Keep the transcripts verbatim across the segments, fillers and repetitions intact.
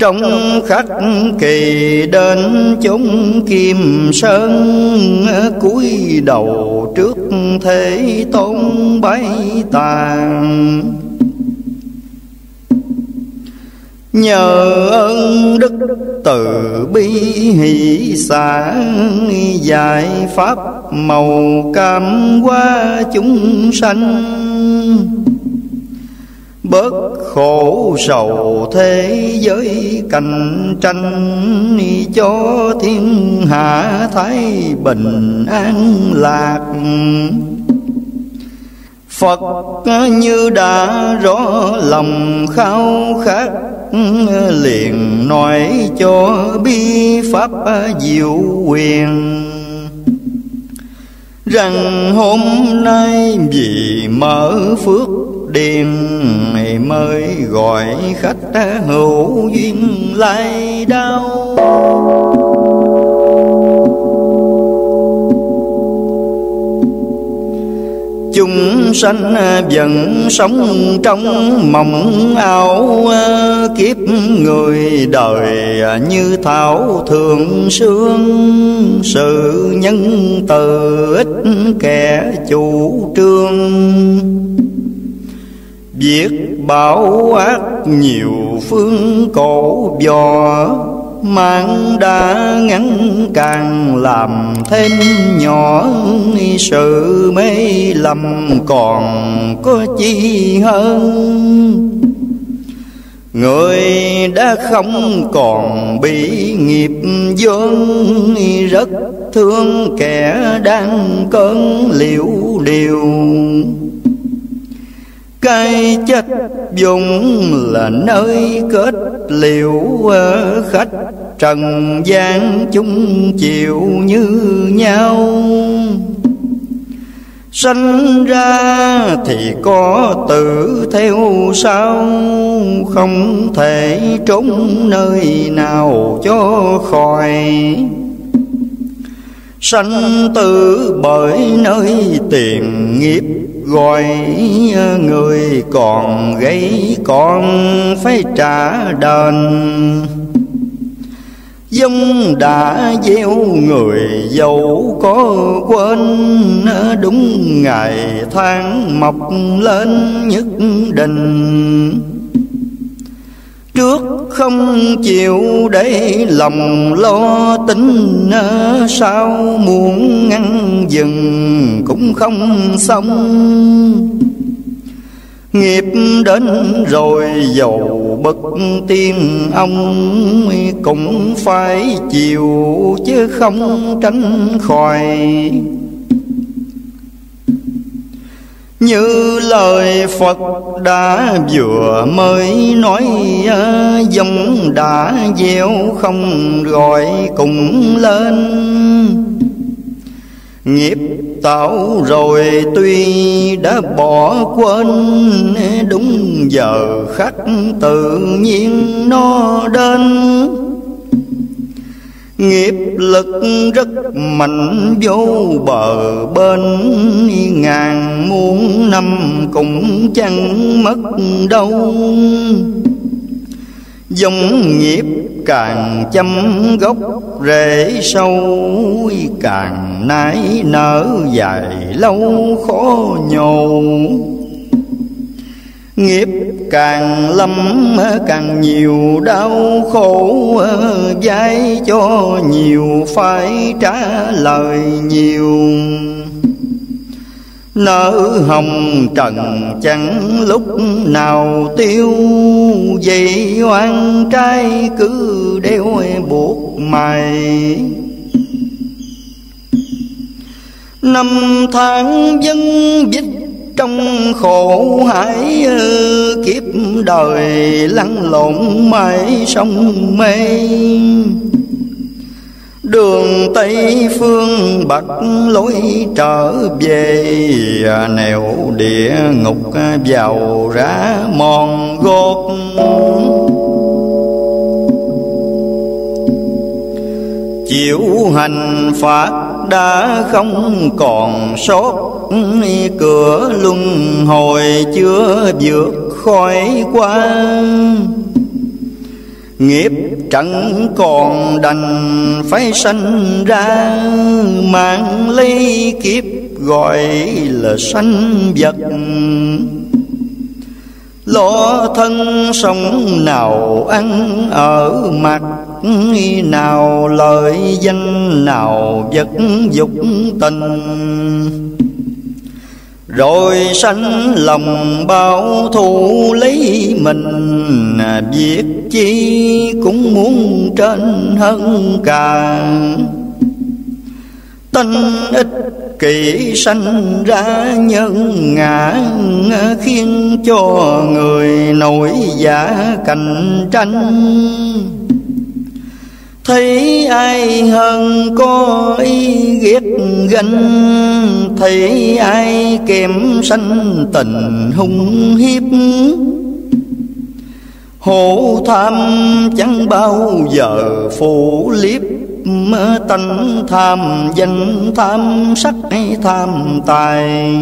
Trong khắc kỳ đến chốn Kim Sơn, cúi đầu trước Thế Tôn bái tàn. Nhờ ơn đức từ bi hỷ xả, giải pháp màu cảm hóa chúng sanh. Bớt khổ sầu thế giới cạnh tranh, cho thiên hạ thái bình an lạc. Phật như đã rõ lòng khao khát, liền nói cho bi pháp diệu quyền. Rằng hôm nay vì mở phước điền, mới gọi khách hữu duyên lai đao. Chúng sanh vẫn sống trong mộng ảo, kiếp người đời như thảo thường sương. Sự nhân từ ít kẻ chủ trương, việc bảo ác nhiều phương cổ vò. Mạng đã ngắn càng làm thêm nhỏ, sự mê lầm còn có chi hơn. Người đã không còn bị nghiệp vướng, rất thương kẻ đang cơn liễu điều. Cái chết vùng là nơi kết liễu, khách trần gian chung chịu như nhau. Sanh ra thì có tử theo sau, không thể trốn nơi nào cho khỏi. Sanh tử bởi nơi tiền nghiệp gọi, người còn gây còn phải trả đền. Dông đã gieo người giàu có quên, đúng ngày tháng mọc lên nhất định. Trước không chịu để lòng lo tính, sao muốn ngăn dừng cũng không xong. Nghiệp đến rồi dầu bậc tiên ông, cũng phải chịu chứ không tránh khỏi. Như lời Phật đã vừa mới nói, dòng đã gieo không gọi cùng lên. Nghiệp tạo rồi tuy đã bỏ quên, đúng giờ khắc tự nhiên nó đến. Nghiệp lực rất mạnh vô bờ bên, ngàn muôn năm cũng chẳng mất đâu. Dòng nghiệp càng chăm gốc rễ sâu, càng nảy nở dài lâu khó nhổ. Nghiệp càng lâm càng nhiều đau khổ, dai cho nhiều phải trả lời nhiều. Nở hồng trần chẳng lúc nào tiêu, vậy oan trai cứ đeo buộc mày. Năm tháng dân vít trong khổ hải, kiếp đời lăn lộn mãi sông mê. Đường Tây Phương bạc lối trở về, nẻo địa ngục vào ra mòn gót. Chịu hành phạt đã không còn sót, cửa luân hồi chưa vượt khỏi qua. Nghiệp trận còn đành phải sanh ra, mang lấy kiếp gọi là sanh vật. Lo thân sống nào ăn ở mặc, nào lợi danh nào vật dục tình. Rồi sanh lòng bao thù lấy mình, việc chi cũng muốn trên hơn cả. Tánh ích kỷ sanh ra nhân ngã, khiến cho người nổi giả cạnh tranh. Thấy ai hơn có ý ghét ganh, thấy ai kém sanh tình hung hiếp. Hổ tham chẳng bao giờ phụ liếp, tánh tham danh tham sắc tham tài.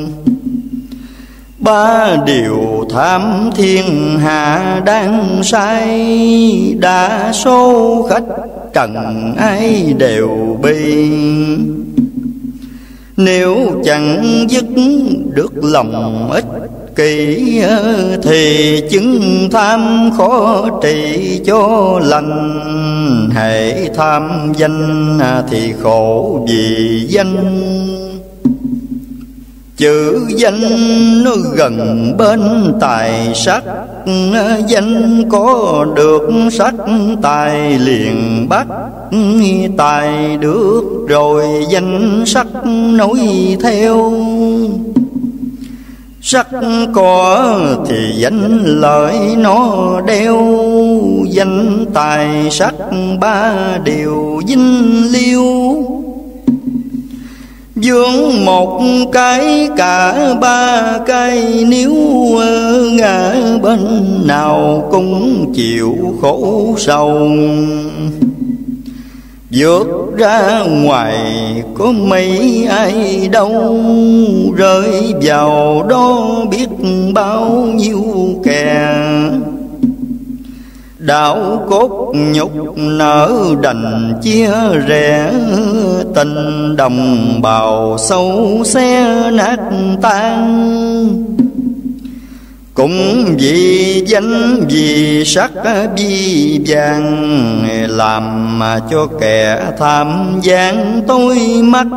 Ba điều tham thiên hạ đang sai, đa số khách trần ai đều bi. Nếu chẳng dứt được lòng ích kỷ, thì chứng tham khó trị cho lành. Hễ tham danh thì khổ vì danh, chữ danh nó gần bên tài sắc. Danh có được sắc tài liền bắt, tài được rồi danh sắc nối theo. Sắc có thì danh lợi nó đeo, danh tài sắc ba điều dinh liêu. Vướng một cái cả ba cái, nếu ngã bên nào cũng chịu khổ sầu. Vượt ra ngoài có mấy ai đâu, rơi vào đó biết bao nhiêu kẻ. Đạo cốt nhục nở đành chia rẽ, tình đồng bào sâu xé nát tan. Cũng vì danh vì sắc vì vàng, làm mà cho kẻ tham gian tối mắt.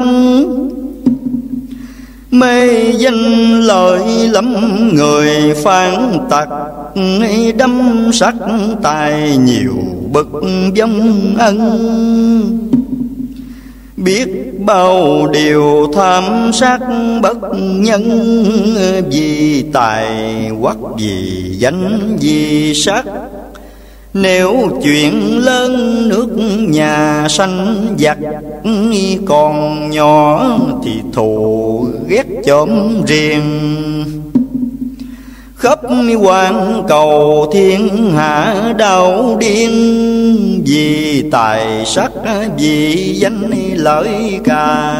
Mê danh lợi lắm người phản tặc, đâm sắc tài nhiều bậc vong ân. Biết bao điều tham sát bất nhân, vì tài hoặc vì danh vì sắc. Nếu chuyện lớn nước nhà sanh giặc, còn nhỏ thì thù ghét chóm riêng. Khắp quan cầu thiên hạ đau điên, vì tài sắc vì danh lợi cả.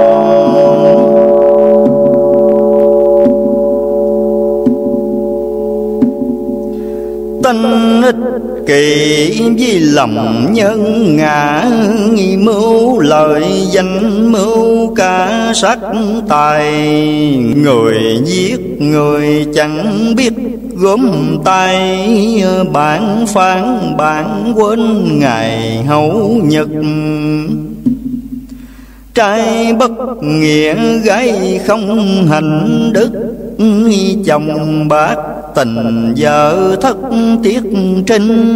Tánh ích kỷ với lòng nhân ngã, mưu lợi danh mưu cả sắc tài. Người giết người chẳng biết gốm tay, bản phán bản quên ngày hậu nhật. Trai bất nghĩa gái không hành đức, chồng bác tình vợ thất tiết trinh.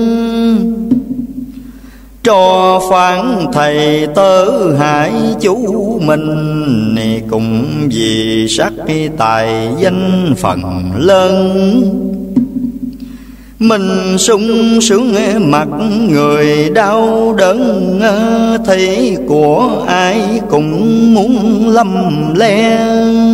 Trò phán thầy tớ hại chú mình, cùng vì sắc tài danh phần lớn. Mình sung sướng mặt người đau đớn, thấy của ai cũng muốn lâm le.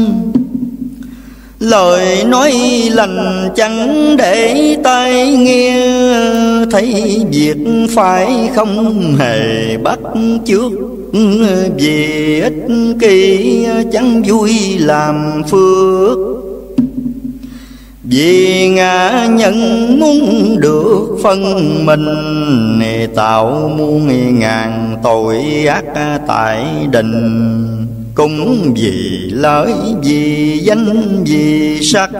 Lời nói lành chẳng để tai nghe, thấy việc phải không hề bắt chước. Vì ích kỷ chẳng vui làm phước, Vì ngã nhân muốn được phân mình, tạo muôn ngàn tội ác tại đình. Cũng vì lợi, vì danh, vì sắc,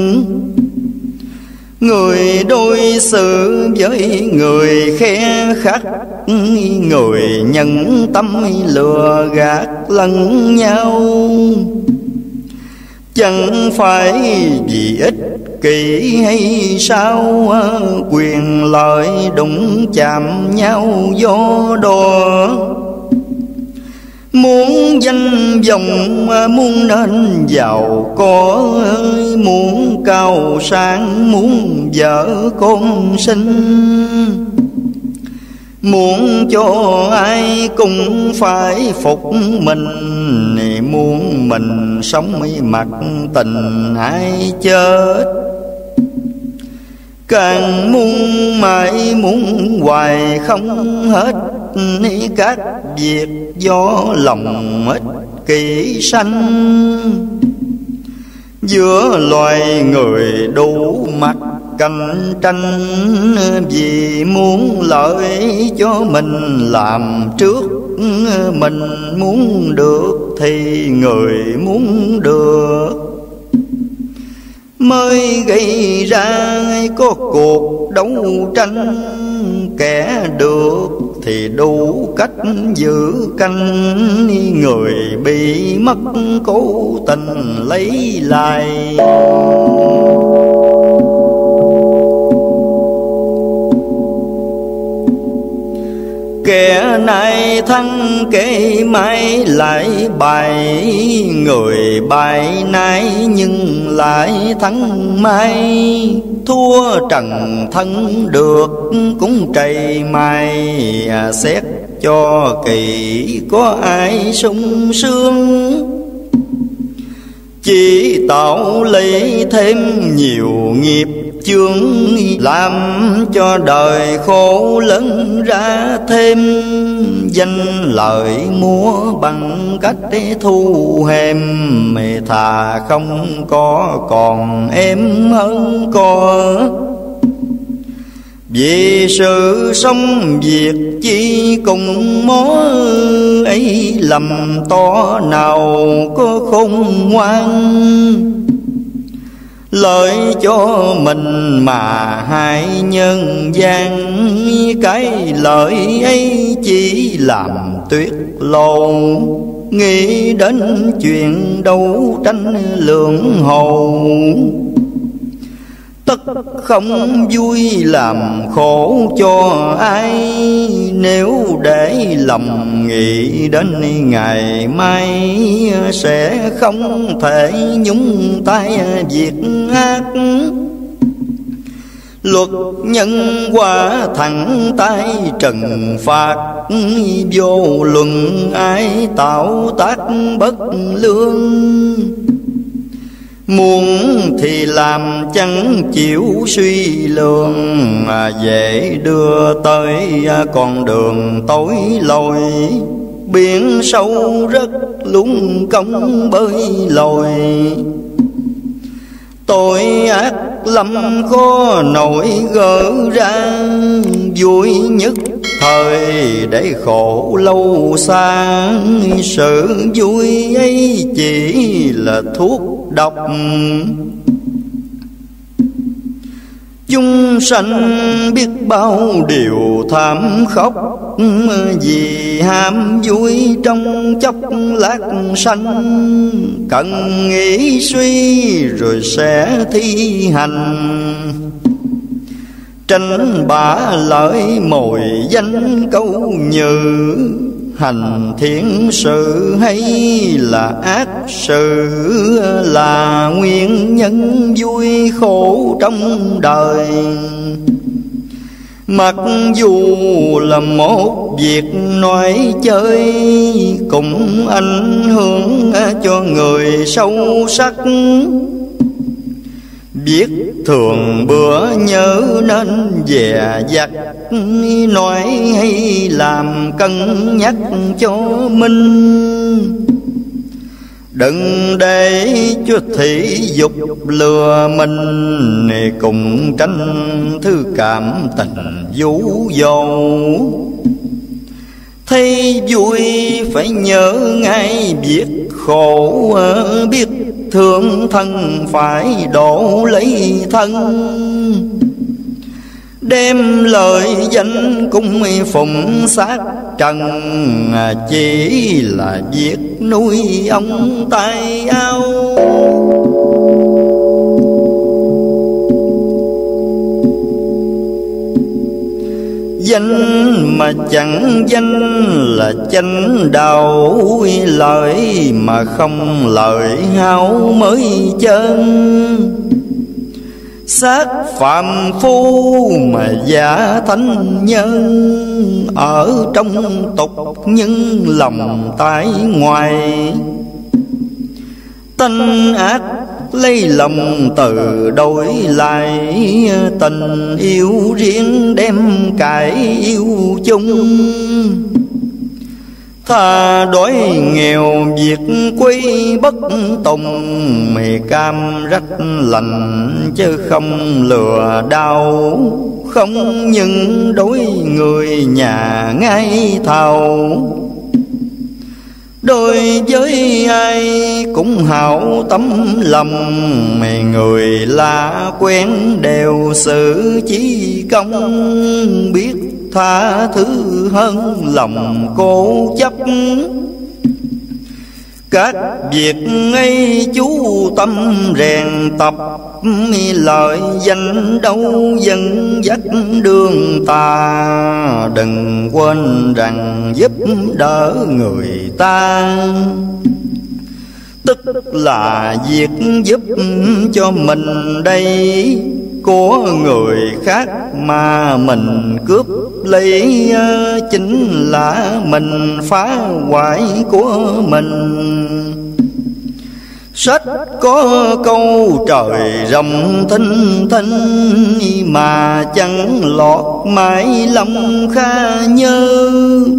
người đối xử với người khe khắc. Người nhân tâm lừa gạt lẫn nhau, chẳng phải vì ích kỷ hay sao. Quyền lợi đụng chạm nhau do đó. Muốn danh vọng, muốn nên giàu có, muốn cao sang, muốn vợ con sinh. Muốn cho ai cũng phải phục mình, muốn mình sống mặc tình ai chết. Càng muốn mãi muốn hoài không hết, các việc do lòng ích kỷ sanh. Giữa loài người đủ mặt cạnh tranh, vì muốn lợi cho mình làm trước. Mình muốn được thì người muốn được, mới gây ra có cuộc đấu tranh. Kẻ được thì đủ cách giữ canh, người bị mất cố tình lấy lại. Kẻ này thắng kẻ mai lại bại, người bại nay nhưng lại thắng mai. Thua trần thân được cũng trầy mai, xét cho kỳ có ai sung sướng. Chỉ tạo lấy thêm nhiều nghiệp chướng, làm cho đời khổ lớn ra thêm. Danh lợi mua bằng cách thu hèm, thà không có còn êm hơn có. Vì sự sống việc chi cùng mó ấy, lầm to nào có khôn ngoan. Lợi cho mình mà hai nhân gian, cái lợi ấy chỉ làm tuyệt lộ. Nghĩ đến chuyện đấu tranh lượng hồ, tất không vui làm khổ cho ai. Nếu để lòng nghĩ đến ngày mai, sẽ không thể nhúng tay việc ác. Luật nhân quả thẳng tay trừng phạt, vô luận ai tạo tác bất lương. Muốn thì làm chẳng chịu suy lường, dễ đưa tới con đường tối lối. Biển sâu rất lún công bơi lội, tội ác lầm khó nổi gỡ ra. Vui nhất thời để khổ lâu xa, sự vui ấy chỉ là thuốc độc. Chúng sanh biết bao điều thảm khốc, vì ham vui trong chốc lát sanh. Cần nghĩ suy rồi sẽ thi hành, tranh bá lợi mồi danh câu nhừ. Hành thiện sự hay là ác sự, là nguyên nhân vui khổ trong đời. Mặc dù là một việc nói chơi, cũng ảnh hưởng cho người sâu sắc. Biết thường bữa nhớ nên dè dặt, nói hay làm cân nhắc cho mình. Đừng để cho thị dục lừa mình, cùng tranh thứ cảm tình vũ dầu. Thấy vui phải nhớ ngay biết khổ, biết thương thân phải độ lấy thân. Đem lời danh cung phụng sát trần, chỉ là việc nuôi ông tay áo. Danh mà chẳng danh là chánh đạo, lợi mà không lợi hao mới chân. Xác phàm phu mà giả thánh nhân, ở trong tục nhưng lòng tại ngoài. Tánh ác lấy lòng từ đổi lại, tình yêu riêng đem cải yêu chung. Tha đói nghèo việc quy bất tùng, mì cam rách lành chứ không lừa đau. Không những đối người nhà ngay thầu, đối với ai cũng hảo tấm lòng. Mày người lạ quen đều xử chí công, biết tha thứ hơn lòng cố chấp. Các việc ấy chú tâm rèn tập, lời danh đâu dẫn dắt đường ta. Đừng quên rằng giúp đỡ người ta, tức là việc giúp cho mình đây. Của người khác mà mình cướp lấy, chính là mình phá hoại của mình. Sách có câu trời rộng thinh thinh, mà chẳng lọt mãi lòng kha nhớ.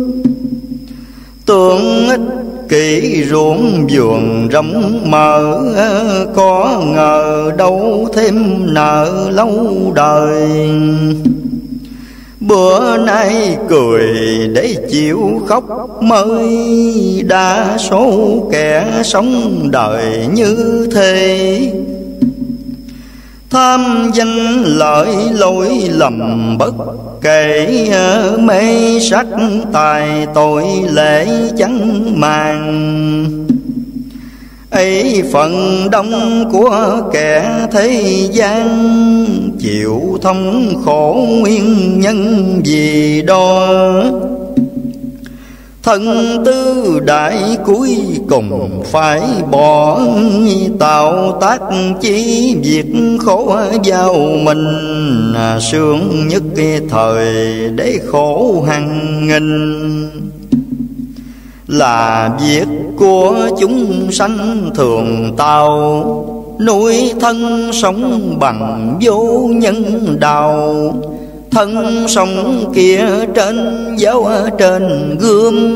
Tưởng ích kỷ ruộng vườn rộng mờ, có ngờ đâu thêm nợ lâu đời. Bữa nay cười để chịu khóc mới, đa số kẻ sống đời như thế. Tham danh lợi lỗi lầm bất kể, mê sắc tài tội lễ chẳng màng. Ấy phần đông của kẻ thế gian, chịu thống khổ nguyên nhân gì đó. Thân tư đại cuối cùng phải bỏ, tạo tác chỉ việc khổ vào mình. Sướng nhất thời để khổ hằng nghìn, là việc của chúng sanh thường tạo. Nuôi thân sống bằng vô nhân đạo, thân sống kia trên dấu trên gươm.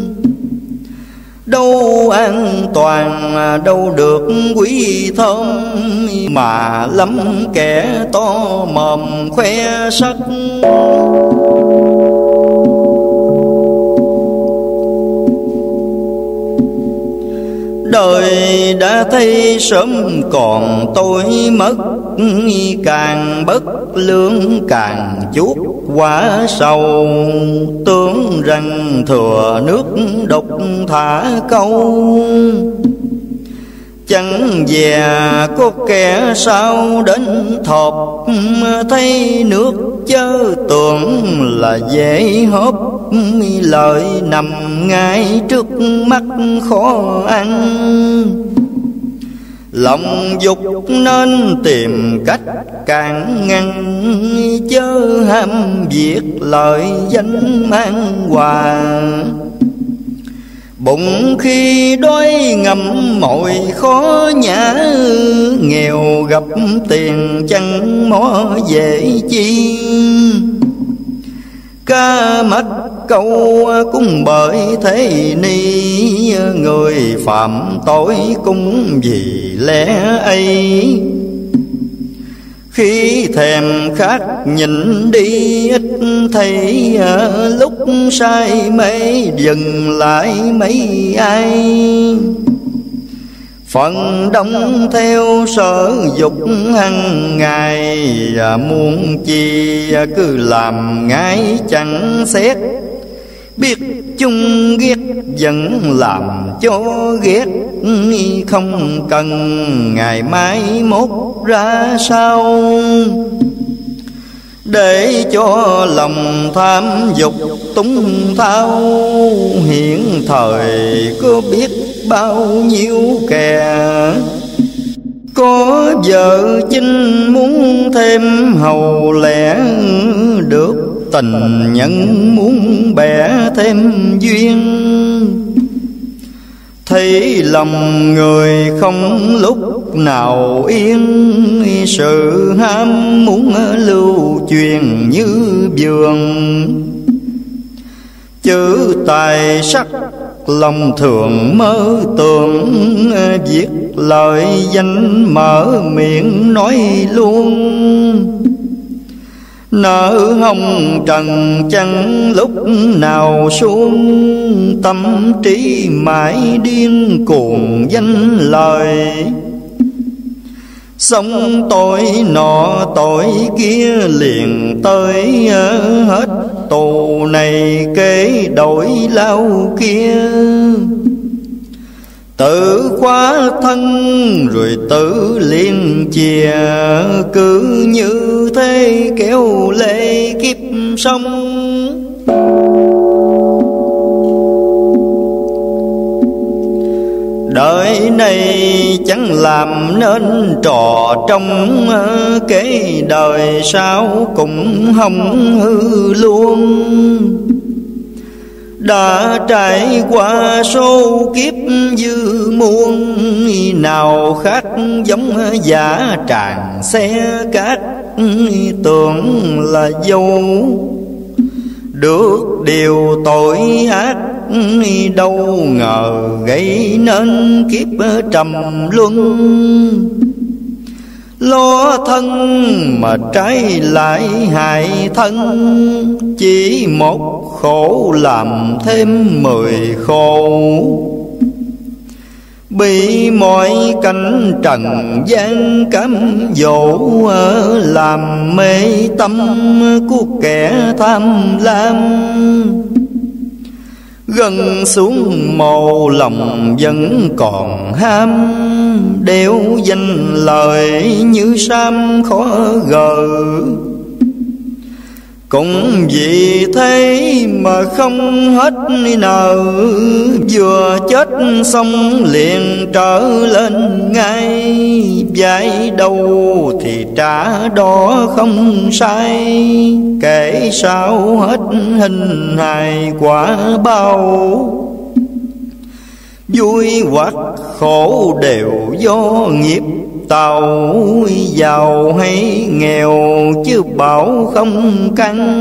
Đâu an toàn đâu được quý thơm, mà lắm kẻ to mồm khoe sắc. Đời đã thấy sớm còn tôi mất, càng bất lương càng chuốc quả sầu. Tưởng rằng thừa nước đục thả câu, chẳng dè có kẻ sao đến thọp. Thấy nước chớ tưởng là dễ hớp, lời nằm ngay trước mắt khó ăn. Lòng dục nên tìm cách càng ngăn, chớ ham việc lợi danh an hòa. Bụng khi đói ngậm mọi khó nhã, nghèo gặp tiền chẳng mó dễ chi. Ca mất câu cũng bởi thế ni, người phạm tội cũng vì lẽ ấy. Khi thèm khát nhịn đi ít thấy, lúc say mê dừng lại mấy ai. Phần đông theo sở dục hằng ngày, muốn chi cứ làm ngái chẳng xét. Biết chung ghét vẫn làm cho ghét, không cần ngày mai mốt ra sao. Để cho lòng tham dục túng thao, hiện thời có biết bao nhiêu kẻ. Có vợ chinh muốn thêm hầu lẽ, được tình nhân muốn bẻ thêm duyên. Thấy lòng người không lúc nào yên, sự ham muốn lưu truyền như vườn. Chữ tài sắc lòng thường mơ tưởng, viết lời danh mở miệng nói luôn. Nợ hồng trần chẳng lúc nào xuống, tâm trí mãi điên cuồng danh lời. Xong tội nọ tội kia liền tới, hết tù này kế đổi lao kia. Tự khóa thân rồi tự liên chìa, cứ như thế kéo lê kiếp sống. Đời này chẳng làm nên trò trong, kế đời sau cũng hông hư luôn. Đã trải qua số kiếp dư muôn, nào khác giống giả tràn xe cát. Tưởng là dâu được điều tội ác, đâu ngờ gây nên kiếp trầm luân. Lo thân mà trái lại hại thân, chỉ một khổ làm thêm mười khổ. Bị mọi cảnh trần gian cám dỗ, làm mê tâm của kẻ tham lam. Gần xuống mồ lòng vẫn còn ham, đeo danh lời như sam khó gờ. Cũng vì thế mà không hết nợ, vừa chết xong liền trở lên ngay. Vai đâu thì trả đó không sai, kể sao hết hình hài quả bao. Vui hoặc khổ đều do nghiệp tàu, giàu hay nghèo chứ bảo không căn.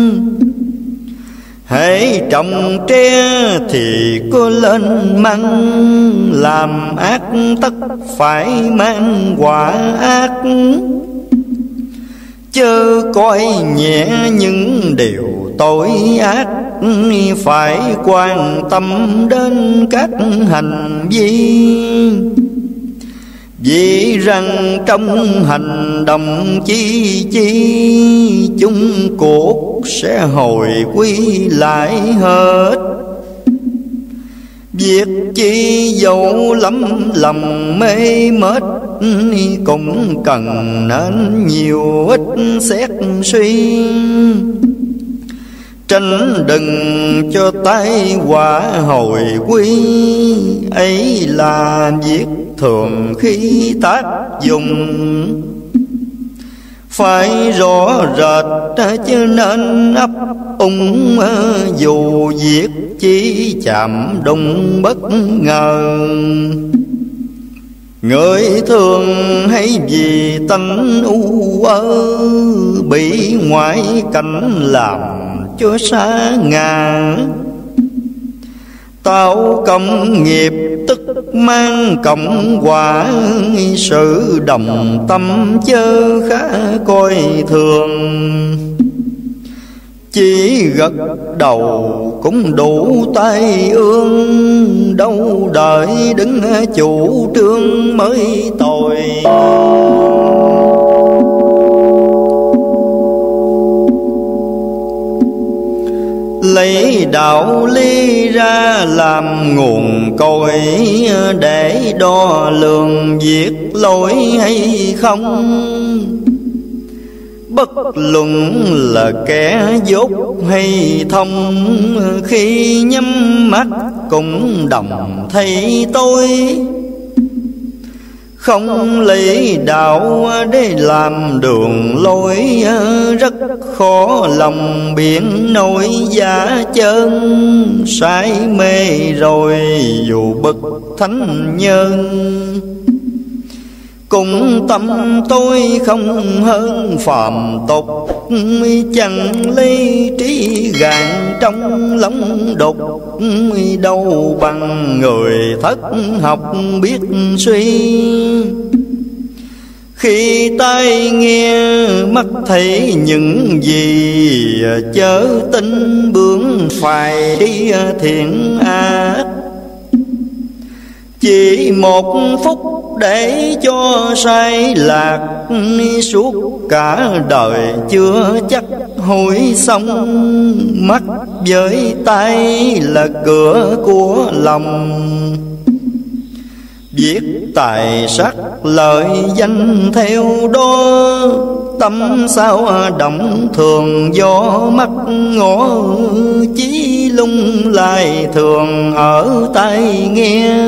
Hễ trồng tre thì có lên măng, làm ác tất phải mang quả ác. Chớ coi nhẹ những điều tội ác, phải quan tâm đến các hành vi. Vì rằng trong hành động chi chi, chung cuộc sẽ hồi quy lại hết. Việc chi dẫu lắm lòng mê mết, cũng cần nên nhiều ít xét suy. Tránh đừng cho tai họa hồi quy, ấy là việc thường khi tác dụng. Phải rõ rệt chứ nên ấp ung, dù việc chỉ chạm đụng bất ngờ. Người thường hay vì tánh u ơ, bị ngoại cảnh làm cho xa ngã. Tạo công nghiệp tức mang cộng quả, sự đồng tâm chớ khá coi thường. Chỉ gật đầu cũng đủ tai ương, đâu đợi đứng chủ trương mới tội. Lấy đạo lý ra làm nguồn cội, để đo lường việc lỗi hay không. Bất luận là kẻ dốt hay thông, khi nhắm mắt cũng đồng thấy tôi. Không lấy đạo để làm đường lối, rất khó lòng biển nổi giả chân. Sai mê rồi dù bậc thánh nhân, cùng tâm tôi không hơn phàm tục. Chẳng lấy trí gạn trong lòng đục, đâu bằng người thất học biết suy. Khi tai nghe mắt thấy những gì, chớ tin bướng phải đi thiện ác. Chỉ một phút để cho sai lạc, suốt cả đời chưa chắc hồi xong. Mắt với tay là cửa của lòng, biết tài sắc lợi danh theo đó. Tâm sao động thường do mắt ngó, chí lung lại thường ở tai nghe.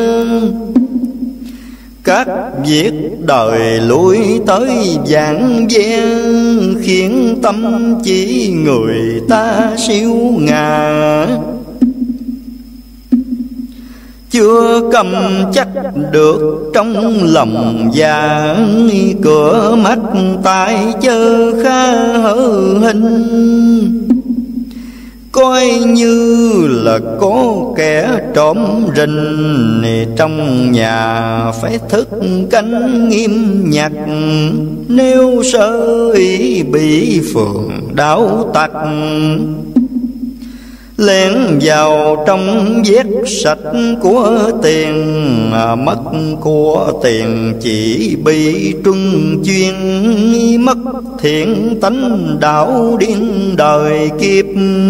Các việc đời lui tới vạn gian, khiến tâm chỉ người ta siêu ngà. Chưa cầm chắc được trong lòng già, cửa mắt tai chớ khá hở hình. Coi như là có kẻ trộm rình, trong nhà phải thức canh nghiêm nhặt. Nếu sơ ý bị phường đảo tặc, lén vào trong vét sạch của tiền. Mất của tiền chỉ bị truân chuyên, mất thiện tánh đạo điên đời kiếp.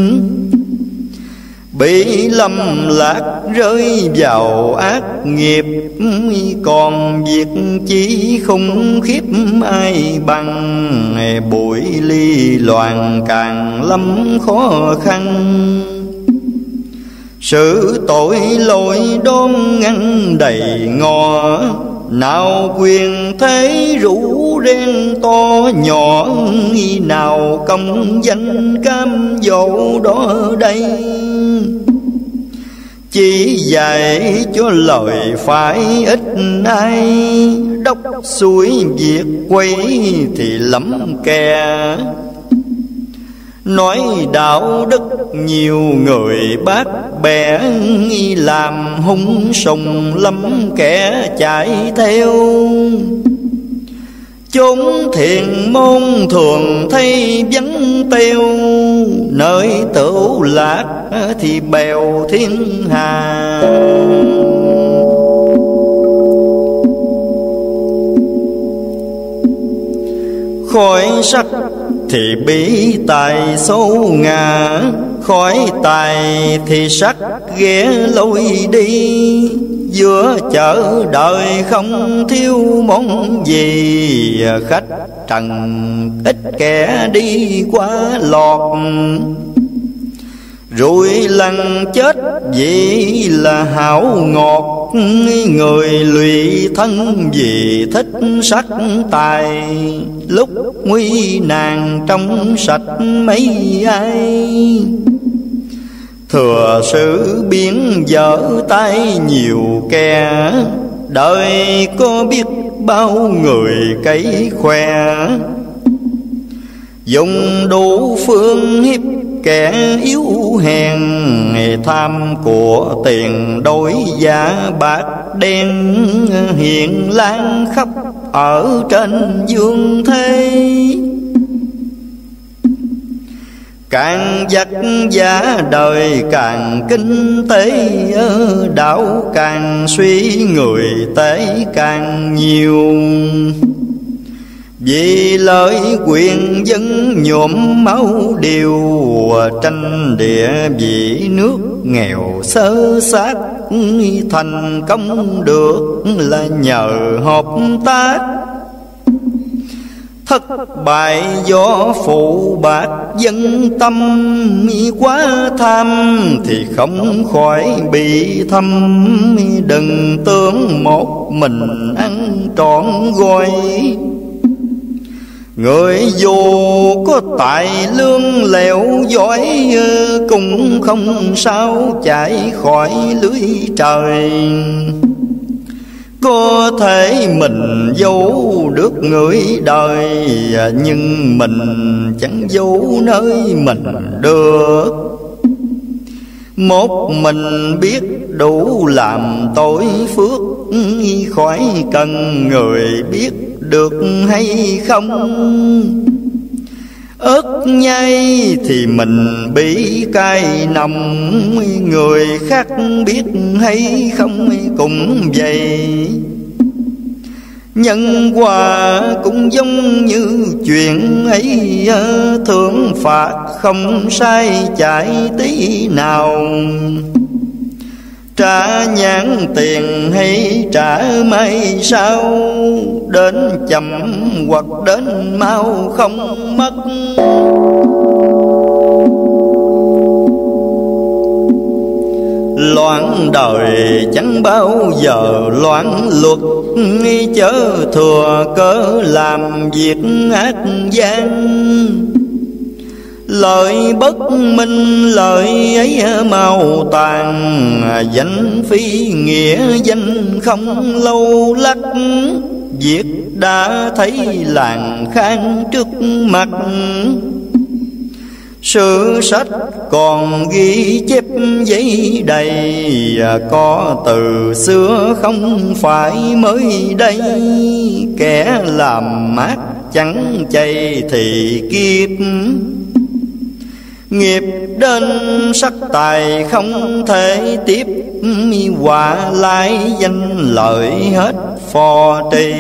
Bị lầm lạc rơi vào ác nghiệp, còn việc chỉ khủng khiếp ai bằng. Bụi ly loạn càng lắm khó khăn, sự tội lỗi đón ngăn đầy ngõ. Nào quyền thế rủ ren to nhỏ, nào công danh cam dỗ đó đây. Chỉ dạy cho lời phải ít ai, đốc suối việc quấy thì lắm kè. Nói đạo đức nhiều người bác bẻ, làm hung sùng lắm kẻ chạy theo. Chốn thiện môn thường thấy vắng teo, nơi tửu lạc thì bèo thiên hà. Khói sắc thì bí tài xấu ngà, khói tài thì sắc ghé lối đi. Giữa chợ đời không thiếu món gì, khách trần ít kẻ đi qua lọt. Rồi lần chết vì là hảo ngọt, người lụy thân vì thích sắc tài. Lúc nguy nạn trong sạch mấy ai, thừa sự biến dở tay nhiều kẻ. Đời có biết bao người cấy khoe, dùng đủ phương hiếp kẻ yếu hèn, tham của tiền đổi giá bạc đen, hiện lan khắp ở trên dương thế. Càng giặc giả đời càng kinh tế, đạo càng suy người tế càng nhiều. Vì lợi quyền dân nhuộm máu điều, tranh địa vị nước nghèo sơ sát. Thành công được là nhờ hợp tác, thất bại do phụ bạc dân tâm. Quá tham thì không khỏi bị thâm, đừng tưởng một mình ăn trọn gói. Người dù có tài lương lẹo giỏi, cũng không sao chạy khỏi lưới trời. Có thể mình giấu được người đời, nhưng mình chẳng giấu nơi mình được. Một mình biết đủ làm tội phước, khỏi cần người biết được hay không. Ớt nhai thì mình bị cay nồng, người khác biết hay không cũng vậy. Nhân quả cũng giống như chuyện ấy, thưởng phạt không sai chạy tí nào. Trả nhãn tiền hay trả mai sau, đến chậm hoặc đến mau không mất. Loạn đời chẳng bao giờ loạn luật, chớ thừa cớ làm việc ác gian. Lợi bất minh lợi ấy mau tàn, danh phi nghĩa danh không lâu lắc. Việc đã thấy làng khang trước mặt, sử sách còn ghi chép giấy đầy. Có từ xưa không phải mới đây, kẻ làm mát chẳng chay thì kiếp. Nghiệp đến sắc tài không thể tiếp, quả lại danh lợi hết phò trì.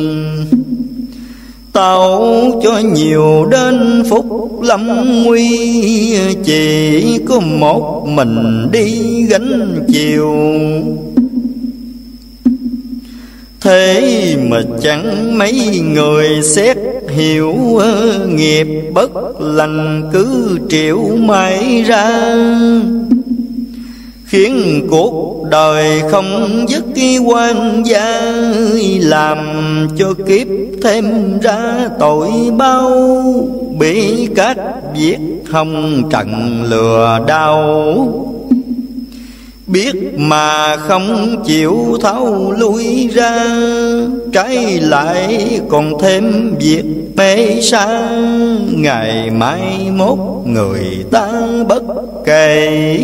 Tạo cho nhiều đến phúc lâm nguy, chỉ có một mình đi gánh chiều. Thế mà chẳng mấy người xét hiểu, nghiệp bất lành cứ triệu mãi ra. Khiến cuộc đời không dứt quan gia, làm cho kiếp thêm ra tội bao. Bị các việc hồng trần lừa đau, biết mà không chịu tháo lui ra. Trái lại còn thêm việc mê sa, ngày mai mốt người ta bất kể.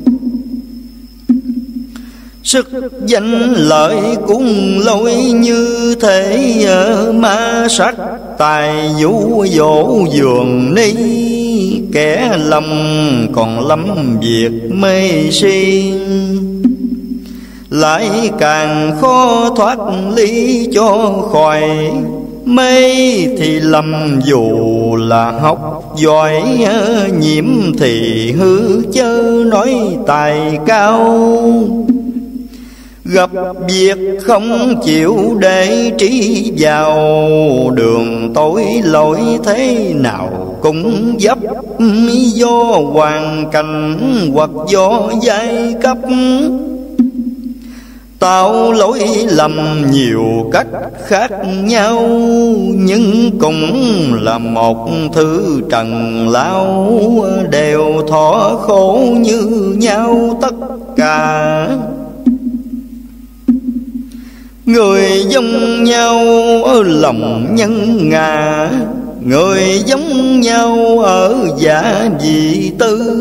Sức danh lợi cũng lối như thế, ma sát tài vũ dỗ giường ni. Kẻ lầm còn lắm việc mê si, lại càng khó thoát ly cho khỏi. Mê thì lầm dù là học giỏi, nhiễm thì hư chớ nói tài cao. Gặp việc không chịu để trí vào, đường tối lối thế nào cũng dấp. Do hoàn cảnh hoặc do giai cấp, tạo lỗi lầm nhiều cách khác nhau. Nhưng cũng là một thứ trần lao, đều thọ khổ như nhau tất cả. Người giống nhau ở lòng nhân ngã, người giống nhau ở giả dị tư.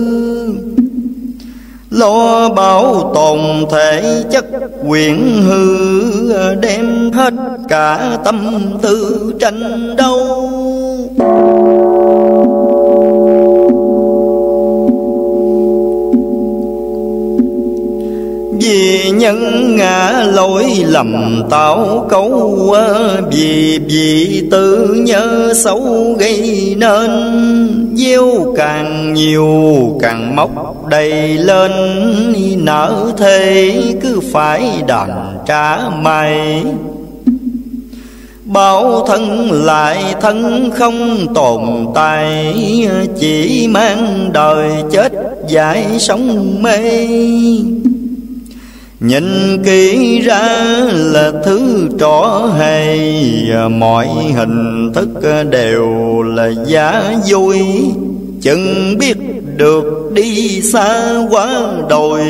Lo bảo tồn thể chất quyển hư, đem hết cả tâm tư tranh đấu. Vì nhân ngã lỗi lầm tạo cấu, vì vị tự nhớ xấu gây nên. Gieo càng nhiều càng mọc đầy lên, nở thế cứ phải đàn trả mày. Bảo thân lại thân không tồn tại, chỉ mang đời chết dại sống mê. Nhìn kỹ ra là thứ trò hay, mọi hình thức đều là giả dối. Chừng biết được đi xa quá đồi,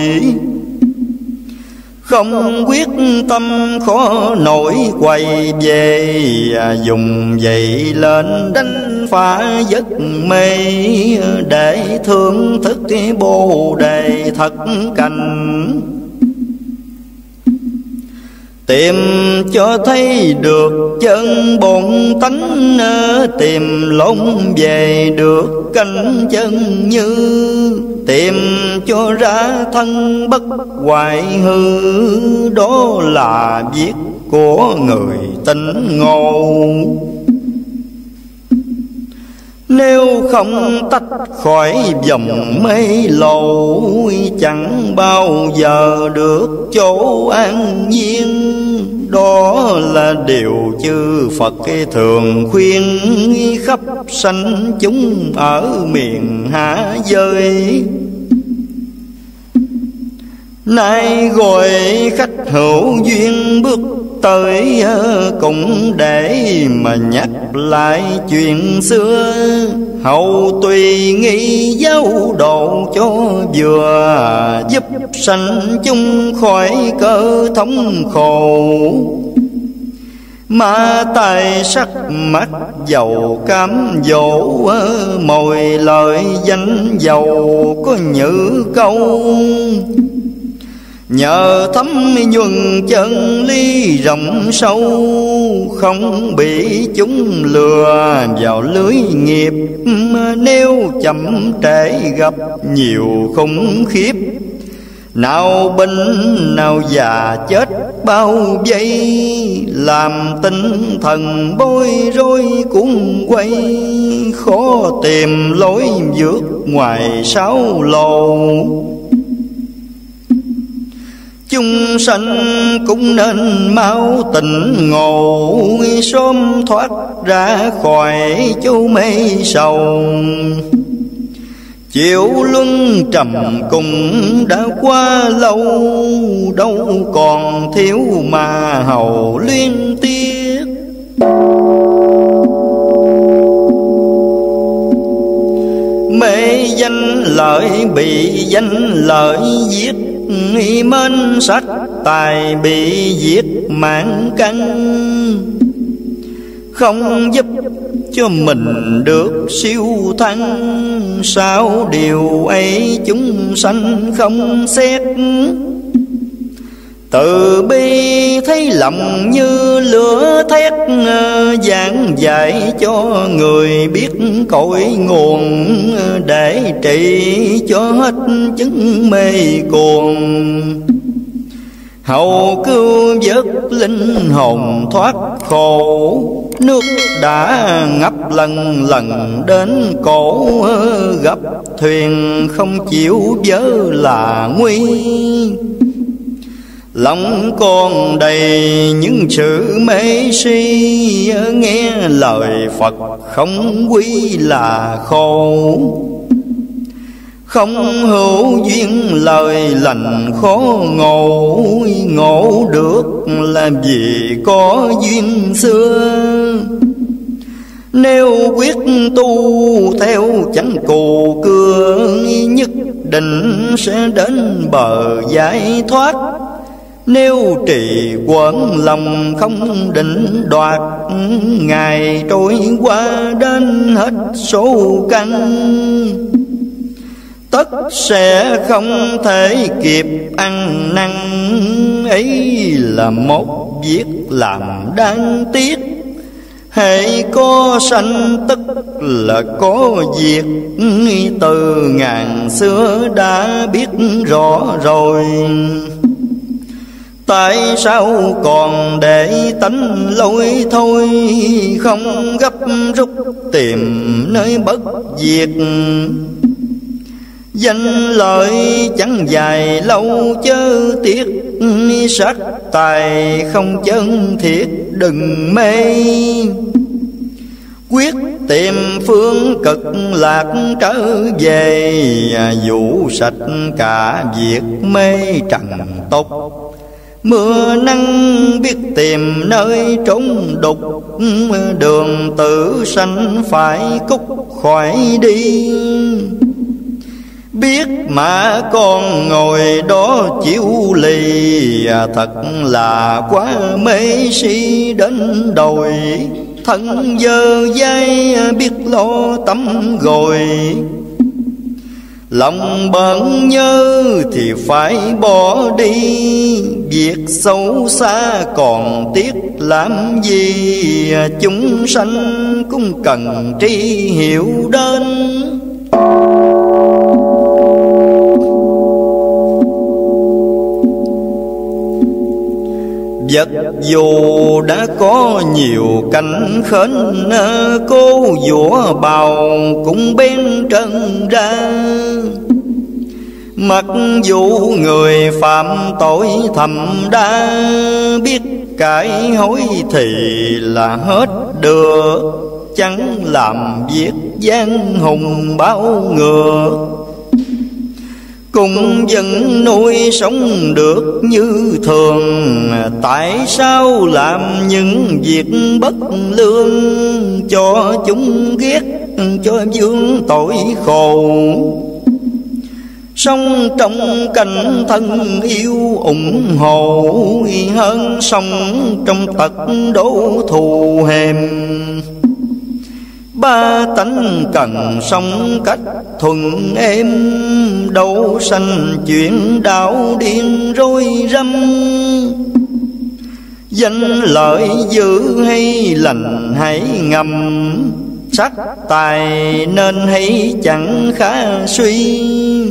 không quyết tâm khó nổi quay về. Dùng vậy lên đánh phá giấc mê, để thưởng thức bồ đề thật cành. Tìm cho thấy được chân bổn tánh, tìm lộn về được cánh chân như. Tìm cho ra thân bất hoại hư, đó là việc của người tỉnh ngộ. Nếu không tách khỏi vòng mê lộ, chẳng bao giờ được chỗ an nhiên. Đó là điều chư Phật thường khuyên khắp sanh chúng ở miền hạ giới. Nay gọi khách hữu duyên bước tới, cũng để mà nhắc lại chuyện xưa. Hậu tùy nghi giáo độ cho vừa, giúp sanh chung khỏi cơ thống khổ. Mà tài sắc mắt dầu cám dỗ, mồi lời danh giàu có nhữ câu. Nhờ thấm nhuần chân ly rộng sâu, không bị chúng lừa vào lưới nghiệp. Nếu chậm trễ gặp nhiều khủng khiếp, nào bệnh nào già chết bao giây. Làm tinh thần bối rối cuốn quay, khó tìm lối vượt ngoài sáu lầu. Chúng sanh cũng nên mau tỉnh ngộ, sớm thoát ra khỏi chú mê sầu. Chịu luân trầm cùng đã quá lâu, đâu còn thiếu mà hầu liên tiếc. Mê danh lợi bị danh lợi giết, mến sắc tài bị giết mạng căn. Không giúp cho mình được siêu thăng, sao điều ấy chúng sanh không xét. Từ bi thấy lòng như lửa thét, giảng dạy cho người biết cội nguồn. Để trị cho hết chứng mê cuồng, hầu cứu vớt linh hồn thoát khổ. Nước đã ngập lần lần đến cổ, gặp thuyền không chịu vớ là nguy. Lòng con đầy những sự mê si, nghe lời Phật không quý là khổ. Không hữu duyên lời lành khó ngộ, ngộ được làm gì có duyên xưa. Nếu quyết tu theo chẳng cù cưa, nhất định sẽ đến bờ giải thoát. Nếu trì quẩn lòng không định đoạt, ngày trôi qua đến hết số căn, tất sẽ không thể kịp ăn năn. Ấy là một việc làm đáng tiếc, hễ có sanh tức là có diệt. Từ ngàn xưa đã biết rõ rồi, tại sao còn để tánh lôi thôi, không gấp rút tìm nơi bất diệt. Danh lợi chẳng dài lâu chớ tiếc, sắc tài không chân thiệt đừng mê. Quyết tìm phương cực lạc trở về, dụ sạch cả việc mê trần tục. Mưa nắng biết tìm nơi trốn đục, đường tử sanh phải cúc khỏi đi. Biết mà con ngồi đó chịu lì, thật là quá mê si đến đồi. Thân dơ dây biết lo tắm gội, lòng bận nhớ thì phải bỏ đi. Việc xấu xa còn tiếc làm gì, chúng sanh cũng cần tri hiểu đến. Vật dù đã có nhiều cánh khến, cô vua bào cũng bén trần ra. Mặc dù người phạm tội thầm đa, biết cải hối thì là hết được. Chẳng làm việc gian hùng bao ngừa, cùng dân nuôi sống được như thường. Tại sao làm những việc bất lương, cho chúng ghét cho vương tội khổ. Sống trong cảnh thân yêu ủng hộ, hơn sống trong tật đố thù hèm. Ba tánh cần sống cách thuận êm, đâu sanh chuyện đạo điên rối rắm. Danh lợi dữ hay lành hãy ngầm, sắc tài nên hay chẳng khá suy.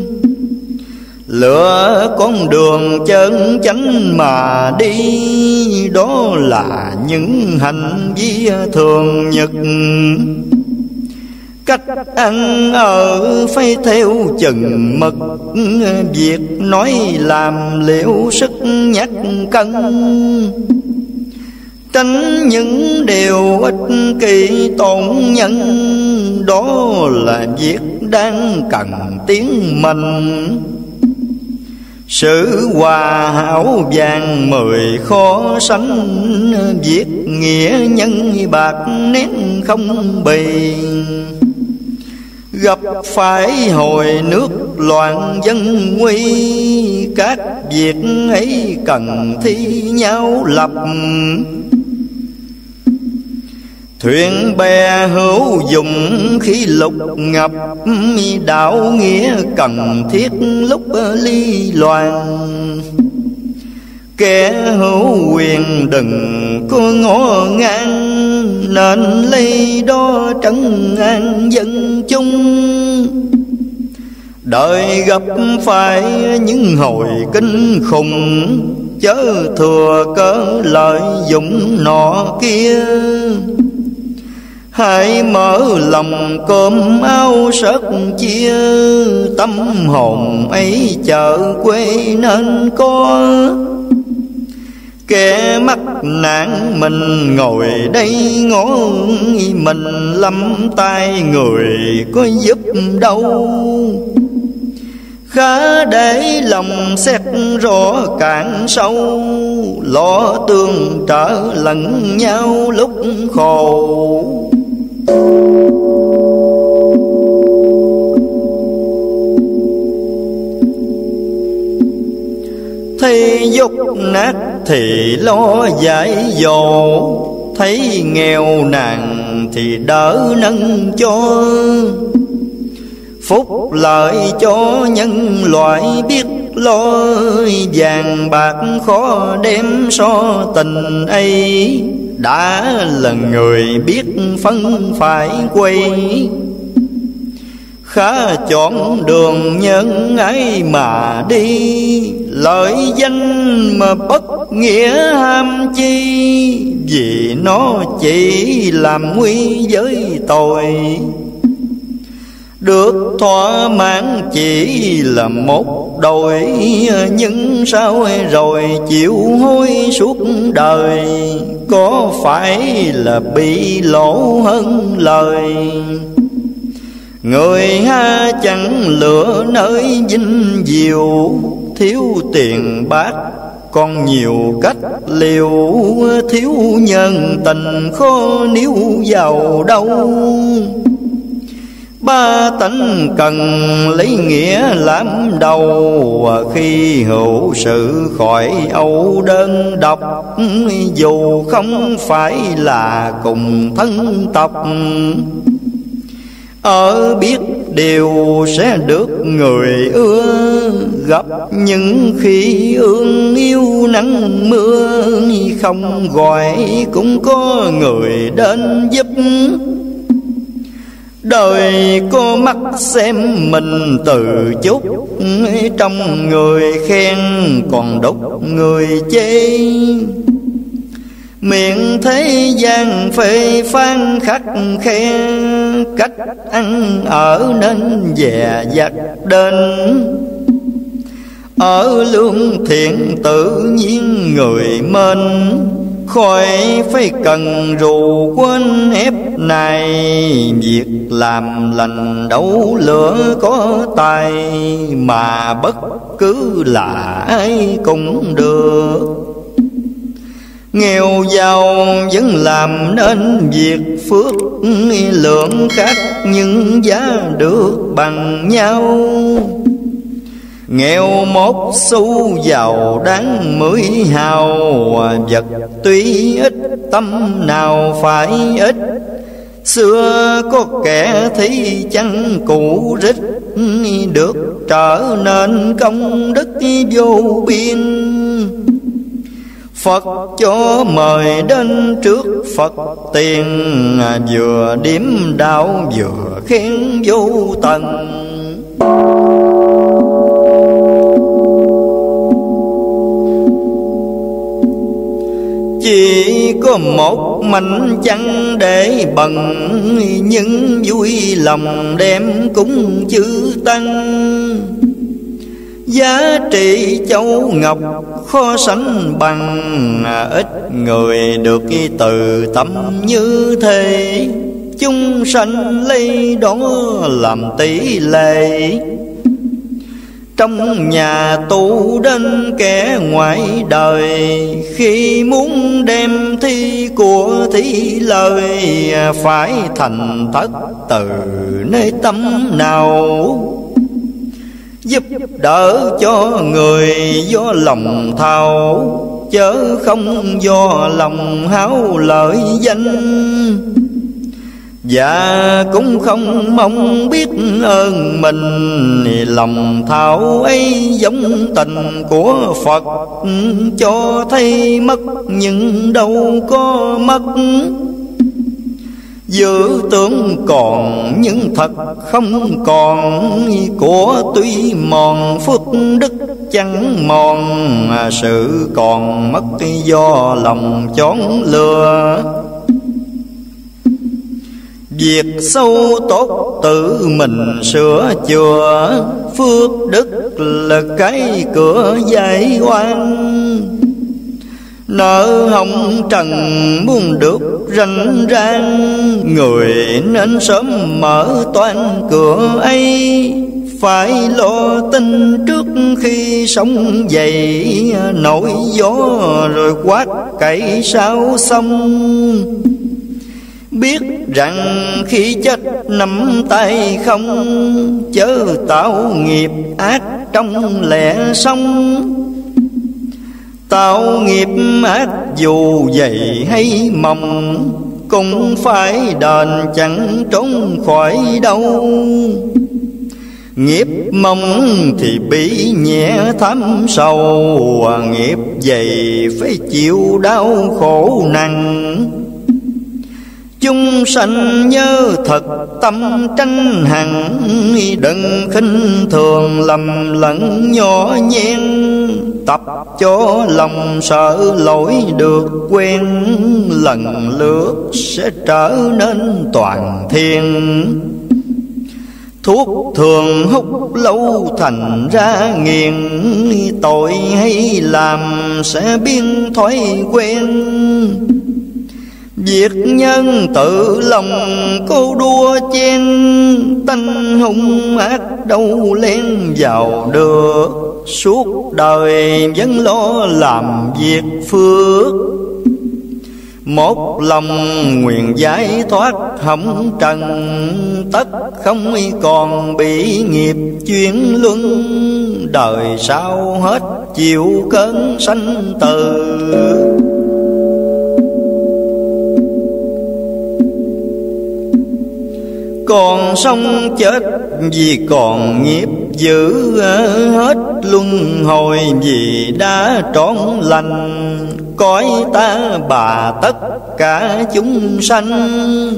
Lựa con đường chân chánh mà đi, đó là những hành vi thường nhật. Cách ăn ở phải theo chừng mực, việc nói làm liệu sức nhắc cân. Tránh những điều ích kỷ tổn nhân, đó là việc đang cần tiến mình. Sự hòa hảo vàng mười khó sánh, việc nghĩa nhân bạc nét không bì. Gặp phải hồi nước loạn dân nguy, các việc ấy cần thi nhau lập. Thuyền bè hữu dụng khi lục ngập, đạo nghĩa cần thiết lúc ly loạn. Kẻ hữu quyền đừng có ngó ngang, nên lấy đó trấn an dân chúng. Đời gặp phải những hồi kinh khủng, chớ thừa cớ lợi dụng nọ kia. Hãy mở lòng cơm áo sớt chia, tâm hồn ấy chợ quê nên có. Kẻ mắc nạn mình ngồi đây ngó, mình lắm tay người có giúp đâu. Khá để lòng xét rõ cạn sâu, lo tương trợ lẫn nhau lúc khổ. thấy dốc nát thì lo dạy dỗ, thấy nghèo nàn thì đỡ nâng cho. Phúc lợi cho nhân loại biết lo, vàng bạc khó đem so tình ấy. Đã là người biết phân phải quay, khá chọn đường nhân ấy mà đi. Lợi danh mà bất nghĩa ham chi, vì nó chỉ làm nguy với tội. Được thỏa mãn chỉ là một đôi, nhưng sao rồi chịu hối suốt đời. Có phải là bị lỗ hơn lời, người ha chẳng lựa nơi vinh diệu. Thiếu tiền bạc còn nhiều cách liều, thiếu nhân tình khó níu vào đâu. Ba tánh cần lấy nghĩa làm đầu, khi hữu sự khỏi âu đơn độc. Dù không phải là cùng thân tộc, ở biết điều sẽ được người ưa. Gặp những khi ương yêu nắng mưa, không gọi cũng có người đến giúp. Đời có mắt xem mình từ chút, trong người khen còn đúc người chê. Miệng thế gian phê phán khắc khe, cách ăn ở nên dè dặt đến. Ở lương thiện tự nhiên người mến, khỏi phải cần rù quên ép này. Việc làm lành đấu lửa có tài, mà bất cứ là ai cũng được. Nghèo giàu vẫn làm nên việc phước, lượng khác nhưng giá được bằng nhau. Nghèo một xu giàu đáng mười hào, vật tuy ít tâm nào phải ít. Xưa có kẻ thấy chăng cụ rích, được trở nên công đức vô biên. Phật cho mời đến trước Phật tiền, vừa điếm đạo vừa khen vô tận. Chỉ có một mảnh chẳng để bần, nhưng vui lòng đem cúng chư tăng. Giá trị châu ngọc khó sánh bằng, ít người được từ tâm như thế. Chúng sanh lấy đó làm tỷ lệ, trong nhà tu đến kẻ ngoài đời. Khi muốn đem thi của thí lời, phải thành thất từ nơi tâm nào. Giúp đỡ cho người do lòng thao, chớ không do lòng háo lợi danh. Và cũng không mong biết ơn mình, lòng thảo ấy giống tình của Phật. Cho thấy mất nhưng đâu có mất, giữ tưởng còn nhưng thật không còn. Của tuy mòn phước đức chẳng mòn, sự còn mất do lòng chón lừa. Việc sâu tốt tự mình sửa chữa, phước đức là cái cửa giải oan. Nợ hồng trần muốn được rành rang, người nên sớm mở toan cửa ấy. Phải lo tin trước khi sống dậy, nổi gió rồi quát cậy sao xong. Biết rằng khi chết nắm tay không, chớ tạo nghiệp ác trong lẽ sống. Tạo nghiệp ác dù dày hay mong, cũng phải đền chẳng trốn khỏi đâu. Nghiệp mong thì bị nhẹ thấm sâu, nghiệp dày phải chịu đau khổ nặng. Chúng sanh nhớ thật tâm tranh hằng, đừng khinh thường lầm lẫn nhỏ nhen. Tập cho lòng sợ lỗi được quen, lần lượt sẽ trở nên toàn thiên. Thuốc thường hút lâu thành ra nghiền, tội hay làm sẽ biến thói quen. Việc nhân tự lòng cô đua chen, tánh hung ác đâu len vào được. Suốt đời vẫn lo làm việc phước, một lòng nguyện giải thoát hồng trần. Tất không còn bị nghiệp chuyển luân, đời sau hết chịu cơn sanh tử. Còn sống chết vì còn nghiệp dữ, hết luân hồi vì đã trọn lành. Cõi ta bà tất cả chúng sanh,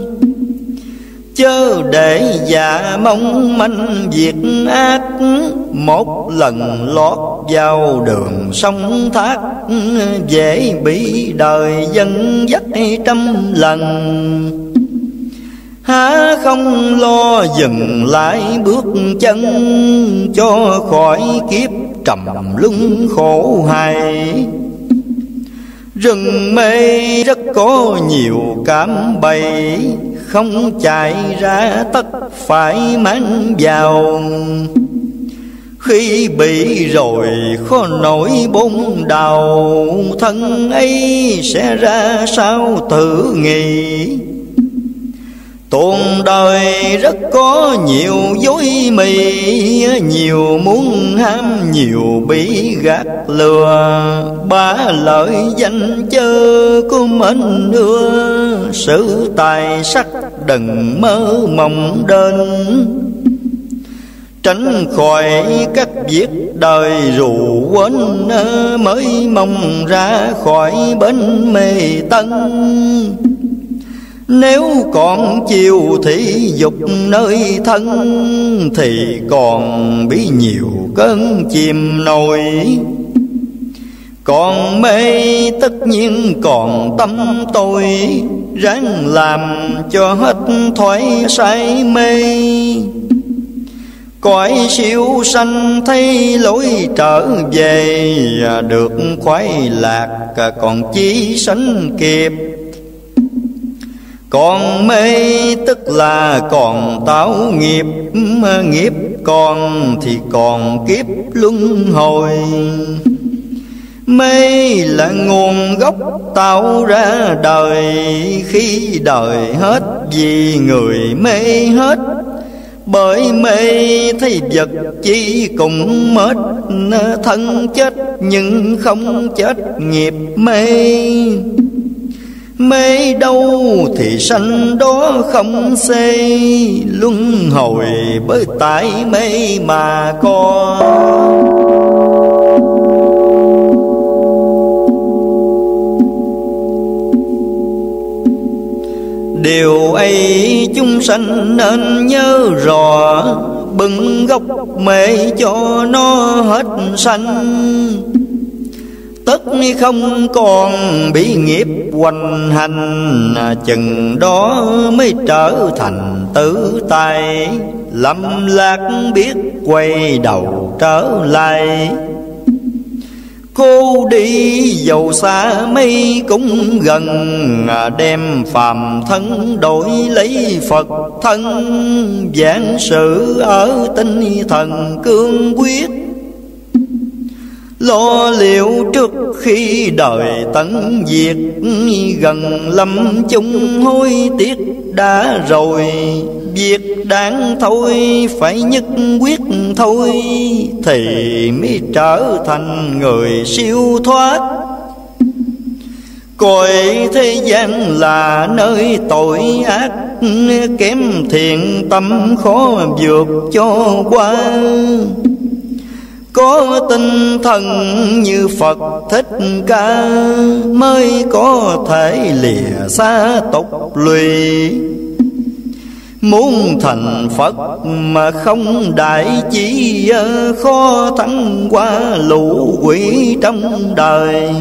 chớ để dạ mong manh việc ác. Một lần lót vào đường sông thác, dễ bị đời dẫn dắt trăm lần. Há không lo dừng lại bước chân, cho khỏi kiếp trầm luân khổ hại. Rừng mê rất có nhiều cạm bẫy, không chạy ra tất phải mang vào. Khi bị rồi khó nổi bốn đầu, thân ấy sẽ ra sao thử nghĩ. Tuôn đời rất có nhiều dối mì, nhiều muốn ham nhiều bị gạt lừa. Ba lợi danh chớ có mến ưa, sự tài sắc đừng mơ mộng đến. Tránh khỏi các việc đời rủ quên, mới mong ra khỏi bến mê tân. Nếu còn chiều thị dục nơi thân, thì còn bị nhiều cơn chìm nổi. Còn mê tất nhiên còn tâm tôi, ráng làm cho hết thoái say mê. Cõi siêu sanh thấy lối trở về, được khoái lạc còn chi sánh kịp. Còn mê tức là còn tạo nghiệp, nghiệp còn thì còn kiếp luân hồi. Mê là nguồn gốc tạo ra đời, khi đời hết vì người mê hết. Bởi mê thấy vật chi cũng mất, thân chết nhưng không chết nghiệp mê. Mê đâu thì sanh đó không xê, luân hồi bởi tại mê mà có. Điều ấy chúng sanh nên nhớ rõ, bưng gốc mê cho nó hết sanh. Tất không còn bị nghiệp hoành hành, chừng đó mới trở thành tử tài. Lâm lạc biết quay đầu trở lại, cô đi dầu xa mây cũng gần. Đem phàm thân đổi lấy Phật thân, giảng sự ở tinh thần cương quyết. Lo liệu trước khi đời tận diệt, gần lâm chung hối tiếc đã rồi. việc đáng thôi, phải nhất quyết thôi, thì mới trở thành người siêu thoát. Cõi thế gian là nơi tội ác, kém thiện tâm khó vượt cho qua. Có tinh thần như Phật Thích Ca, mới có thể lìa xa tục lụy. Muốn thành Phật mà không đại chí, khó thắng qua lũ quỷ trong đời.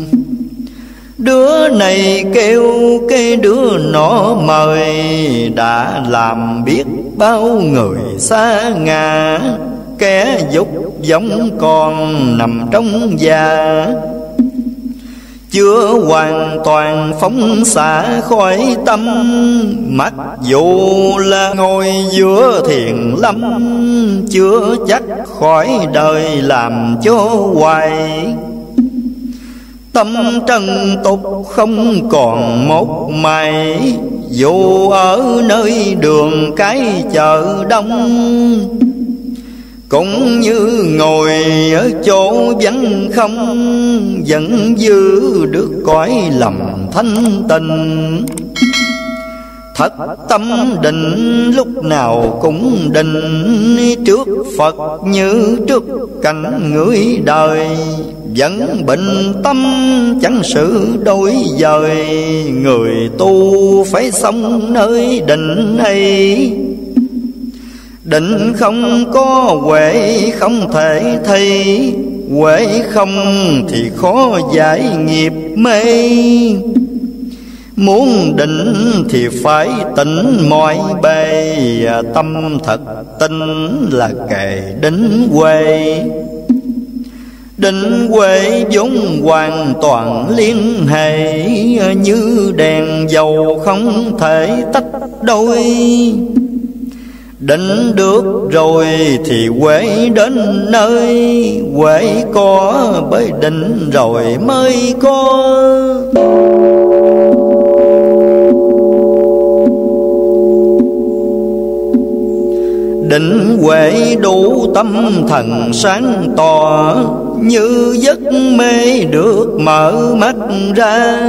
Đứa này kêu cái đứa nọ mời, đã làm biết bao người xa ngã. Kẻ dục giống còn nằm trong già, chưa hoàn toàn phóng xả khỏi tâm. Mặc dù là ngồi giữa thiền lâm, chưa chắc khỏi đời làm cho hoài. Tâm trần tục không còn một mày, dù ở nơi đường cái chợ đông. Cũng như ngồi ở chỗ vắng không, vẫn giữ được cõi lòng thanh tịnh. Thật tâm định lúc nào cũng định, trước Phật như trước cảnh người đời. Vẫn bình tâm chẳng sự đổi dời, người tu phải sống nơi định ấy. Định không có huệ không thể thi, huệ không thì khó giải nghiệp mê. Muốn định thì phải tỉnh mọi bề, tâm thật tinh là kề định huệ. Định huệ vốn hoàn toàn liên hệ, như đèn dầu không thể tách đôi. Định được rồi thì huệ đến nơi, huệ có bởi định rồi mới có. Định huệ đủ tâm thần sáng tỏ, như giấc mê được mở mắt ra.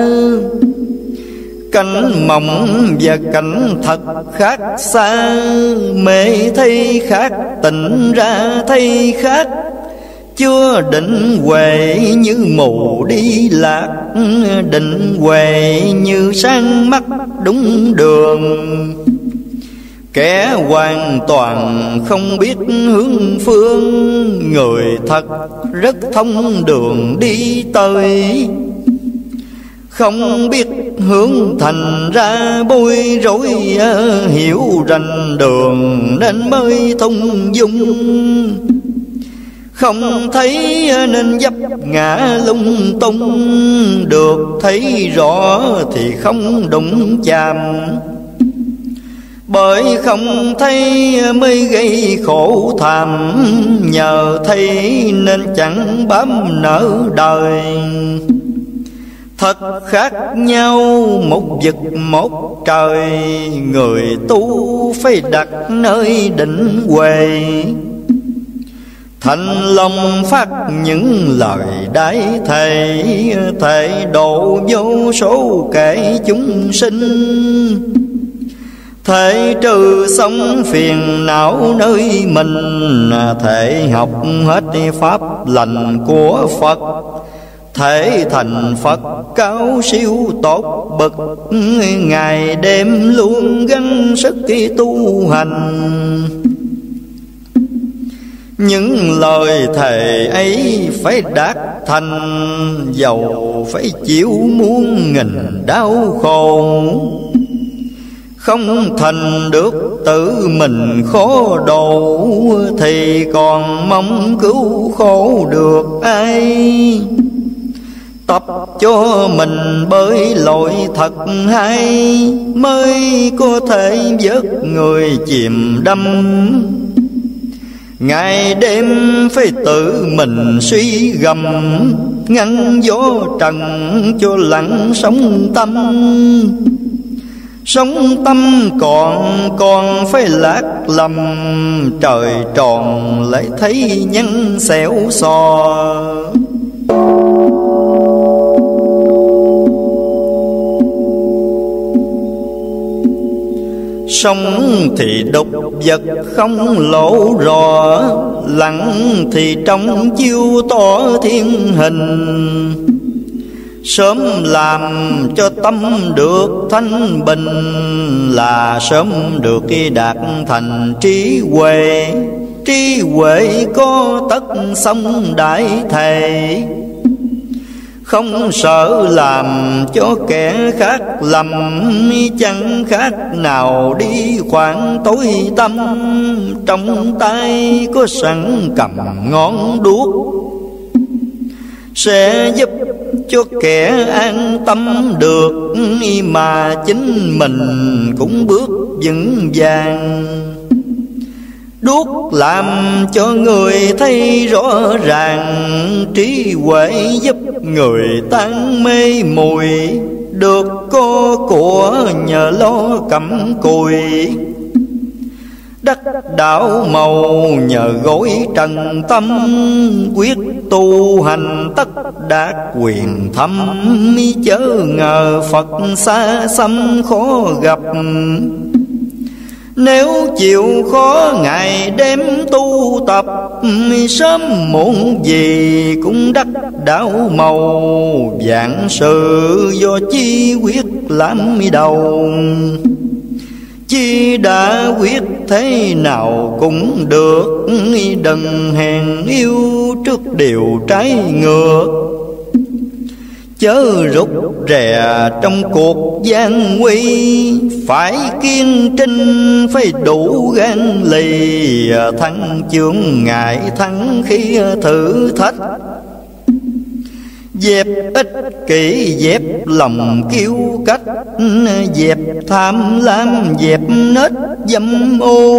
Cảnh mộng và cảnh thật khác xa, mê thấy khác tỉnh ra thấy khác. Chưa định huệ như mù đi lạc, định huệ như sáng mắt đúng đường. Kẻ hoàn toàn không biết hướng phương, người thật rất thông đường đi tới. Không biết hướng thành ra bối rối, hiểu rành đường nên mới thông dung. Không thấy nên dấp ngã lung tung, được thấy rõ thì không đụng chạm. Bởi không thấy mới gây khổ thảm, nhờ thấy nên chẳng bám nở đời. Thật khác nhau một vực một trời, người tu phải đặt nơi định huệ. Thành lòng phát những lời đái thề, thề độ vô số kẻ chúng sinh. Thể trừ sống phiền não nơi mình, thể học hết pháp lành của Phật. Thể thành Phật cao siêu tốt bậc, ngày đêm luôn gắng sức tu hành. Những lời thề ấy phải đạt thành, dầu phải chịu muôn nghìn đau khổ. Không thành được tự mình khổ độ, thì còn mong cứu khổ được ai. Tập cho mình bơi lội thật hay, mới có thể vớt người chìm đắm. Ngày đêm phải tự mình suy gầm, ngăn gió trần cho lặng sống tâm. Sống tâm còn còn phải lạc lầm, trời tròn lại thấy nhân xẻo xò. Sống thì độc vật không lộ rõ, lặng thì trong chiêu tỏ thiên hình. Sớm làm cho tâm được thanh bình, là sớm được đạt thành trí huệ. Trí huệ có tất song đại thầy, không sợ làm cho kẻ khác lầm. Chẳng khác nào đi khoảng tối tâm, trong tay có sẵn cầm ngón đuốc, sẽ giúp cho kẻ an tâm được, mà chính mình cũng bước vững vàng. Đuốc làm cho người thấy rõ ràng, trí huệ giúp người tan mê muội. Được có của nhờ lo cặm cùi, đắc đạo màu nhờ gối trần tâm. Quyết tu hành tất đạt quyền thâm, chớ ngờ Phật xa xăm khó gặp. Nếu chịu khó ngày đêm tu tập, sớm muộn gì cũng đắc đạo màu. Vạn sự do chi quyết làm đầu, chi đã quyết thế nào cũng được. Đừng hèn yêu trước điều trái ngược, chớ rụt rè trong cuộc gian nguy. Phải kiên trinh phải đủ gan lì, thắng chướng ngại thắng khi thử thách. Dẹp ích kỷ dẹp lòng kiêu cách, dẹp tham lam dẹp nết dâm ô.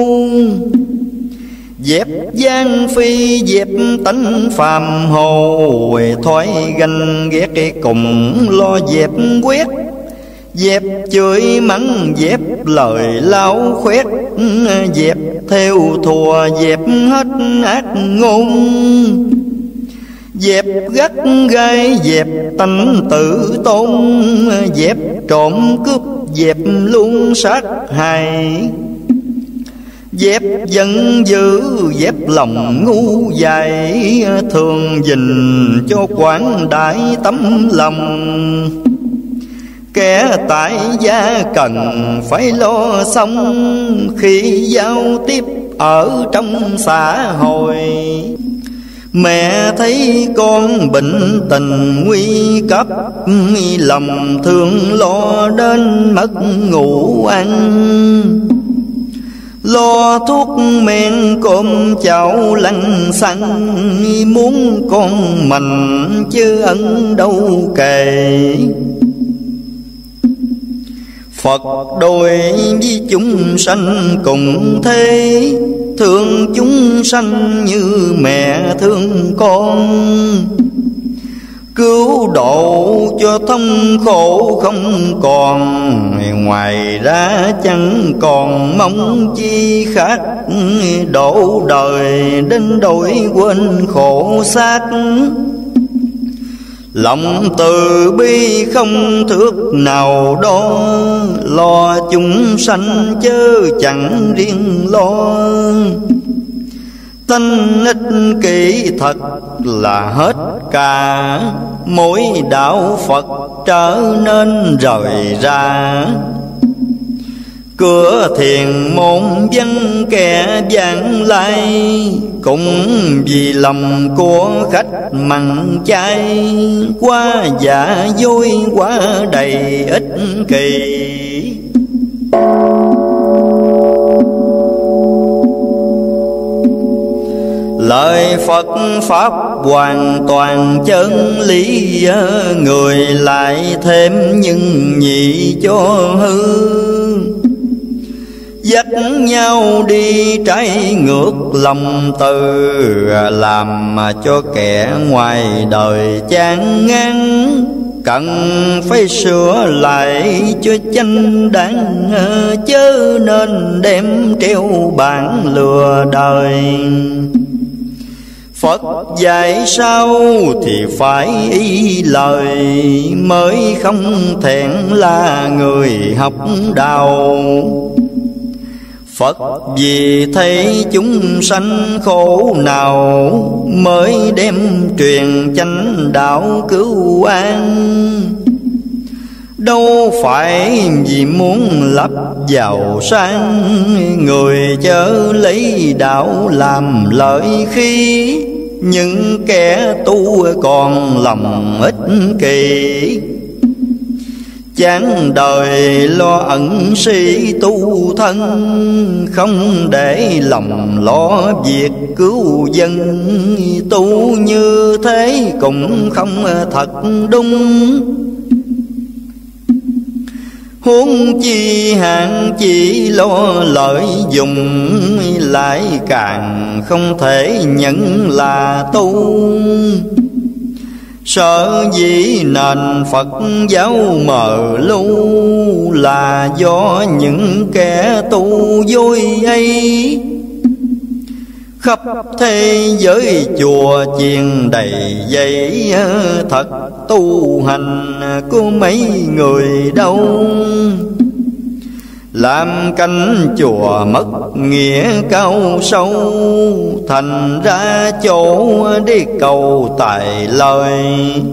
Dẹp gian phi dẹp tánh phàm hồ, thói ganh ghét cùng lo dẹp quét. Dẹp chửi mắng dẹp lời lao khoét, dẹp theo thùa dẹp hết ác ngôn. Dẹp gắt gai dẹp tánh tự tôn, dẹp trộm cướp dẹp luôn sát hại. Dẹp giận dữ dẹp lòng ngu dại, thường dình cho quảng đại tấm lòng. Kẻ tại gia cần phải lo xong, khi giao tiếp ở trong xã hội. Mẹ thấy con bệnh tình nguy cấp, lòng thương lo đến mất ngủ ăn. Lo thuốc men cơm chảo lăn xăng, muốn con mình chứ ân đâu kề. Phật đối với chúng sanh cùng thế, thương chúng sanh như mẹ thương con. Cứu độ cho thông khổ không còn, ngoài ra chẳng còn mong chi khác. Độ đời đến đổi quên khổ xác, lòng từ bi không thước nào đo. Lo chúng sanh chớ chẳng riêng lo, tánh ích kỷ thật là hết cả. Mỗi đạo Phật trở nên rời ra, cửa thiền môn văn kẻ vãng lai. Cũng vì lòng của khách mặn chay, quá giả dối quá đầy ích kỷ. Lời Phật Pháp hoàn toàn chân lý, người lại thêm nhưng nhị cho hư. Dắt nhau đi trái ngược lòng từ, làm cho kẻ ngoài đời chán ngán. cần phải sửa lại cho chánh đáng, chớ nên đem treo bảng lừa đời. Phật dạy sao thì phải y lời, mới không thẹn là người học đạo. Phật vì thấy chúng sanh khổ nào, mới đem truyền chánh đạo cứu an. Đâu phải vì muốn lấp giàu sang, người chớ lấy đạo làm lợi khí. Những kẻ tu còn lòng ích kỷ, chán đời lo ẩn si tu thân, không để lòng lo việc cứu dân. Tu như thế cũng không thật đúng, huống chi hạng chỉ lo lợi dụng, lại càng không thể nhận là tu. Sở dĩ nền Phật giáo mờ lu, là do những kẻ tu dối ấy. Khắp thế giới chùa chiền đầy giấy, thật tu hành có mấy người đâu. Làm cánh chùa mất nghĩa cao sâu, thành ra chỗ đi cầu tài lời.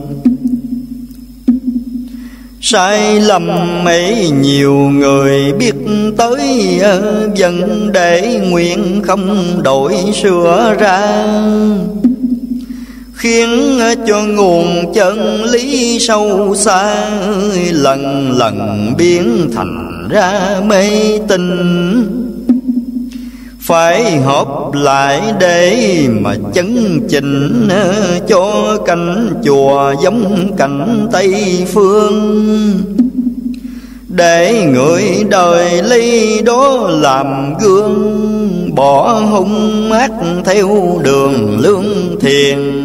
Sai lầm mấy nhiều người biết tới, vấn đề nguyện không đổi sửa ra. Khiến cho nguồn chân lý sâu xa, lần lần biến thành ra mê tín. Phải họp lại để mà chấn chỉnh, cho cảnh chùa giống cảnh Tây Phương. Để người đời lấy đó làm gương, bỏ hung ác theo đường lương thiện.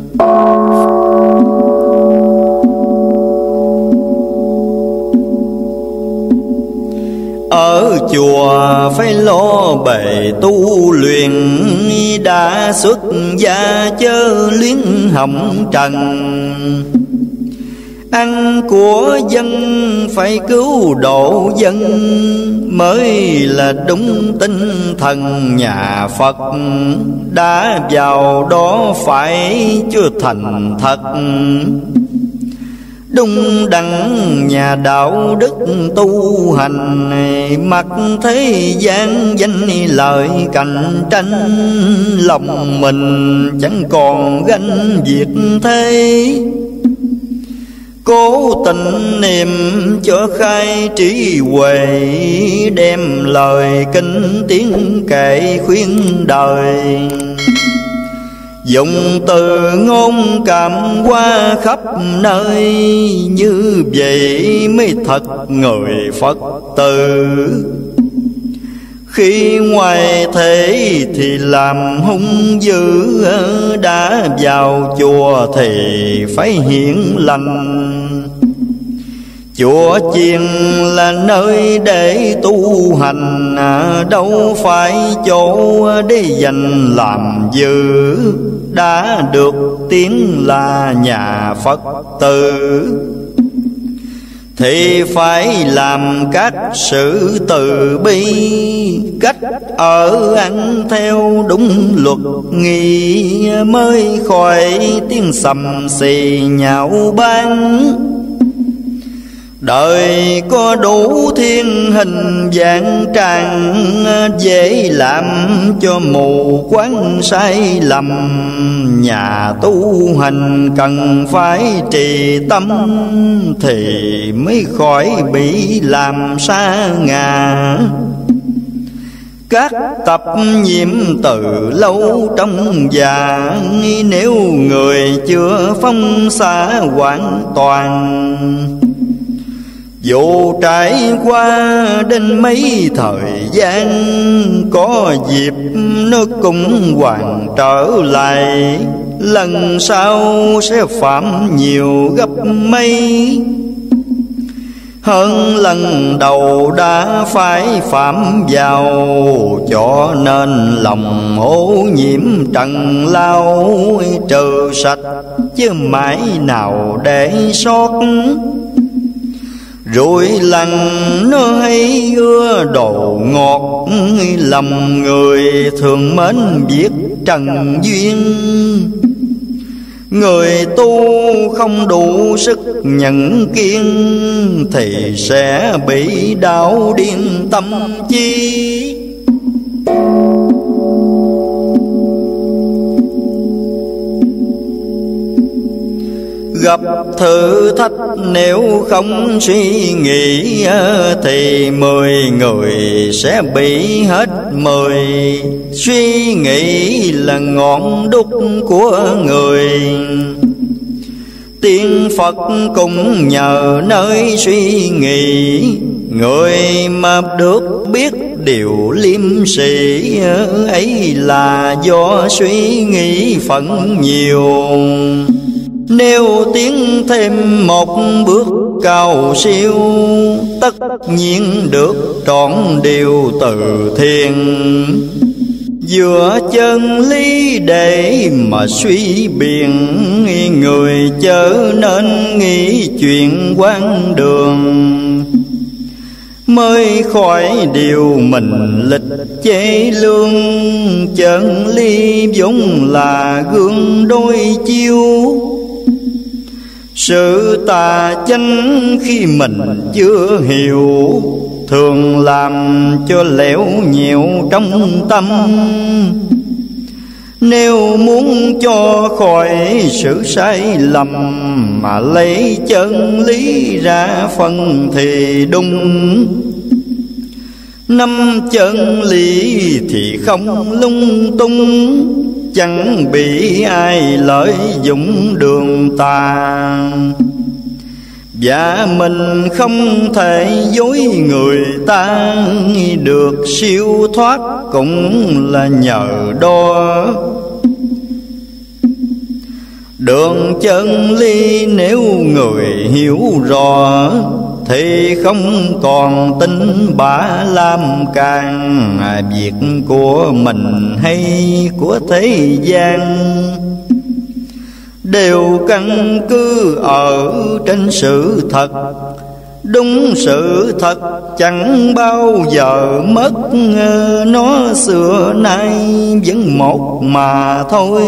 Ở chùa phải lo bề tu luyện, đã xuất gia chớ luyến hồng trần. Ăn của dân phải cứu độ dân, mới là đúng tinh thần nhà Phật. Đã vào đó phải chưa thành thật, đúng đắn nhà đạo đức tu hành. Mặc thế gian danh lợi cạnh tranh, lòng mình chẳng còn ganh việc thế. Cố tình niệm cho khai trí huệ, đem lời kinh tiếng kệ khuyên đời. Dùng từ ngôn cảm qua khắp nơi, như vậy mới thật người Phật tử. Khi ngoài thế thì làm hung dữ, đã vào chùa thì phải hiển lành. Chùa chiền là nơi để tu hành, đâu phải chỗ để dành làm dữ. Đã được tiếng là nhà Phật tử, thì phải làm các sự từ bi. Cách ở ăn theo đúng luật nghi, mới khỏi tiếng sầm xì nhạo báng. Đời có đủ thiên hình dạng tràng, dễ làm cho mù quáng sai lầm. Nhà tu hành cần phải trì tâm, thì mới khỏi bị làm sa ngà. Các tập nhiễm từ lâu trong già, nếu người chưa phong xả hoàn toàn. Dù trải qua đến mấy thời gian, có dịp nó cũng hoàn trở lại. lần sau sẽ phạm nhiều gấp mấy. Hơn lần đầu đã phải phạm vào, cho nên lòng ô nhiễm trần lao trừ sạch, chứ mãi nào để sót. Rồi lần nó hay ưa đồ ngọt, lầm người thường mến việc trần duyên. Người tu không đủ sức nhận kiên, thì sẽ bị đau điên tâm chi. Gặp thử thách nếu không suy nghĩ, thì mười người sẽ bị hết mười. Suy nghĩ là ngọn đuốc của người, tiên Phật cũng nhờ nơi suy nghĩ. Người mà được biết điều liêm sĩ, ấy là do suy nghĩ phận nhiều. Nếu tiến thêm một bước cao siêu, tất nhiên được trọn điều từ thiền. Giữa chân lý để mà suy biện, người chớ nên nghĩ chuyện quan đường. Mới khỏi điều mình lịch chế lương, chân lý vốn là gương đôi chiếu. Sự tà chánh khi mình chưa hiểu, thường làm cho lẻo nhẹo trong tâm. Nếu muốn cho khỏi sự sai lầm, mà lấy chân lý ra phân thì đúng. Năm chân lý thì không lung tung, chẳng bị ai lợi dụng đường tà. Và mình không thể dối người ta, được siêu thoát cũng là nhờ đó. Đường chân lý nếu người hiểu rõ, thì không còn tính bả làm càng. Việc của mình hay của thế gian, đều căn cứ ở trên sự thật. Đúng sự thật chẳng bao giờ mất, nó xưa nay vẫn một mà thôi.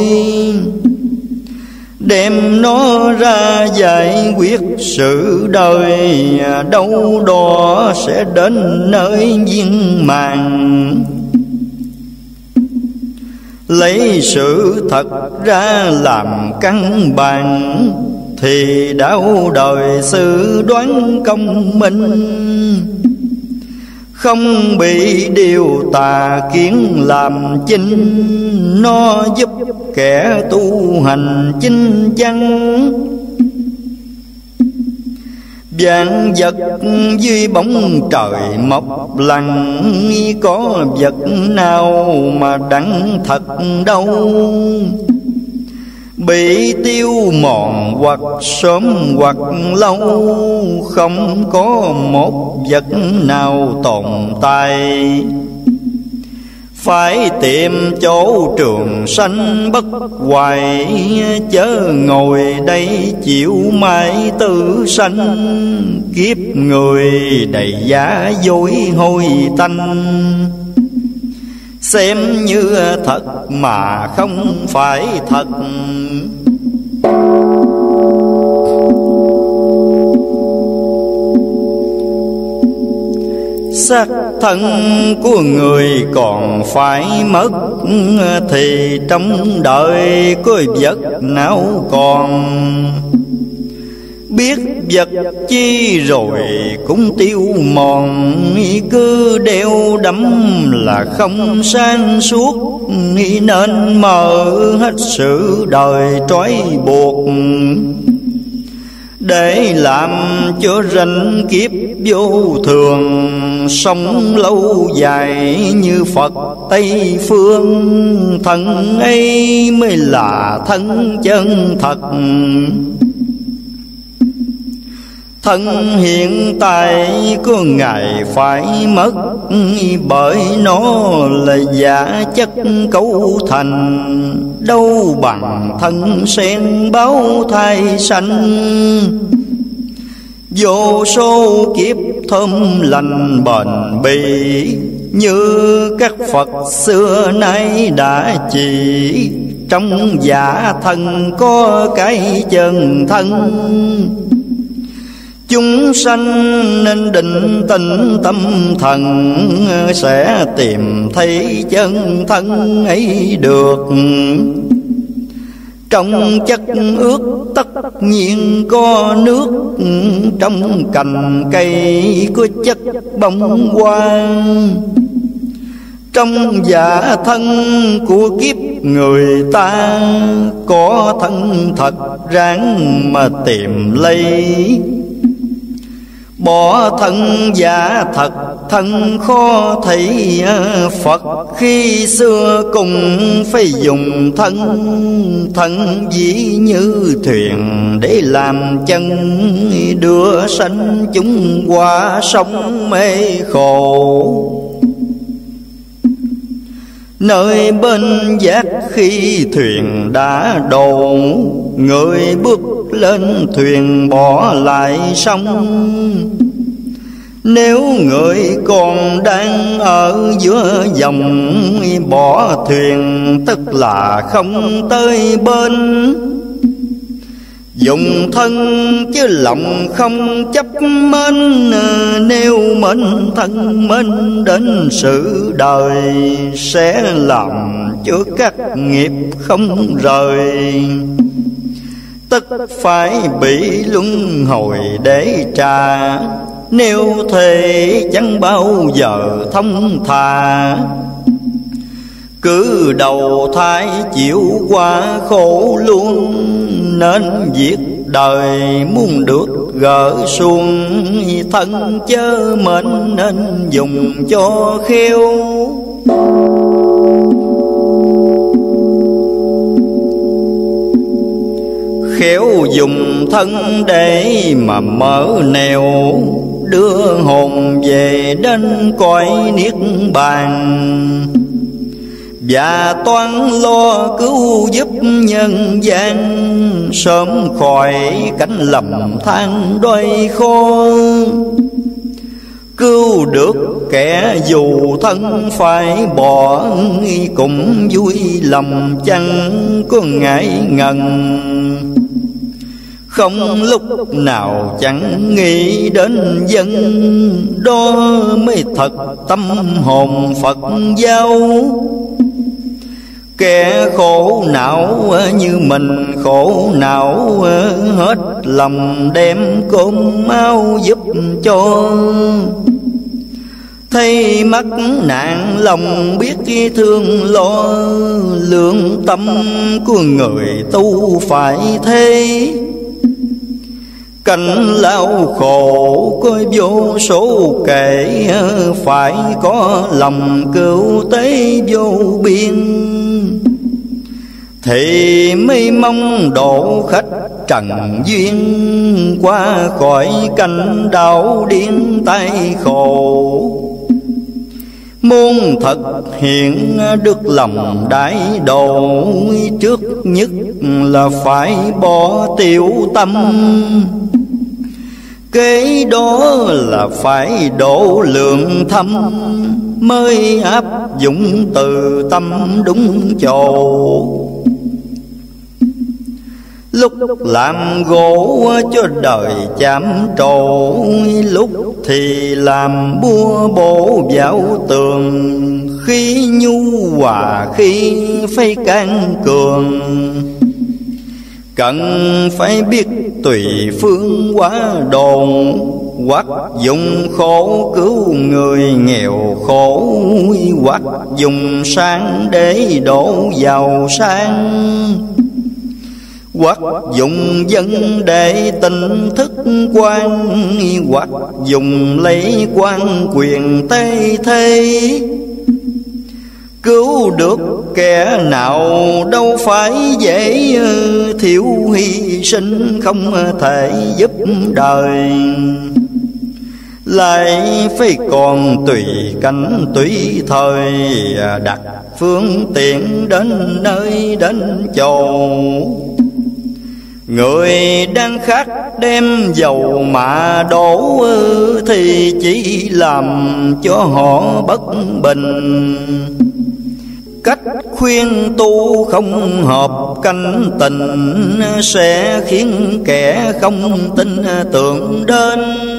Đem nó ra giải quyết sự đời, đâu đó sẽ đến nơi viên mãn. Lấy sự thật ra làm căn bản, thì đau đời sự đoán công minh. Không bị điều tà kiến làm chinh, nó giúp kẻ tu hành chinh chắn. Vạn vật dưới bóng trời mọc lằn, có vật nào mà đặng thật đâu. Bị tiêu mòn hoặc sớm hoặc lâu, không có một vật nào tồn tại. Phải tìm chỗ trường sanh bất hoài, chớ ngồi đây chịu mãi tự sanh. Kiếp người đầy giả dối hôi tanh, xem như thật mà không phải thật. Xác thân của người còn phải mất, thì trong đời có vật nào còn. Biết vật chi rồi cũng tiêu mòn, cứ đeo đắm là không sáng suốt. Nên mở hết sự đời trói buộc, để làm cho ranh kiếp vô thường, sống lâu dài như Phật Tây Phương. Thân ấy mới là thân chân thật. Thân hiện tại có ngày phải mất, bởi nó là giả chất cấu thành. Đâu bằng thân sen báo thai sanh, vô số kiếp thơm lành bền bỉ. Như các Phật xưa nay đã chỉ, trong giả thân có cái chân thân. Chúng sanh nên định tĩnh tâm thần, sẽ tìm thấy chân thân ấy được. Trong chất ướt tất nhiên có nước, trong cành cây có chất bông hoa. Trong dạ thân của kiếp người ta, có thân thật ráng mà tìm lấy. Bỏ thân giả thật thân khó thấy, Phật khi xưa cùng phải dùng thân. Thân dĩ như thuyền để làm chân, đưa sanh chúng qua sông mê khổ. Nơi bên giác khi thuyền đã đổ, người bước lên thuyền bỏ lại sông. Nếu người còn đang ở giữa dòng, bỏ thuyền tức là không tới bên. Dùng thân chứ lòng không chấp mến, nếu mến thân mến đến sự đời, sẽ làm cho các nghiệp không rời. Tất phải bị luân hồi để trả, nếu thế chẳng bao giờ thông thả. Cứ đầu thai chịu qua khổ luôn, nên việc đời muốn được gỡ xuống. Thân chớ mệnh nên dùng cho khéo, khéo dùng thân để mà mở nẻo. Đưa hồn về đến cõi niết bàn, và toan lo cứu giúp nhân gian. Sớm khỏi cảnh lầm than đói khó, cứu được kẻ dù thân phải bỏ. Cũng vui lòng chẳng có ngại ngần, không lúc nào chẳng nghĩ đến dân. Đó mới thật tâm hồn Phật giáo. Kẻ khổ não như mình khổ não, hết lòng đem cơm áo giúp cho. Thấy mắc nạn lòng biết thương lo, lương tâm của người tu phải thế. Cảnh lao khổ có vô số kể, phải có lòng cứu tế vô biên. Thì mới mong độ khách trần duyên, qua khỏi cảnh đau điên tai khổ. Muốn thật hiện được lòng đại độ, trước nhất là phải bỏ tiểu tâm. Kế đó là phải độ lượng thâm, mới áp dụng từ tâm đúng chỗ. Lúc làm gỗ cho đời chạm trổ, lúc thì làm búa bổ vào tường. Khi nhu hòa khi phải can cường, cần phải biết tùy phương hóa đồn. Hoặc dùng khổ cứu người nghèo khổ, hoặc dùng sang để đổ giàu sang. hoặc dùng dân để tỉnh thức quan, hoặc dùng lấy quan quyền tây thế. Cứu được kẻ nào đâu phải dễ, thiếu hy sinh không thể giúp đời. Lại phải còn tùy cảnh tùy thời, đặt phương tiện đến nơi đến chỗ. Người đang khát đem dầu mà đổ, thì chỉ làm cho họ bất bình. Cách khuyên tu không hợp canh tình, sẽ khiến kẻ không tin tưởng đến.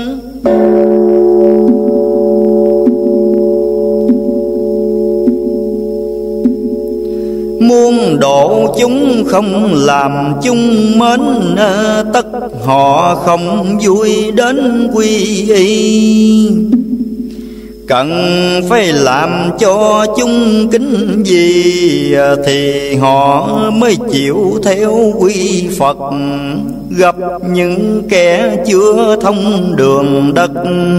Muôn độ chúng không làm chung mến, tất họ không vui đến quy y. Cần phải làm cho chúng kính gì, thì họ mới chịu theo quy Phật. Gặp những kẻ chưa thông đường đất,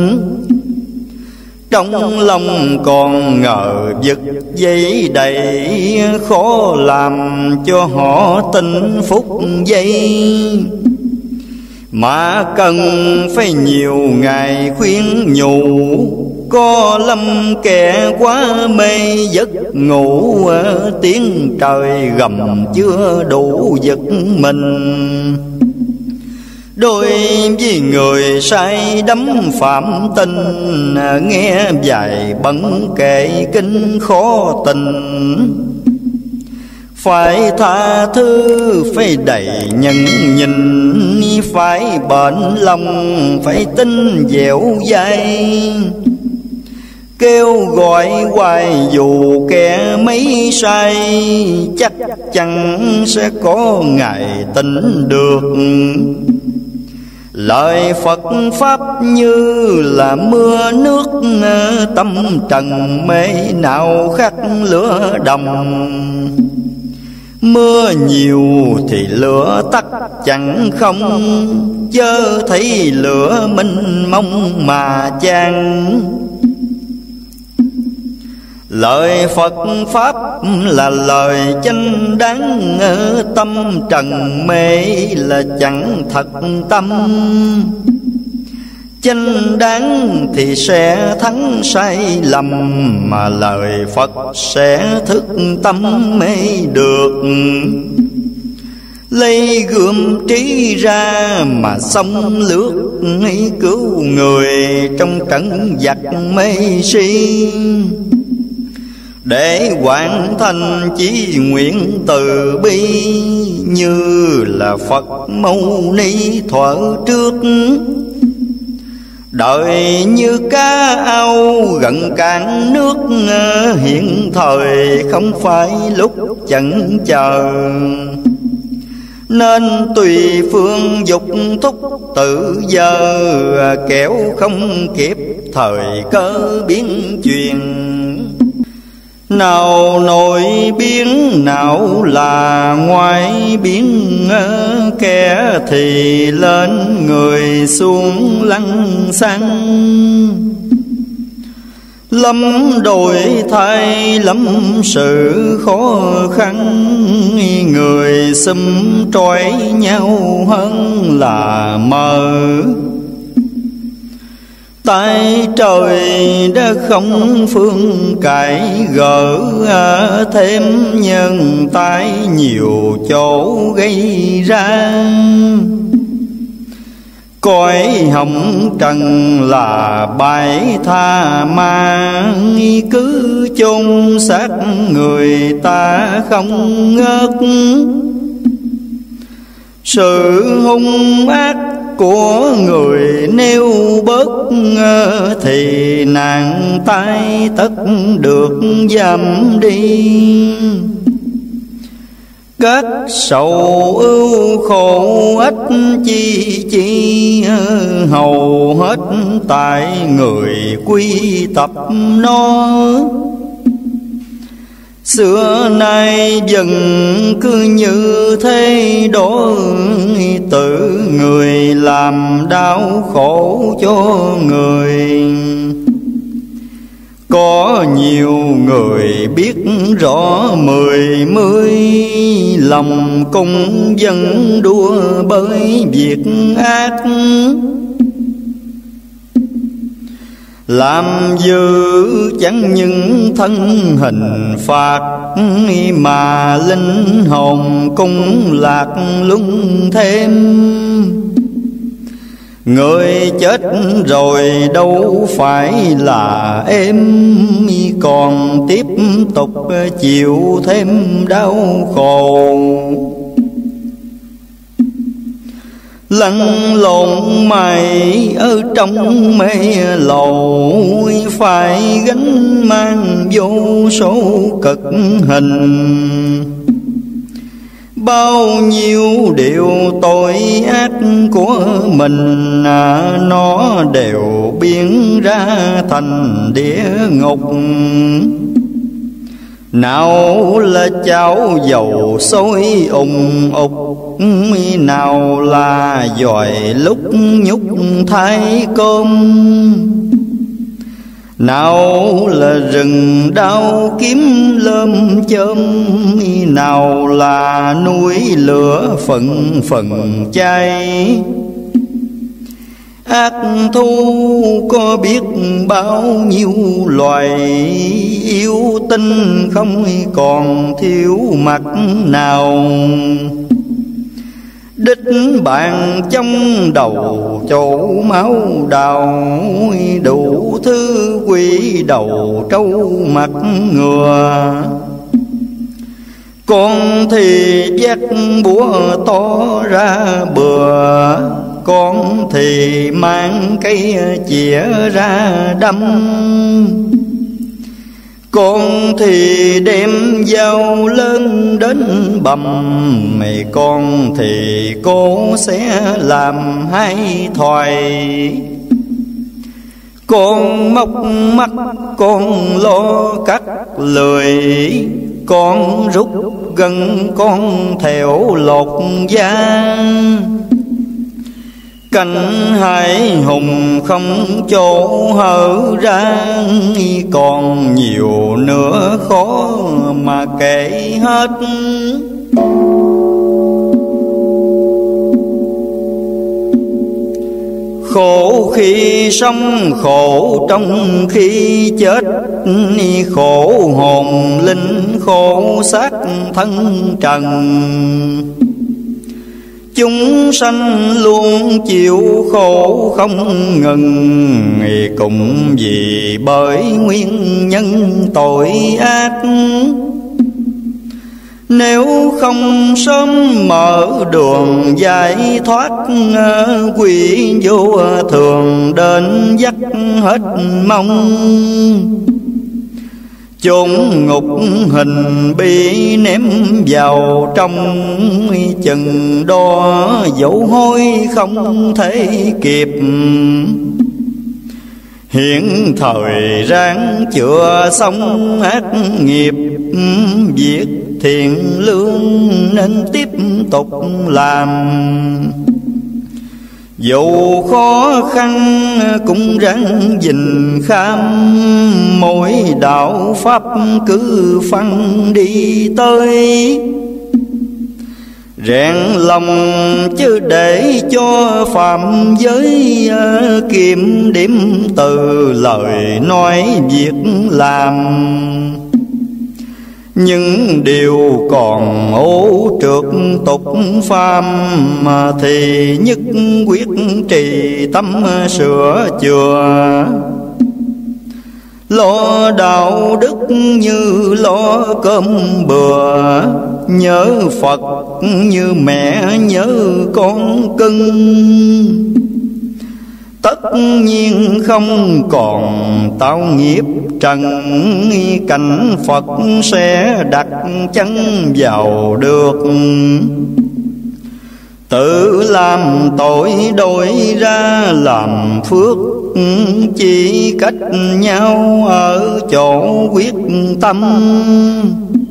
trong lòng còn ngờ vực dây đầy, khó làm cho họ tin phúc giây. Mà cần phải nhiều ngày khuyên nhủ, có lâm kẻ quá mê giấc ngủ. Tiếng trời gầm chưa đủ giật mình, đôi với người say đắm phạm tình. Nghe dài bấn kệ kinh khó tình, phải tha thứ phải đầy nhân nhìn. Phải bền lòng phải tin dẻo dai, kêu gọi hoài dù kẻ mấy sai. Chắc chắn sẽ có ngày tỉnh được. Lời Phật Pháp như là mưa nước, tâm trần mê nào khắc lửa đồng. Mưa nhiều thì lửa tắt chẳng không, chớ thấy lửa minh mông mà chan. Lời Phật Pháp là lời chánh đáng, tâm trần mê là chẳng thật tâm. Chánh đáng thì sẽ thắng sai lầm, mà lời Phật sẽ thức tâm mê được. Lấy gươm trí ra mà xông lướt, cứu người trong trận giặc mê si. Để hoàn thành chí nguyện từ bi, như là Phật Mâu Ni thuở trước. Đời như cá ao gần cạn nước, hiện thời không phải lúc chần chờ. Nên tùy phương dục thúc tự giờ, kẻo không kịp thời cơ biến chuyển. Nào nội biến nào là ngoài biến, kẻ thì lên người xuống lăng xăng. Lắm đổi thay lắm sự khó khăn, người xúm trói nhau hơn là mơ. Tại trời đã không phương cải gỡ, thêm nhân tai nhiều chỗ gây ra. Cõi hồng trần là bãi tha ma, cứ chôn xác người ta không ngớt. Sự hung ác của người nêu bớt, thì nạn tai tất được giảm đi. Các sầu ưu khổ ách chi chi, hầu hết tại người quy tập nó. Xưa nay vẫn cứ như thế đó, tự người làm đau khổ cho người. Có nhiều người biết rõ mười mươi, lòng cung dân đua bởi việc ác. Làm dữ chẳng những thân hình phạt, mà linh hồn cũng lạc luân thêm. Người chết rồi đâu phải là êm, còn tiếp tục chịu thêm đau khổ. Lăn lộn mày ở trong mê lầu, phải gánh mang vô số cực hình. Bao nhiêu điều tội ác của mình, nó đều biến ra thành địa ngục. Nào là chảo dầu sôi ùng ục, nào là dòi lúc nhúc thái cơm, nào là rừng đao kiếm lơm chơm, nào là núi lửa phần phần cháy. Ác thu có biết bao nhiêu loài, yêu tinh không còn thiếu mặt nào. Đích bạn trong đầu chỗ máu đào, đủ thứ quỷ đầu trâu mặt ngựa. Con thì vác búa to ra bừa, con thì mang cây chĩa ra đâm. Con thì đem dao lớn đến bầm, mày con thì cô sẽ làm hai thoại. Con móc mắt con lo cắt lười, con rút gân con thèo lột da. Cánh hai hùng không chỗ hở ra, còn nhiều nữa khó mà kể hết. Khổ khi sống, khổ trong khi chết, khổ hồn linh, khổ xác thân trần. Chúng sanh luôn chịu khổ không ngừng, cũng vì bởi nguyên nhân tội ác. Nếu không sớm mở đường giải thoát, quỷ vô thường đến dắt hết mong. Chốn ngục hình bị ném vào trong, chừng đó dấu hối không thể kịp. Hiện thời ráng chữa xong ác nghiệp, việc thiện lương nên tiếp tục làm. Dù khó khăn cũng ráng gìn kham, mỗi đạo pháp cứ phăng đi tới. Rèn lòng chứ để cho phạm giới kiểm điểm từ lời nói việc làm. Những điều còn ô trượt tục phàm thì nhất quyết trì tâm sửa chữa. Lo đạo đức như lo cơm bừa, nhớ Phật như mẹ nhớ con cưng. Tất nhiên không còn tạo nghiệp trần, cảnh Phật sẽ đặt chân vào được. Tự làm tội đổi ra làm phước, chỉ cách nhau ở chỗ quyết tâm.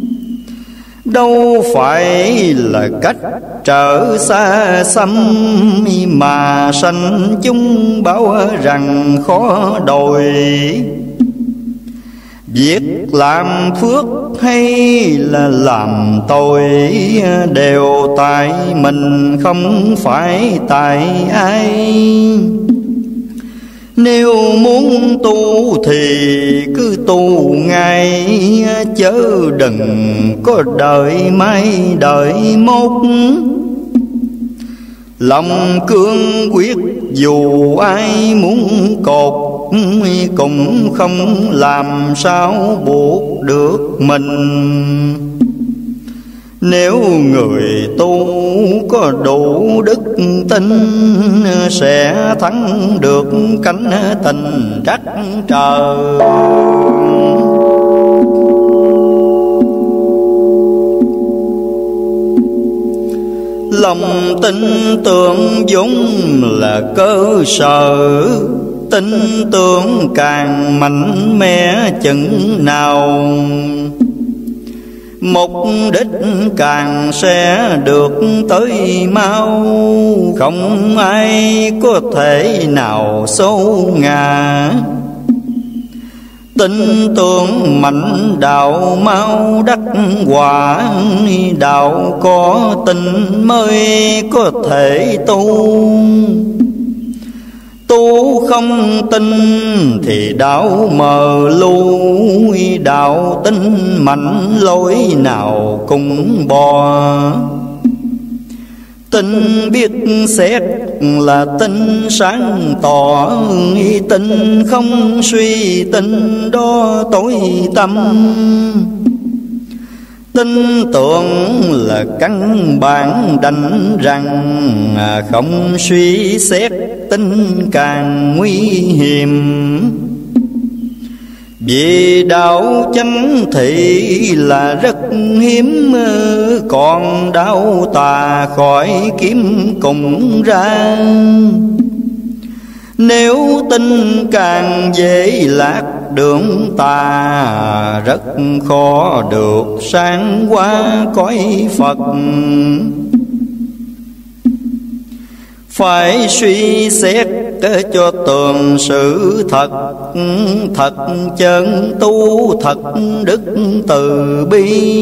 đâu phải là cách trở xa xăm, mà sanh chúng bảo rằng khó đòi. Việc làm phước hay là làm tội đều tại mình, không phải tại ai. Nếu muốn tu thì cứ tu ngay, chớ đừng có đợi mai đợi mốt. Lòng cương quyết dù ai muốn cột, cũng không làm sao buộc được mình. Nếu người tu có đủ đức tin, sẽ thắng được cánh tình trắc trời. Lòng tin tưởng vốn là cơ sở, tin tưởng càng mạnh mẽ chừng nào, mục đích càng sẽ được tới mau. Không ai có thể nào xô ngã, tin tưởng mạnh đạo mau đắc quả. Đạo có tin mới có thể tu, tu không tin thì đạo mờ lu. Đạo tin mạnh lối nào cũng bò, tin biết xét là tin sáng tỏ. Tin không suy tin đó tối tâm, tin tưởng là căn bản đành rằng. Không suy xét tin càng nguy hiểm, vì đạo chánh thị là rất hiếm. Còn đạo tà khỏi kiếm cùng ra, nếu tin càng dễ lạc đường tà. Rất khó được sang qua cõi Phật, phải suy xét cho tường sự thật. Thật chân tu, thật đức từ bi,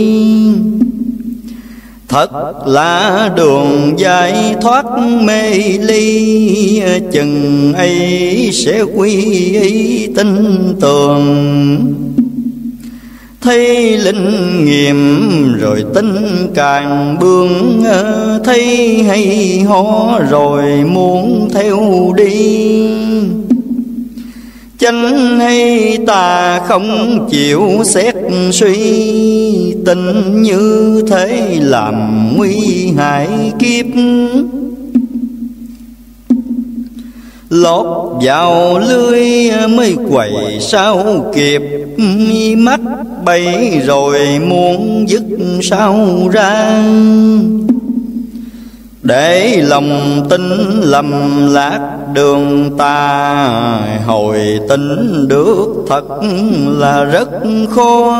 thật là đường giải thoát mê ly. Chừng ấy sẽ quy y tin tưởng, thấy linh nghiệm rồi tin càng bướng. Thấy hay ho rồi muốn theo đi, chánh hay tà không chịu xét suy. Tin như thế làm nguy hại kiếp, lọt vào lưới mới quậy sao kịp. Mắt bay rồi muốn dứt sao ra, để lòng tin lầm lạc đường ta. Hồi tin được thật là rất khó,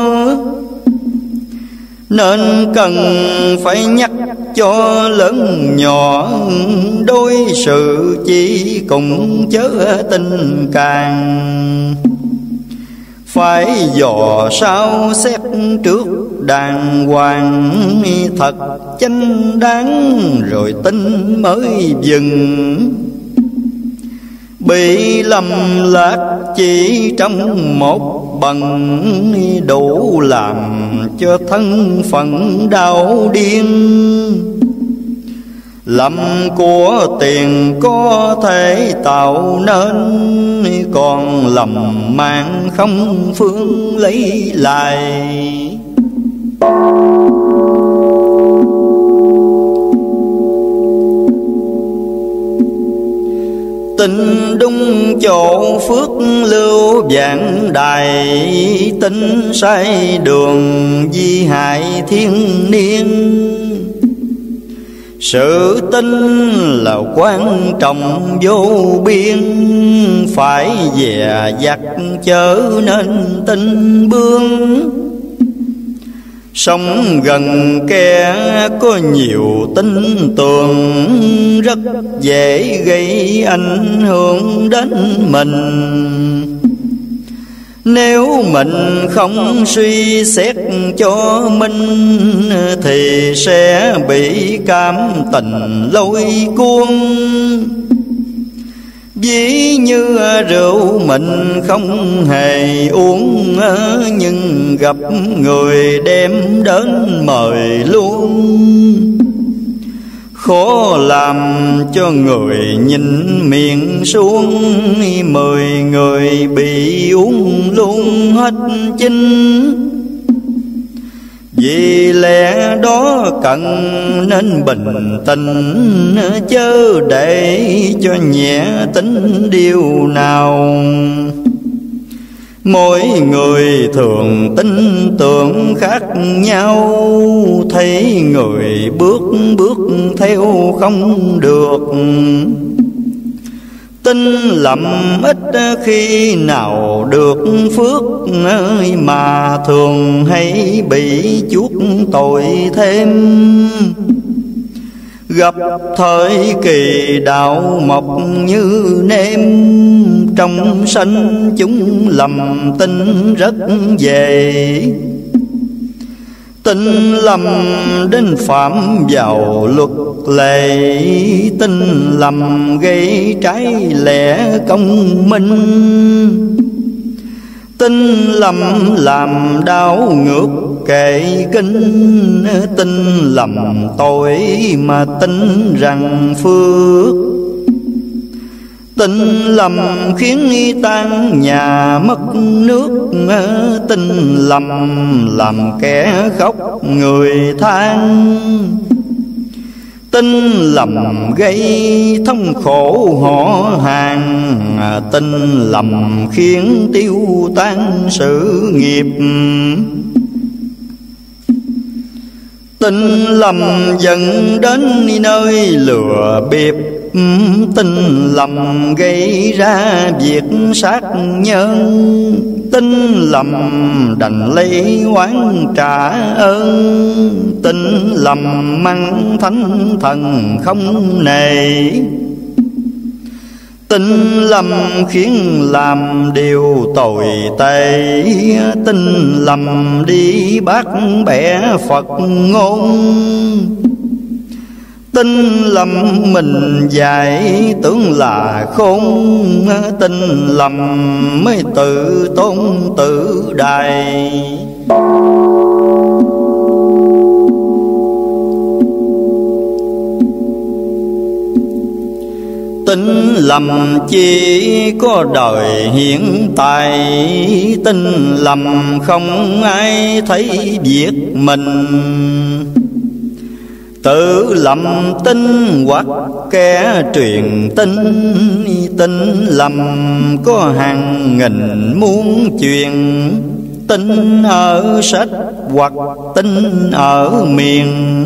nên cần phải nhắc cho lớn nhỏ. Đối sự chỉ cùng chớ tin càng, phải dò sao xét trước đàng hoàng. Thật chánh đáng rồi tin mới dừng, bị lầm lạc chỉ trong một bần. Đủ làm cho thân phận đau điên, lầm của tiền có thể tạo nên. Còn lầm mạng không phương lấy lại, tình đúng chỗ phước lưu vạn đài. Tin sai đường di hại thiên niên, sự tin là quan trọng vô biên. Phải dè dặt chớ nên tin bướng, Sống gần kẻ có nhiều tin tưởng, rất dễ gây ảnh hưởng đến mình. Nếu mình không suy xét cho mình thì sẽ bị cảm tình lôi cuốn. Ví như rượu mình không hề uống, nhưng gặp người đem đến mời luôn. Khó làm cho người nhìn miệng xuống, mười người bị uống luôn hết chinh. Vì lẽ đó cần nên bình tĩnh, chớ để cho nhẹ tính điều nào. Mỗi người thường tin tưởng khác nhau, thấy người bước bước theo không được. Tin lầm ít khi nào được phước, mà thường hay bị chuốc tội thêm. Gặp thời kỳ đạo mộc như nêm, trong sanh chúng lầm tin rất dễ. Tin lầm đến phạm vào luật lệ, tin lầm gây trái lẽ công minh. Tin lầm làm đảo ngược kệ kinh, tin lầm tội mà tin rằng phước. Tin lầm khiến tan nhà mất nước, tin lầm làm kẻ khóc người than. Tin lầm gây thống khổ họ hàng, tin lầm khiến tiêu tan sự nghiệp. Tin lầm dẫn đến nơi lừa bịp, tin lầm gây ra việc sát nhân. Tin lầm đành lấy oán trả ơn, tin lầm mang thánh thần không nề. Tin lầm khiến làm điều tồi tệ, tin lầm đi bác bẻ Phật ngôn. Tin lầm mình dạy tưởng là khôn, tin lầm mới tự tôn tự đại. Tin lầm chỉ có đời hiện tại, tin lầm không ai thấy việc mình. Tự lầm tin hoặc kẻ truyền tin, tin lầm có hàng nghìn muôn chuyện. Tin ở sách hoặc tin ở miền,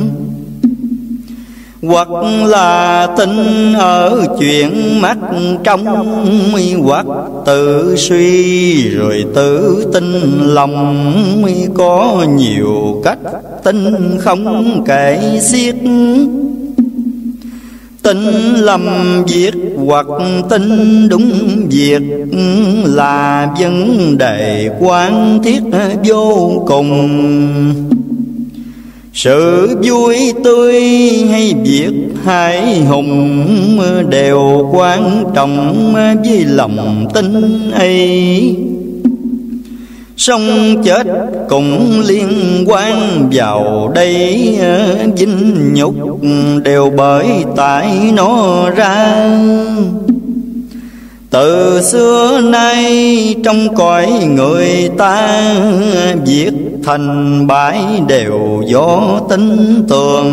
hoặc là tin ở chuyện mắt trong, hoặc tự suy rồi tự tin lòng. Có nhiều cách tin không kể xiết, tin lầm việc hoặc tin đúng việc là vấn đề quan thiết vô cùng. Sự vui tươi hay việc hãi hùng đều quan trọng với lòng tin ấy. Sống chết cũng liên quan vào đây, vinh nhục đều bởi tại nó ra. Từ xưa nay trong cõi người ta, việc thành bại đều do tin tưởng.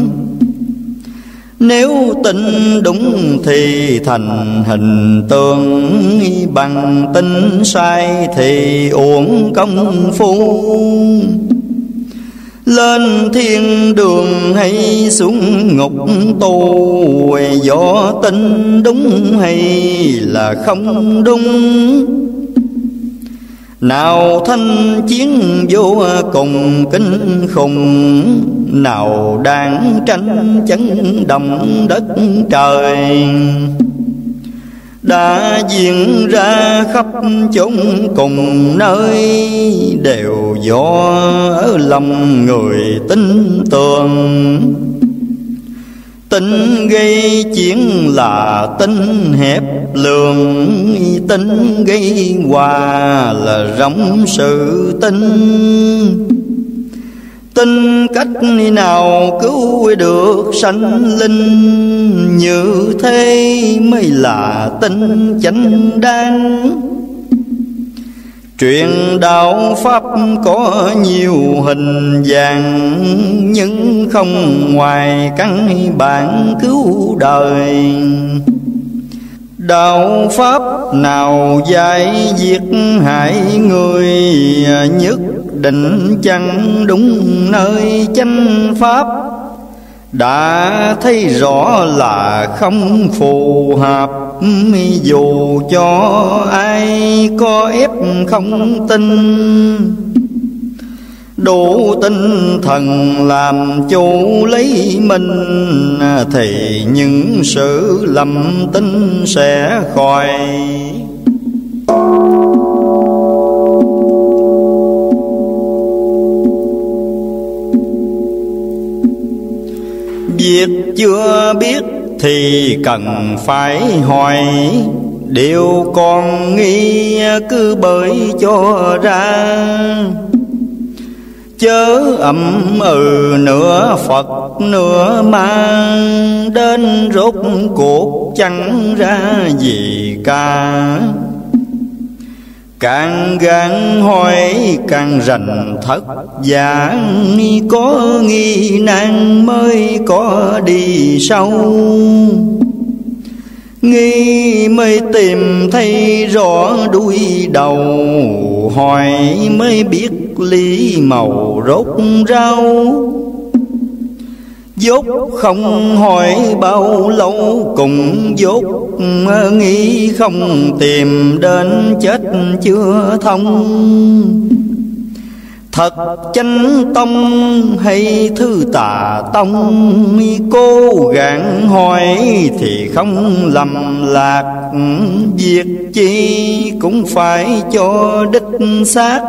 Nếu tin đúng thì thành hình tượng, bằng tin sai thì uổng công phu. Lên thiên đường hay xuống ngục tù, do tin đúng hay là không đúng. Nào thanh chiến vô cùng kinh khủng, nào đang tranh chấn động đất trời, đã diễn ra khắp chốn cùng nơi, đều do ở lòng người tin tưởng. Tính gây chuyện là tính hẹp lường, tính gây hòa là rộng sự tin. Tin cách nào cứu được sanh linh, như thế mới là tin chánh đáng. Truyền đạo pháp có nhiều hình dạng, nhưng không ngoài căn bản cứu đời. Đạo pháp nào dạy giết hại người, nhất định chẳng đúng nơi chánh pháp. Đã thấy rõ là không phù hợp, dù cho ai có ép không tin. Đủ tinh thần làm chủ lấy mình, thì những sự lầm tin sẽ khỏi. Việc chưa biết thì cần phải hỏi, điều còn nghi cứ bởi cho ra. Chớ ậm ừ nửa Phật nửa ma, đến rốt cuộc chẳng ra gì cả. Càng gắng hỏi càng rành thất giả, có nghi nan mới có đi sâu. Nghi mới tìm thấy rõ đuôi đầu, hỏi mới biết lý màu rốt rau. Dốt không hỏi bao lâu cùng dốt, nghĩ không tìm đến chết chưa thông. Thật chánh tông hay thứ tà tông, cố gắng hỏi thì không lầm lạc. Việc chi cũng phải cho đích xác,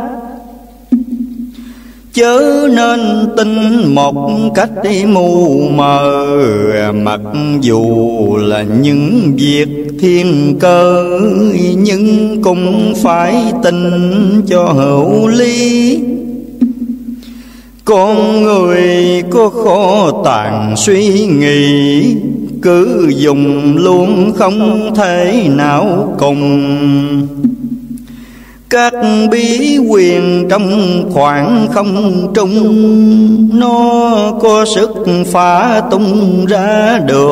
chớ nên tin một cách mù mờ. Mặc dù là những việc thiên cơ, nhưng cũng phải tin cho hữu lý. Con người có khó tàn suy nghĩ, cứ dùng luôn không thể nào cùng. Các bí quyền trong khoảng không trung, nó có sức phá tung ra được.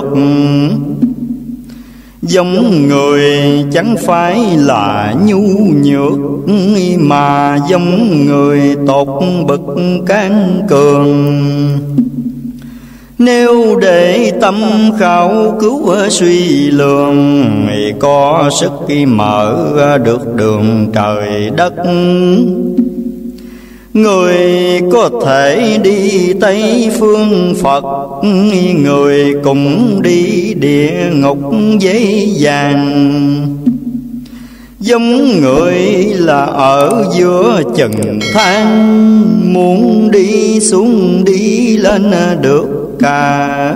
Giống người chẳng phải là nhu nhược, mà giống người tột bậc can cường. Nếu để tâm khảo cứu suy lường, có sức mở được đường trời đất. Người có thể đi Tây phương Phật, người cũng đi địa ngục dễ dàng. Giống người là ở giữa chừng thang, muốn đi xuống đi lên được cả.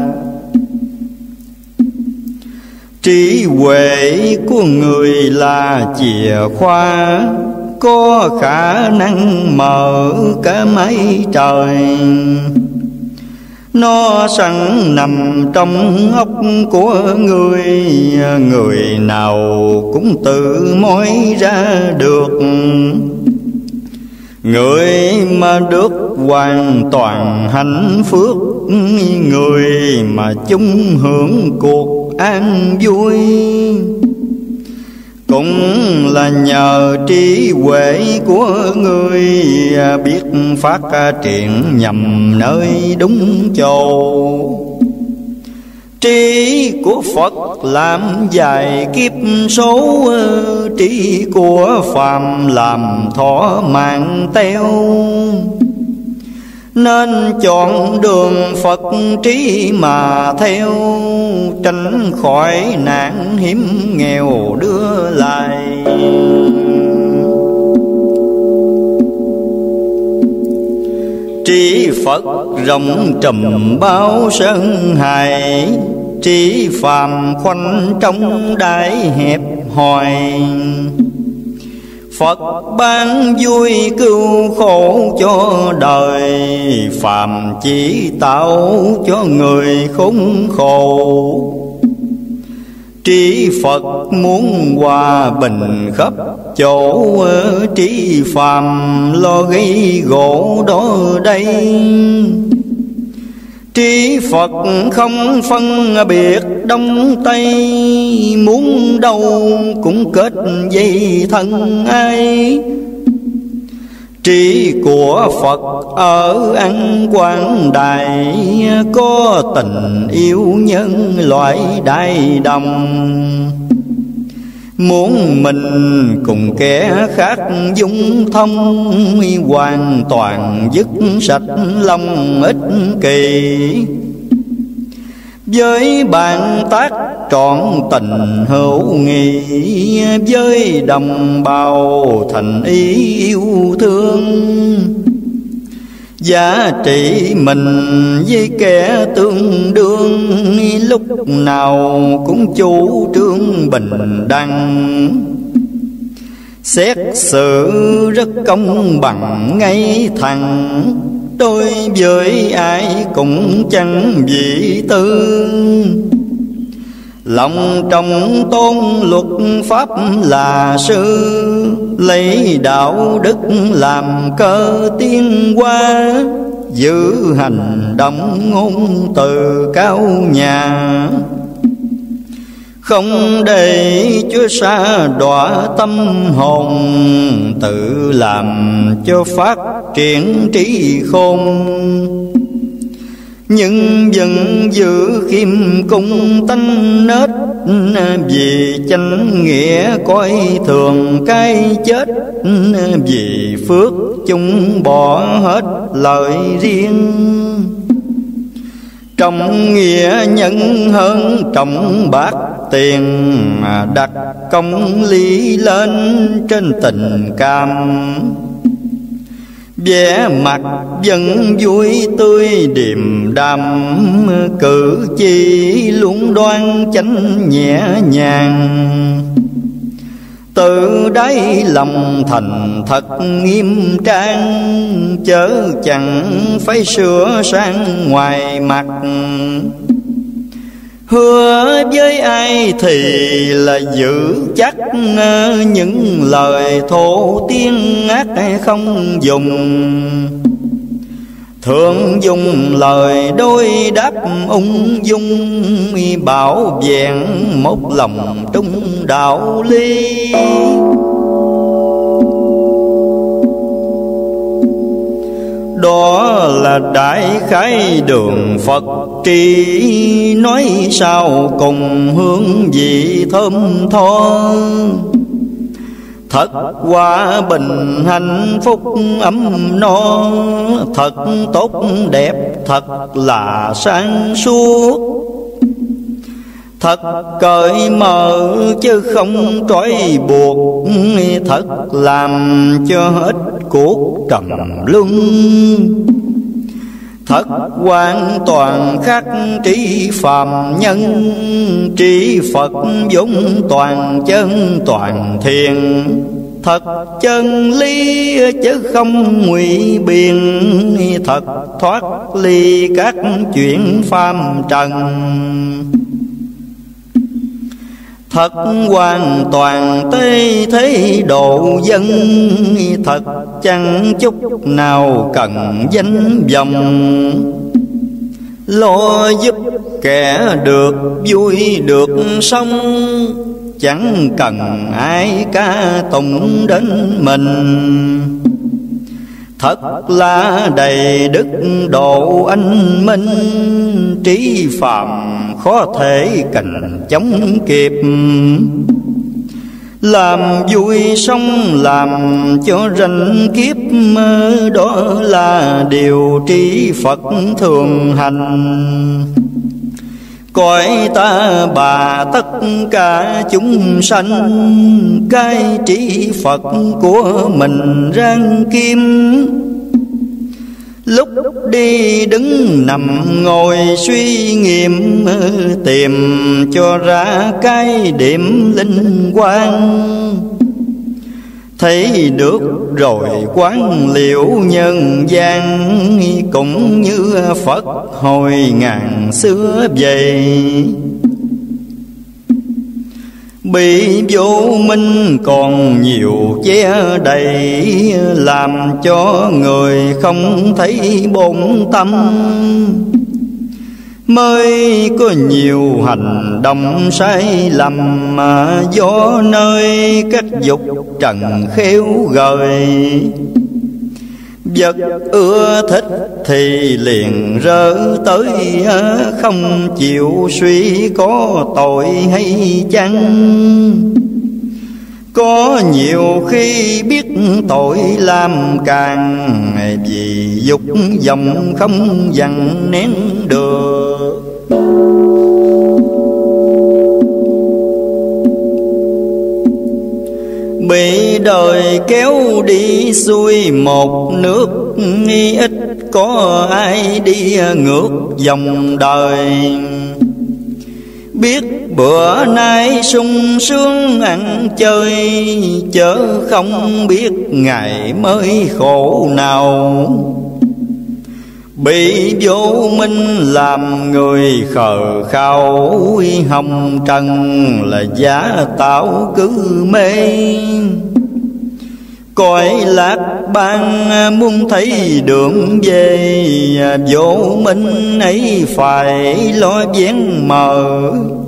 Trí huệ của người là chìa khóa, có khả năng mở cả mấy trời. Nó sẵn nằm trong óc của người, người nào cũng tự moi ra được. Người mà được hoàn toàn hạnh phước, người mà chung hưởng cuộc an vui, cũng là nhờ trí huệ của người biết phát triển nhằm nơi đúng chỗ. Trí của Phật làm dài kiếp số, trí của phàm làm thọ mạng teo. Nên chọn đường Phật trí mà theo, tránh khỏi nạn hiểm nghèo đưa lại. Trí Phật rộng trùm bao sơn hài, trí phàm khoanh trong đại hẹp hòi. Phật ban vui cứu khổ cho đời, phàm chỉ tạo cho người khốn khổ. Trí Phật muốn hòa bình khắp chỗ, trí phàm lo gây gỗ đó đây. Trí Phật không phân biệt đông tây, muốn đâu cũng kết dây thân ai. Trí của Phật ở ăn quan đài, có tình yêu nhân loại đại đồng. Muốn mình cùng kẻ khác dung thông, hoàn toàn dứt sạch lòng ích kỷ. Với bạn tác trọn tình hữu nghị, với đồng bào thành ý yêu thương. Giá trị mình với kẻ tương đương, lúc nào cũng chủ trương bình đẳng. Xét xử rất công bằng ngay thẳng, đối với ai cũng chẳng vị tư. Lòng trong tôn luật pháp là sư, lấy đạo đức làm cơ tiến hóa. Giữ hành động ngôn từ cao nhà, không để cho sa đọa tâm hồn. Tự làm cho phát triển trí khôn, nhưng vẫn giữ khiêm cung tánh nết. Vì chánh nghĩa coi thường cái chết, vì phước chung bỏ hết lợi riêng. Trọng nghĩa nhân hơn trọng bạc tiền, đặt công lý lên trên tình cảm. Vẻ mặt vẫn vui tươi điềm đạm, cử chỉ luôn đoan chánh nhẹ nhàng. Từ đáy lòng thành thật nghiêm trang, chớ chẳng phải sửa sang ngoài mặt. Hứa với ai thì là giữ chắc, những lời thô tiếng ác không dùng. Thường dùng lời đối đáp ung dung, bảo vẹn một lòng trung đạo lý. Đó là đại khái đường Phật tri, nói sao cùng hương vị thơm tho. Thật hòa bình hạnh phúc ấm no, thật tốt đẹp thật là sáng suốt. Thật cởi mở chứ không trói buộc, thật làm cho hết cuộc trầm luân. Thật hoàn toàn khác trí phàm nhân, trí Phật vốn toàn chân toàn thiện. Thật chân lý chứ không ngụy biện, thật thoát ly các chuyện phàm trần. Thật hoàn toàn tế thế độ dân, thật chẳng chút nào cần danh vọng. Lo giúp kẻ được vui được sống, chẳng cần ai ca tụng đến mình. Thật là đầy đức độ anh minh, trí phàm khó thể cạnh chống kịp. Làm vui sống làm cho ranh kiếp, đó là điều trí Phật thường hành. Cõi ta bà tất cả chúng sanh, cái trí Phật của mình ráng kim. Lúc đi đứng nằm ngồi suy nghiệm, tìm cho ra cái điểm linh quang. Thấy được rồi quán liệu nhân gian, cũng như Phật hồi ngàn xưa vậy. Bị vô minh còn nhiều che đầy, làm cho người không thấy bổn tâm. Mới có nhiều hành động sai lầm, mà do nơi các dục trần khéo gợi. Vật ưa thích thì liền rỡ tới, không chịu suy có tội hay chăng. Có nhiều khi biết tội làm càng, vì dục vọng không dằn nén được. Bị đời kéo đi xuôi một nước, ít có ai đi ngược dòng đời. Biết bữa nay sung sướng ăn chơi, chớ không biết ngày mới khổ nào. Bị vô minh làm người khờ khao, hồng trần là giả tạo cứ mê. Cõi lạc bang muốn thấy đường về, vô minh ấy phải lo vén mờ.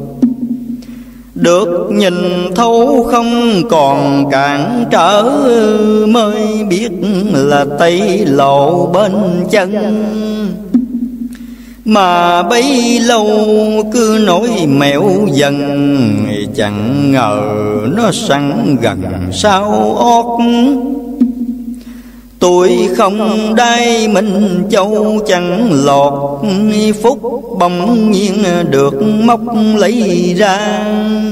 Được nhìn thấu không còn cản trở, mới biết là tây lộ bên chân. Mà bấy lâu cứ nói mẹo dần, chẳng ngờ nó sẵn gần sau ót. Tuổi không đai mình châu chẳng lọt, phúc bỗng nhiên được móc lấy ra.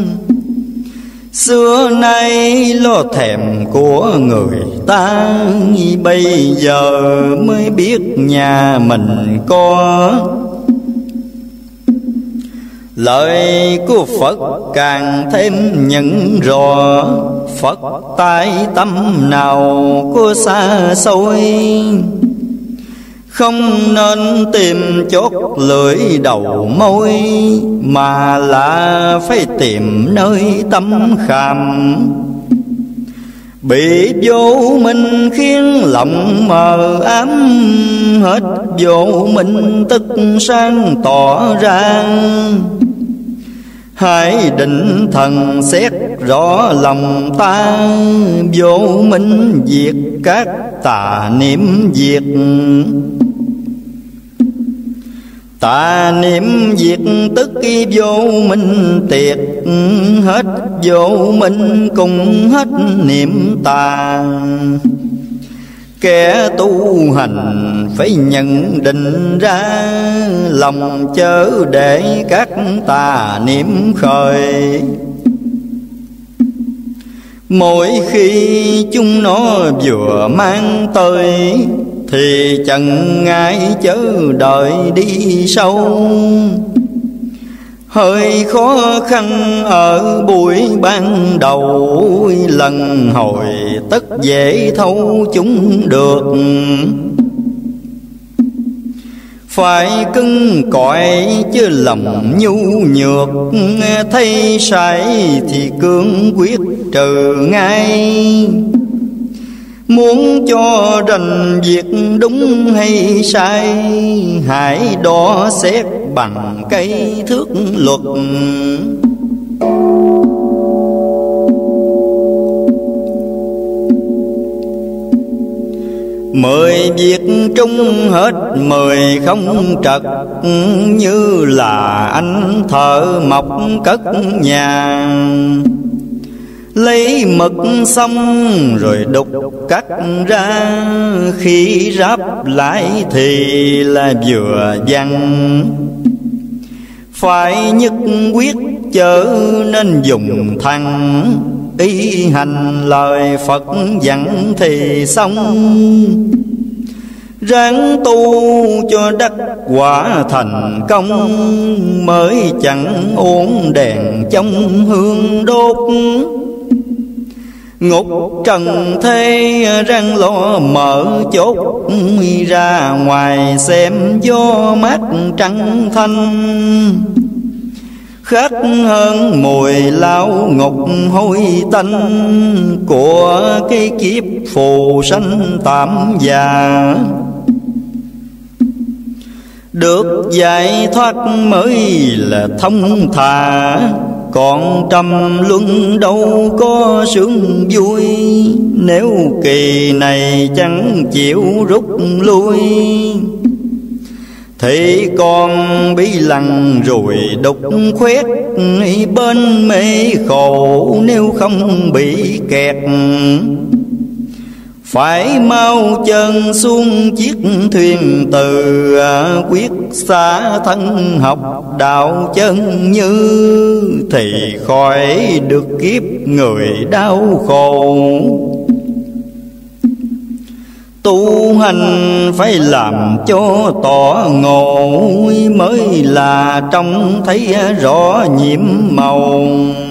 Xưa nay lo thèm của người ta, bây giờ mới biết nhà mình có. Lời của Phật càng thêm nhận rõ, Phật tại tâm nào có xa xôi. Không nên tìm chốt lưỡi đầu môi, mà là phải tìm nơi tâm khảm. Bị vô minh khiến lòng mờ ám, hết vô minh tức sáng tỏ ra. Hãy định thần xét rõ lòng ta, vô minh diệt các tà niệm diệt. Tà niệm diệt tức vô minh tiệt, hết vô minh cùng hết niệm tà. Kẻ tu hành phải nhận định ra, lòng chớ để các tà niệm khởi. Mỗi khi chúng nó vừa mang tới, thì chẳng ngại chớ đợi đi sâu. Hơi khó khăn ở buổi ban đầu, lần hồi tất dễ thấu chúng được. Phải cứng cỏi chứ lòng nhu nhược, thấy sai thì cương quyết trừ ngay. Muốn cho rành việc đúng hay sai, hãy đo xét bằng cây thước luật. Mười việc trung hết mười không trật, như là anh thợ mộc cất nhà. Lấy mực xong rồi đục cắt ra, khi ráp lại thì là vừa vặn. Phải nhất quyết chớ nên dùng thăng, ý hành lời Phật dặn thì xong. Ráng tu cho đắc quả thành công, mới chẳng uống đèn trong hương đốt. Ngục trần thế răng lo mở chốt, ra ngoài xem gió mát trăng thanh. Khác hơn mùi lao ngục hôi tanh, của cái kiếp phù sanh tạm già. Được giải thoát mới là thông thả, còn trầm luân đâu có sướng vui. Nếu kỳ này chẳng chịu rút lui, thì còn bị lằng rồi đục khoét bên mê khổ, nếu không bị kẹt. Phải mau chân xuống chiếc thuyền từ, quyết xa thân học đạo chân như, thì khỏi được kiếp người đau khổ. Tu hành phải làm cho tỏ ngộ, mới là trông thấy rõ nhiệm màu.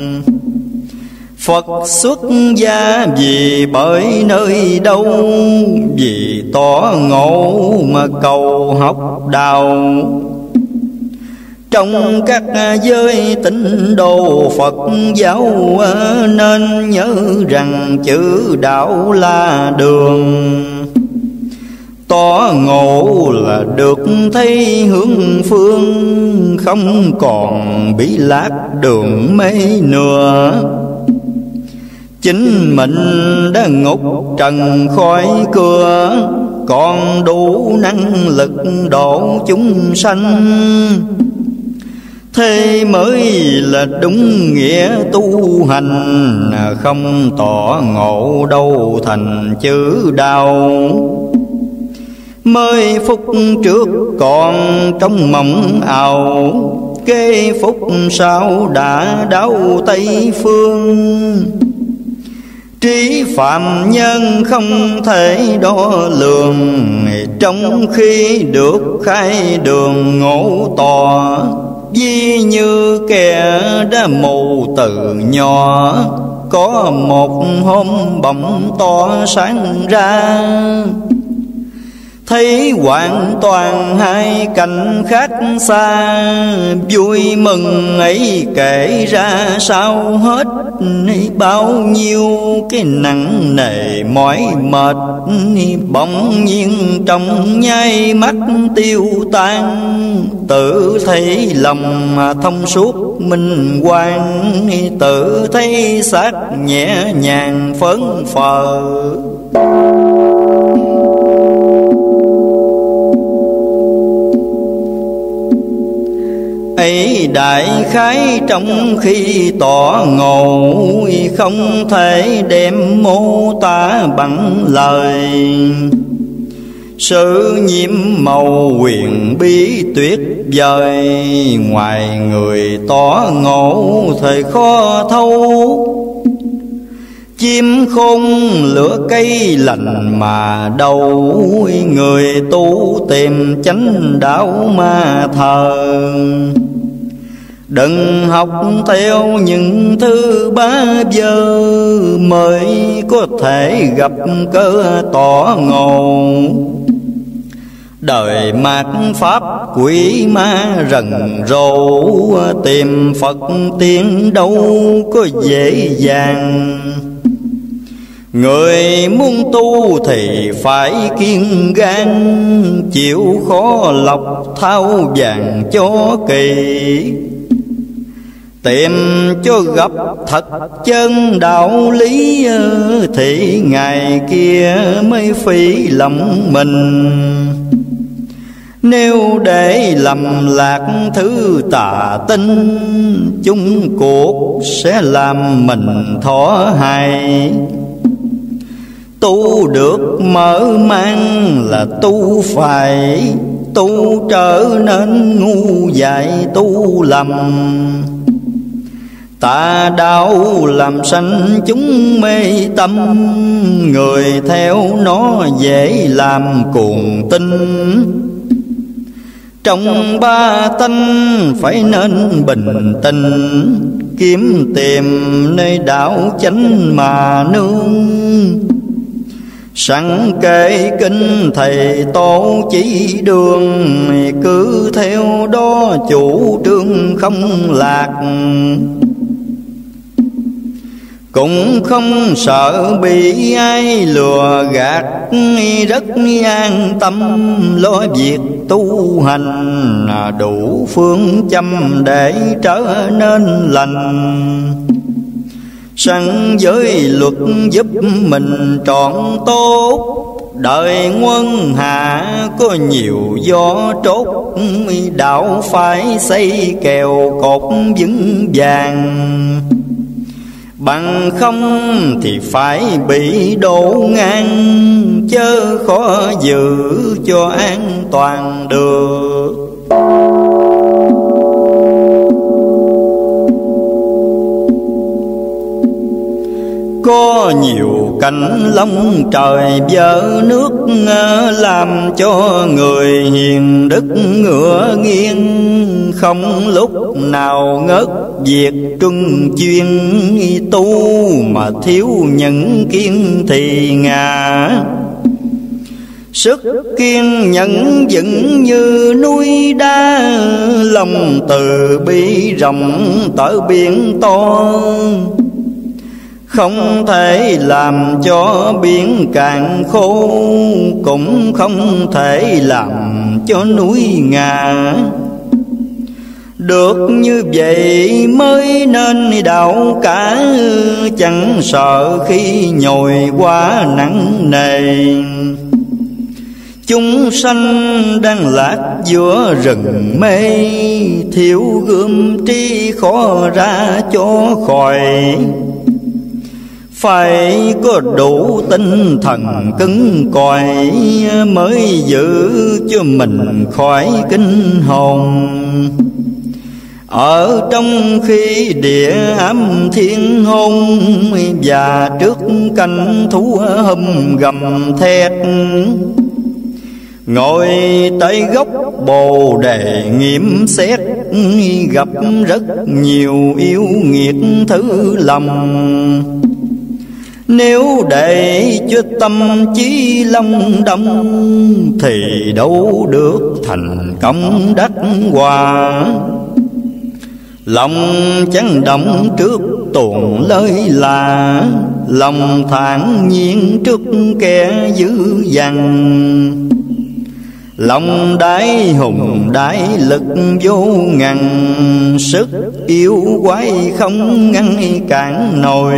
Phật xuất gia vì bởi nơi đâu, vì tỏ ngộ mà cầu học đạo. Trong các giới tín đồ Phật giáo, nên nhớ rằng chữ đạo là đường. Tỏ ngộ là được thấy hướng phương, không còn bị lạc đường mê nữa. Chính mình đã ngục trần khỏi cửa, còn đủ năng lực độ chúng sanh. Thế mới là đúng nghĩa tu hành, không tỏ ngộ đâu thành chữ đạo. Mới phút trước còn trong mộng ảo, kế phút sau đã đáo Tây phương. Trí phạm nhân không thể đo lường, trong khi được khai đường ngộ tỏ. Ví như kẻ đã mù từ nhỏ, có một hôm bỗng tỏ sáng ra. Thấy hoàn toàn hai cảnh khác xa, vui mừng ấy kể ra sao hết. Bao nhiêu cái nặng nề mỏi mệt, bỗng nhiên trong nháy mắt tiêu tan. Tự thấy lòng thông suốt minh quang, tự thấy xác nhẹ nhàng phấn phờ. Ấy đại khái trong khi tỏ ngộ, không thể đem mô tả bằng lời. Sự nhiệm màu quyền bí tuyệt vời, ngoài người tỏ ngộ thời khó thâu. Chim khôn lửa cây lành mà đâu, người tu tìm chánh đạo mà thờ. Đừng học theo những thứ bá vơ, mới có thể gặp cơ tỏ ngộ. Đời mạt pháp quỷ ma rần rộ, tìm Phật tiên đâu có dễ dàng. Người muốn tu thì phải kiên gan, chịu khó lọc thao vàng cho kỳ. Tìm cho gặp thật chân đạo lý, thì ngày kia mới phi lòng mình. Nếu để lầm lạc thứ tà tinh, chung cuộc sẽ làm mình thọ hại. Tu được mở mang là tu phải, tu trở nên ngu dại tu lầm. Tà đạo làm sanh chúng mê tâm, người theo nó dễ làm cuồng tin. Trong ba tánh phải nên bình tĩnh, kiếm tìm nơi đạo chánh mà nương. Sẵn kể kinh thầy tổ chỉ đường, cứ theo đó chủ trương không lạc. Cũng không sợ bị ai lừa gạt, rất an tâm lo việc tu hành. Đủ phương châm để trở nên lành, sẵn giới luật giúp mình trọn tốt. Đời quân hạ có nhiều gió trốt, đạo phải xây kèo cột vững vàng. Bằng không thì phải bị đổ ngang, chớ khó giữ cho an toàn được. Có nhiều cảnh long trời vỡ nước, làm cho người hiền đức ngựa nghiêng. Không lúc nào ngớt việc truân chuyên, tu mà thiếu những kiên thì ngã. Sức kiên nhẫn vững như núi đá, lòng từ bi rộng tở biển to. Không thể làm cho biển cạn khô, cũng không thể làm cho núi ngã. Được như vậy mới nên đạo cả, chẳng sợ khi nhồi quá nặng nề. Chúng sanh đang lạc giữa rừng mê, thiếu gươm tri khó ra cho khỏi. Phải có đủ tinh thần cứng cỏi, mới giữ cho mình khỏi kinh hồn. Ở trong khi địa ám thiên hôn, và trước canh thú hum gầm thét. Ngồi tới gốc bồ đề nghiệm xét, gặp rất nhiều yêu nghiệt thứ lầm. Nếu để cho tâm trí long đông, thì đâu được thành công đắc hòa. Lòng chẳng động trước tuồng lơi là, lòng thản nhiên trước kẻ dữ dằn. Lòng đái hùng đái lực vô ngần, sức yêu quái không ngăn cản nổi.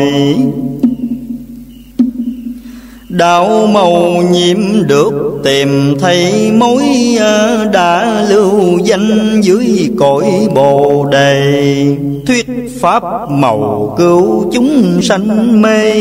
Đạo màu nhiệm được tìm thấy mối, đã lưu danh dưới cội bồ đề. Thuyết pháp màu cứu chúng sanh mê,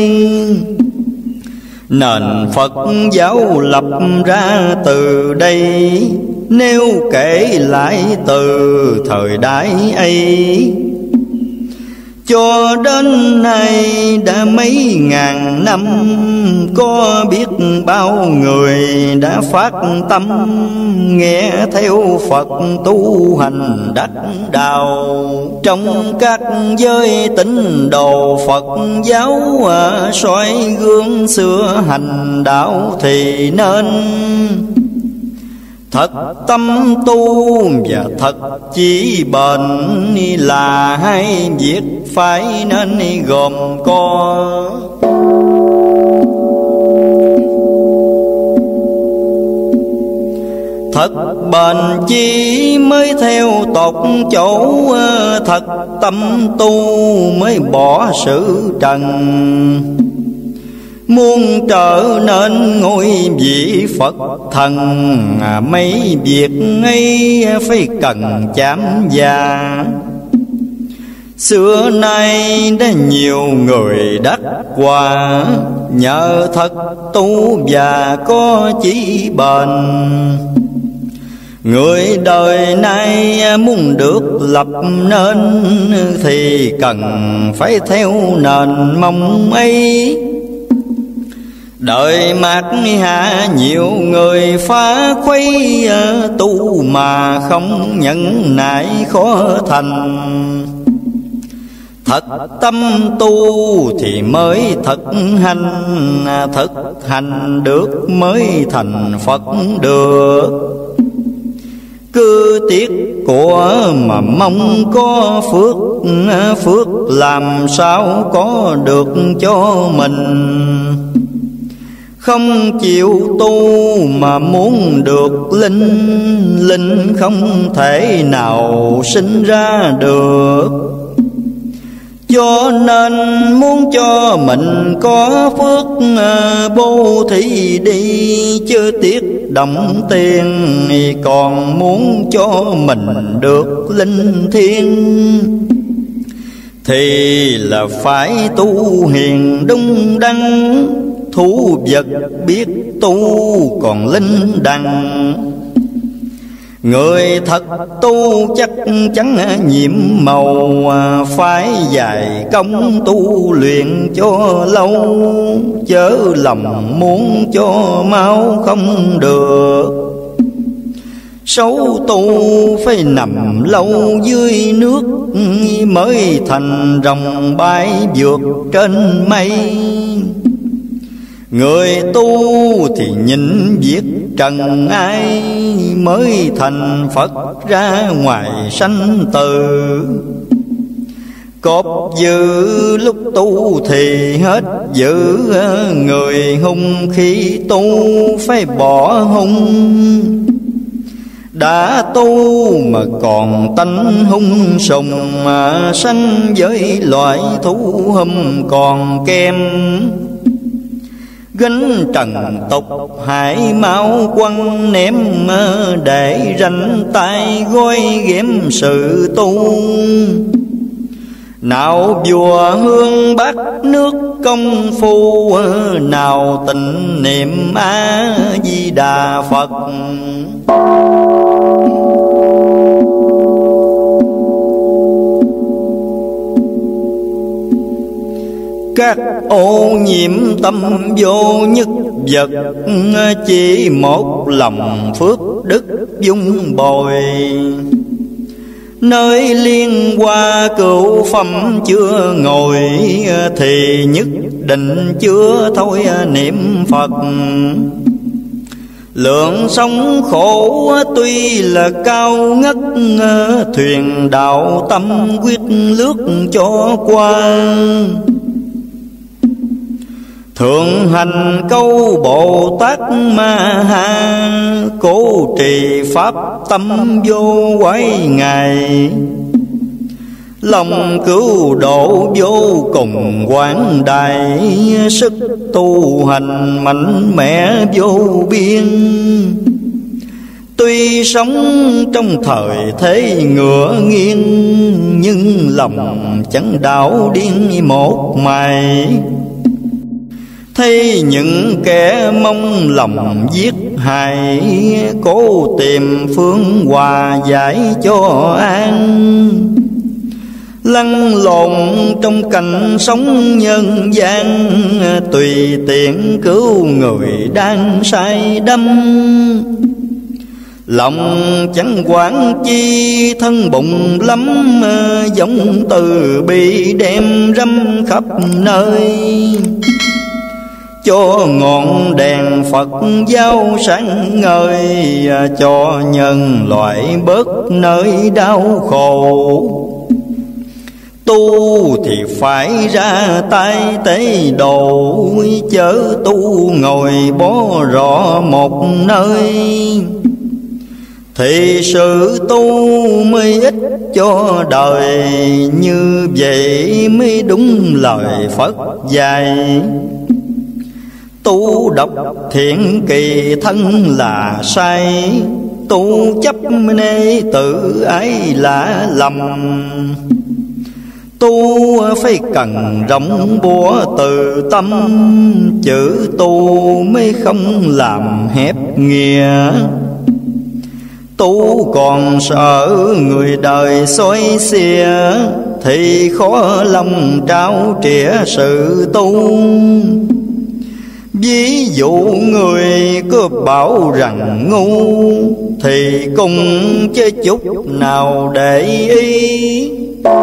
nền Phật giáo lập ra từ đây. Nếu kể lại từ thời đại ấy, cho đến nay đã mấy ngàn năm. Có biết bao người đã phát tâm, nghe theo Phật tu hành đắc đạo. Trong các giới tín đồ Phật giáo, soi gương xưa hành đạo thì nên thật tâm tu và thật chỉ bền, là hai việc phải nên gồm có. Thật bền chi mới theo tột chỗ, thật tâm tu mới bỏ sự trần. Muốn trở nên ngôi vị Phật thần, mấy việc ấy phải cần chạm và. Xưa nay đã nhiều người đắc quả, nhờ thật tu và có chí bền. Người đời nay muốn được lập nên, thì cần phải theo nền mong ấy. Đời mạt hạ nhiều người phá khuấy, tu mà không nhận nại khó thành. Thật tâm tu thì mới thật hành, thực hành được mới thành Phật được. Cứ tiếc của mà mong có phước, phước làm sao có được cho mình. Không chịu tu mà muốn được linh, linh không thể nào sinh ra được. Cho nên muốn cho mình có phước, bố thí đi chưa tiếc đồng tiền. Còn muốn cho mình được linh thiêng, thì là phải tu hiền đúng đắn. Thú vật biết tu còn linh đăng, người thật tu chắc chắn nhiệm màu. Phải dài công tu luyện cho lâu, chớ lòng muốn cho mau không được. Xấu tu phải nằm lâu dưới nước, mới thành rồng bay vượt trên mây. Người tu thì nhìn việc trần ai, mới thành Phật ra ngoài sanh tử. Cọp dữ lúc tu thì hết dữ, người hung khi tu phải bỏ hung. Đã tu mà còn tánh hung sùng, mà sanh với loại thú hum còn kem. Gánh trần tục hãy mau quăng ném, để ranh tay gói ghém sự tu. Nào vua hương bát nước công phu, nào tịnh niệm A Di Đà Phật. Các ô nhiễm tâm vô nhất vật, chỉ một lòng phước đức dung bồi. Nơi liên hoa cửu phẩm chưa ngồi, thì nhất định chưa thôi niệm Phật. Lượng sống khổ tuy là cao ngất, thuyền đạo tâm quyết lướt cho qua. Thượng hành câu Bồ Tát Ma Ha, cố trì pháp tâm vô quái ngài. Lòng cứu độ vô cùng quảng đại, sức tu hành mạnh mẽ vô biên. Tuy sống trong thời thế ngựa nghiêng, nhưng lòng chẳng đảo điên một mày. Thấy những kẻ mong lòng giết hại, cố tìm phương hòa giải cho an. Lăn lộn trong cảnh sống nhân gian, tùy tiện cứu người đang say đắm. Lòng chẳng quản chi thân bụng lắm, giống từ bi đem râm khắp nơi. Cho ngọn đèn Phật giáo sáng ngời, cho nhân loại bớt nơi đau khổ. Tu thì phải ra tay tế độ, chớ tu ngồi bó rọ một nơi. thì sự tu mới ích cho đời. Như vậy mới đúng lời Phật dạy. Tu độc thiện kỳ thân là sai, tu chấp nê tự ái là lầm. Tu phải cần rộng búa từ tâm, chữ tu mới không làm hẹp nghĩa. Tu còn sợ người đời xói xia, thì khó lòng trao trĩa sự tu. Ví dụ người cứ bảo rằng ngu, thì cũng chứ chút nào để ý.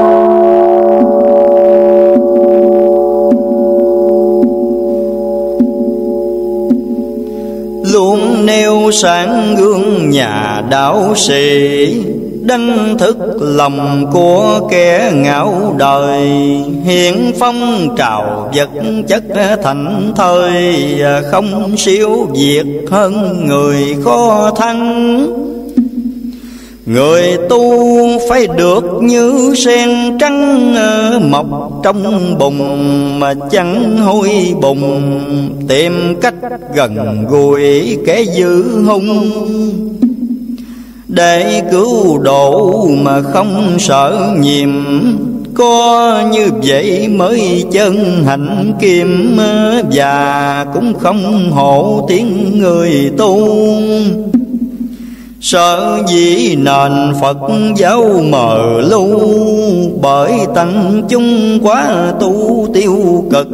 Luôn nêu sáng gương nhà đạo sĩ, đánh thức lòng của kẻ ngạo đời. Hiện phong trào vật chất thành thời, không siêu việt hơn người khó thắng. Người tu phải được như sen trắng mọc trong bùn, mà chẳng hôi bùn. Tìm cách gần gũi kẻ dữ hung, để cứu độ mà không sợ nhiệm. Có như vậy mới chân hạnh kim, và cũng không hổ tiếng người tu. Sợ dĩ nền Phật giáo mờ lu, bởi tăng chúng quá tu tiêu cực.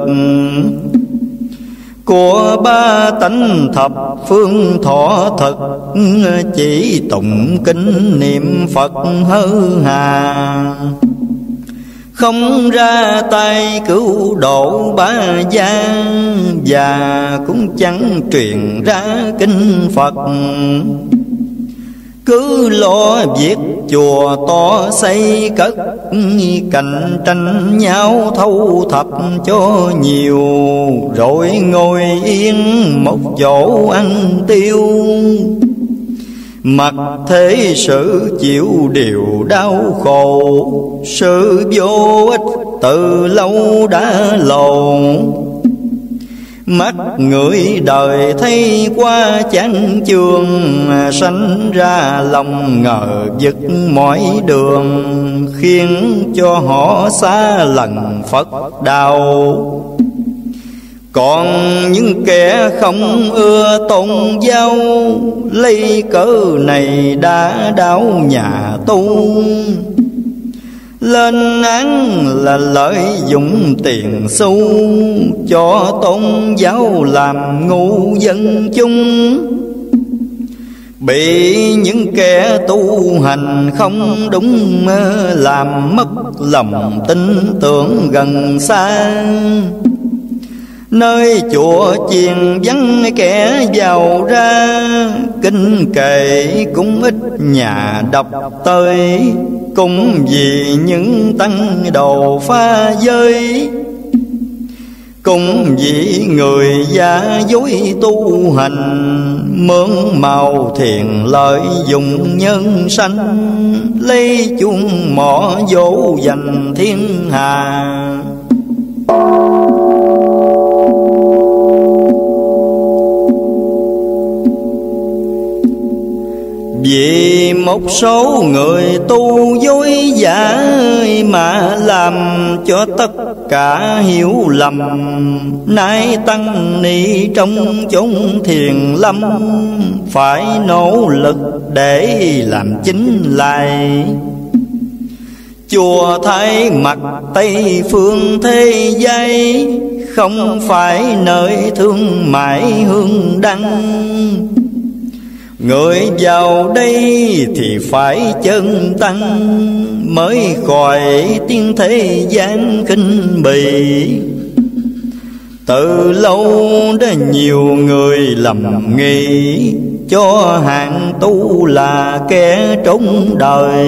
Của ba tánh thập phương thọ thực, chỉ tụng kinh niệm Phật hơ hà. Không ra tay cứu độ ba gia, và cũng chẳng truyền ra kinh Phật. Cứ lo việc chùa to xây cất, cạnh tranh nhau thâu thập cho nhiều. Rồi ngồi yên một chỗ ăn tiêu, mặc thế sự chịu điều đau khổ. Sự vô ích từ lâu đã lồ, mắt người đời thấy qua chán chường. Sanh ra lòng ngờ vực mọi đường, khiến cho họ xa lần Phật đạo. Còn những kẻ không ưa tôn giáo, lấy cớ này đã đảo nhà tu. Lên án là lợi dụng tiền xu, cho tôn giáo làm ngu dân chúng. Bị những kẻ tu hành không đúng, làm mất lòng tin tưởng gần xa. Nơi chùa chiền vắng kẻ giàu ra, kinh kệ cũng ít nhà đọc tới. Cũng vì những tăng đồ pha giới, cũng vì người giả dối tu hành. Mượn màu thiền lợi dụng nhân sanh, lấy chuông mỏ dỗ dành thiên hà. Vì một số người tu dối giả, mà làm cho tất cả hiểu lầm. Nay tăng ni trong chốn thiền lâm, phải nỗ lực để làm chính lại. Chùa Thái mặt Tây phương thế giới, không phải nơi thương mại hương đăng. Người vào đây thì phải chân tăng, mới khỏi tiếng thế gian khinh bỉ. Từ lâu đã nhiều người lầm nghĩ, cho hạng tu là kẻ trốn đời.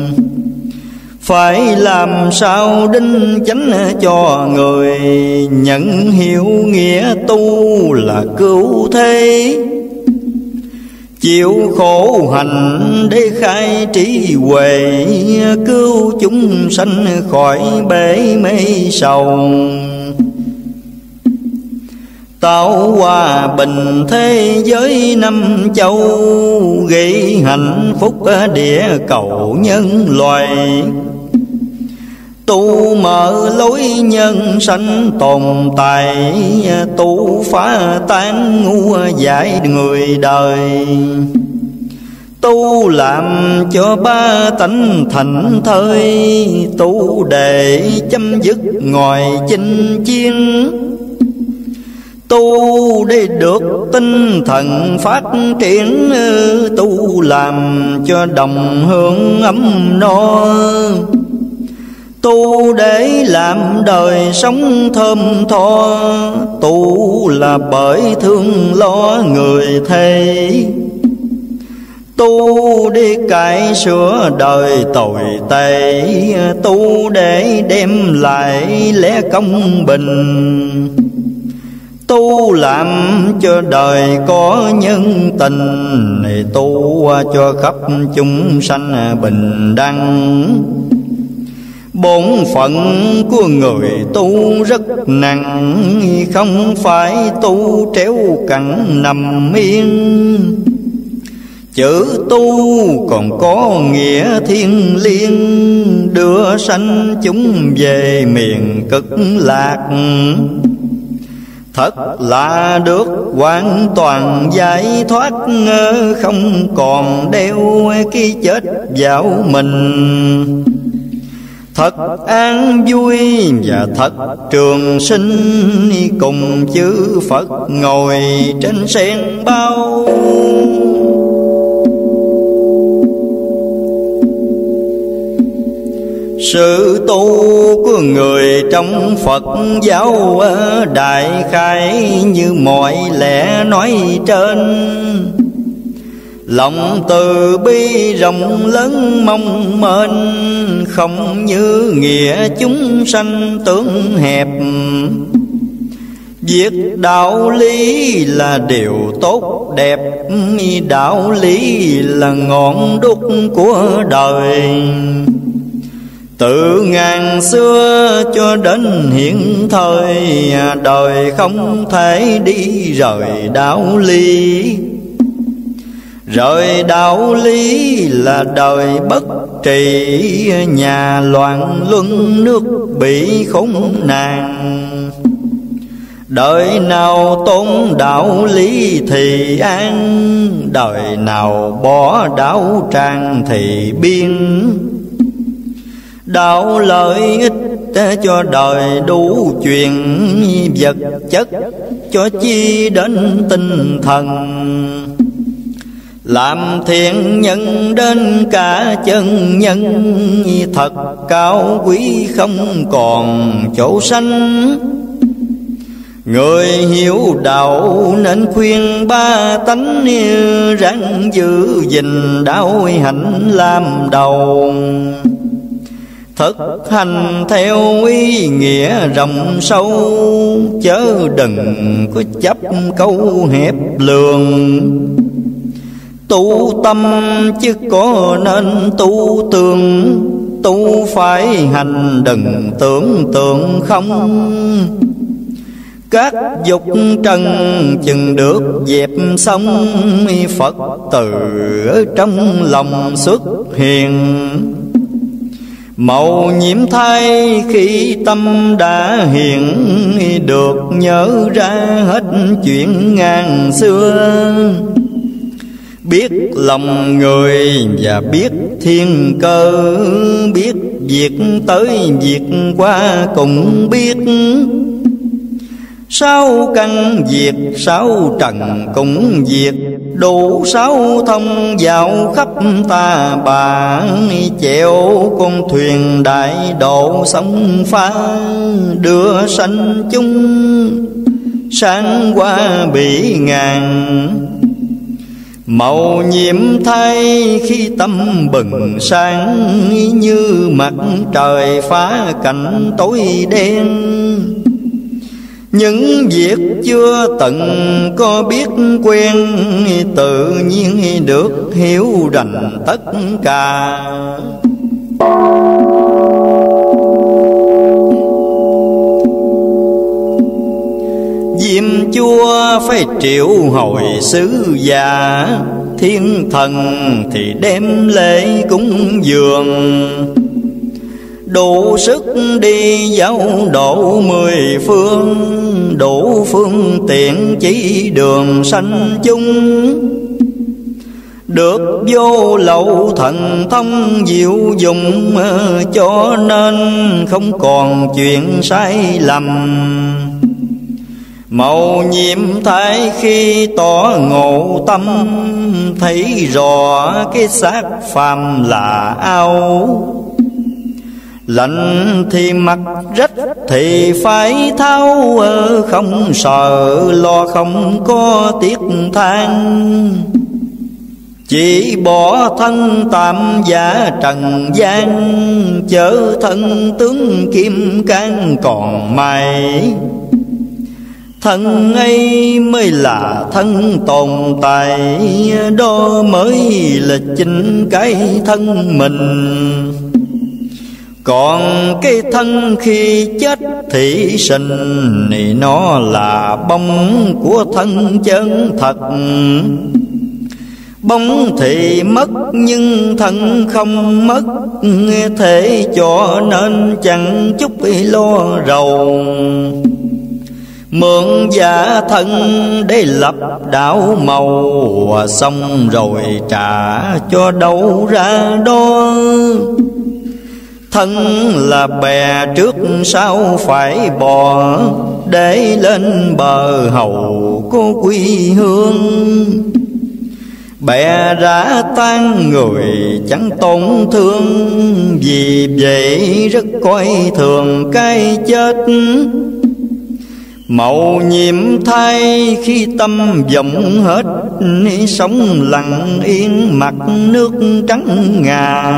Phải làm sao đính chánh cho người, nhận hiểu nghĩa tu là cứu thế. chịu khổ hạnh để khai trí huệ, cứu chúng sanh khỏi bể mê sầu. Tạo hòa bình thế giới năm châu, gây hạnh phúc địa cầu nhân loài. Tu mở lối nhân sanh tồn tại, tu phá tan ngu dại người đời. Tu làm cho ba tánh thành thơi, tu để chấm dứt ngòi chinh chiến. Tu để được tinh thần phát triển, tu làm cho đồng hương ấm no. Tu để làm đời sống thơm tho, tu là bởi thương lo người thầy. Tu để cải sửa đời tồi tệ, tu để đem lại lẽ công bình. Tu làm cho đời có nhân tình, tu cho khắp chúng sanh bình đẳng. Bổn phận của người tu rất nặng, không phải tu tréo cẳng nằm yên. Chữ tu còn có nghĩa thiêng liêng, đưa sanh chúng về miền cực lạc. Thật là được hoàn toàn giải thoát, không còn đeo cái chết vào mình. Thật an vui và thật trường sinh, cùng chư Phật ngồi trên sen bao. Sự tu của người trong Phật giáo đại khái như mọi lẽ nói trên. Lòng từ bi rộng lớn mong mênh, không như nghĩa chúng sanh tướng hẹp. Việc đạo lý là điều tốt đẹp, đạo lý là ngọn đuốc của đời. Từ ngàn xưa cho đến hiện thời, đời không thể đi rời đạo lý. Rời đạo lý là đời bất trị, nhà loạn luân nước bị khốn nạn. Đời nào tôn đạo lý thì an, đời nào bỏ đạo tràng thì biên. Đạo lợi ích cho đời đủ chuyện, vật chất cho chi đến tinh thần. Làm thiện nhân đến cả chân nhân, thật cao quý không còn chỗ sanh. Người hiểu đạo nên khuyên ba tánh, ráng giữ gìn đạo hạnh làm đầu. Thực hành theo ý nghĩa rộng sâu, chớ đừng có chấp câu hẹp lường. Tu tâm chứ có nên tu tường, tu phải hành đừng tưởng tượng không. Các dục trần chừng được dẹp xong, Phật từ ở trong lòng xuất hiện. Màu nhiễm thay khi tâm đã hiện, được nhớ ra hết chuyện ngàn xưa. Biết lòng người và biết thiên cơ, biết việc tới việc qua cũng biết. Sáu căn diệt sáu trần cũng diệt, đủ sáu thông dạo khắp ta bà. Chèo con thuyền đại độ sông pha, đưa sanh chung sáng qua bỉ ngàn. Màu nhiệm thay khi tâm bừng sáng, như mặt trời phá cảnh tối đen. những việc chưa từng có biết quen, tự nhiên được hiểu rành tất cả. Diêm chúa phải triệu hồi sứ giả, thiên thần thì đem lễ cúng dường, đủ sức đi giáo độ mười phương, đủ phương tiện chỉ đường sanh chung. Được vô lậu thần thông diệu dụng, cho nên không còn chuyện sai lầm. Mầu nhiệm thái khi tỏ ngộ tâm, thấy rõ cái xác phàm là ao. Lạnh thì mặc rách thì phải tháo, không sợ lo không có tiếc than. Chỉ bỏ thân tạm giả trần gian, chớ thân tướng kim cang còn mày. Thân ấy mới là thân tồn tại, đó mới là chính cái thân mình. Còn cái thân khi chết thì sinh, thì nó là bóng của thân chân thật. Bóng thì mất nhưng thân không mất, thế cho nên chẳng chút lo rầu. Mượn giả thân để lập đạo màu, xong rồi trả cho đâu ra đó. Thân là bè trước sau phải bò, để lên bờ hầu có quy hương. Bè ra tan người chẳng tổn thương, vì vậy rất coi thường cái chết. Mầu nhiệm thay khi tâm vọng hết, sống lặng yên mặt nước trắng ngà.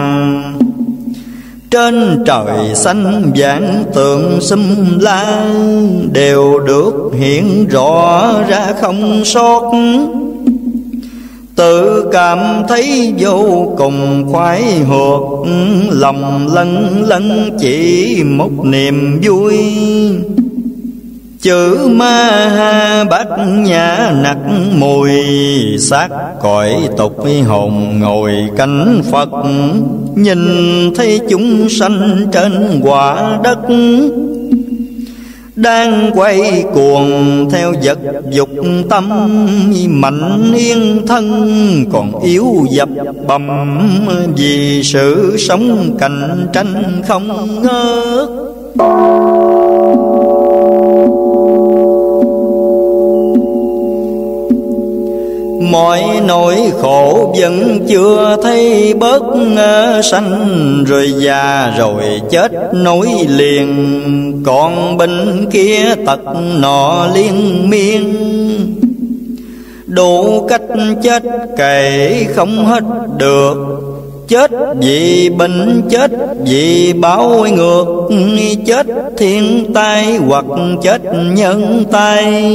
Trên trời xanh vạn tượng xum la, đều được hiện rõ ra không sót. Tự cảm thấy vô cùng khoái hoạt, lòng lân lân chỉ một niềm vui. Chữ ma ha bát nhã nặc mùi, xác cõi tục hồn ngồi cạnh Phật. Nhìn thấy chúng sanh trên quả đất, đang quay cuồng theo vật dục tâm. Mạnh yên thân còn yếu dập bầm, vì sự sống cạnh tranh không ngớt. Mọi nỗi khổ vẫn chưa thấy bớt, sanh rồi già rồi chết nối liền. Còn bệnh kia tật nọ liên miên, đủ cách chết kể không hết được. Chết vì bệnh, chết vì báo ngược, chết thiên tai hoặc chết nhân tai.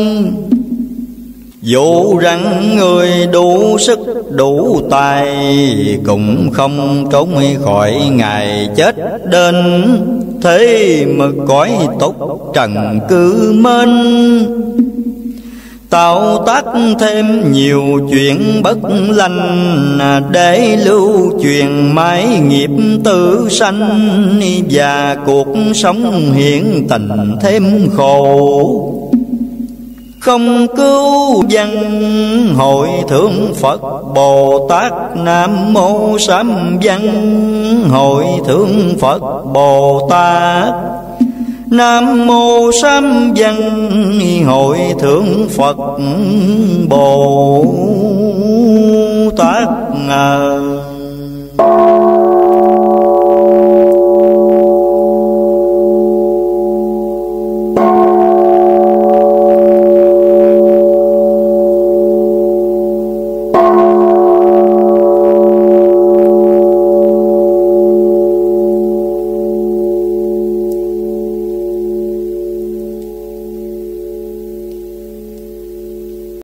Dù rằng người đủ sức đủ tài, cũng không trốn khỏi ngày chết đến. Thế mà cõi tốt trần cư mến, tạo tác thêm nhiều chuyện bất lành, để lưu truyền mãi nghiệp tự sanh. Và cuộc sống hiện tình thêm khổ, không cứu văn hội thượng Phật Bồ Tát. Nam mô Sám Văn hội thượng Phật Bồ Tát. Nam mô Sám Văn hội thượng Phật Bồ Tát.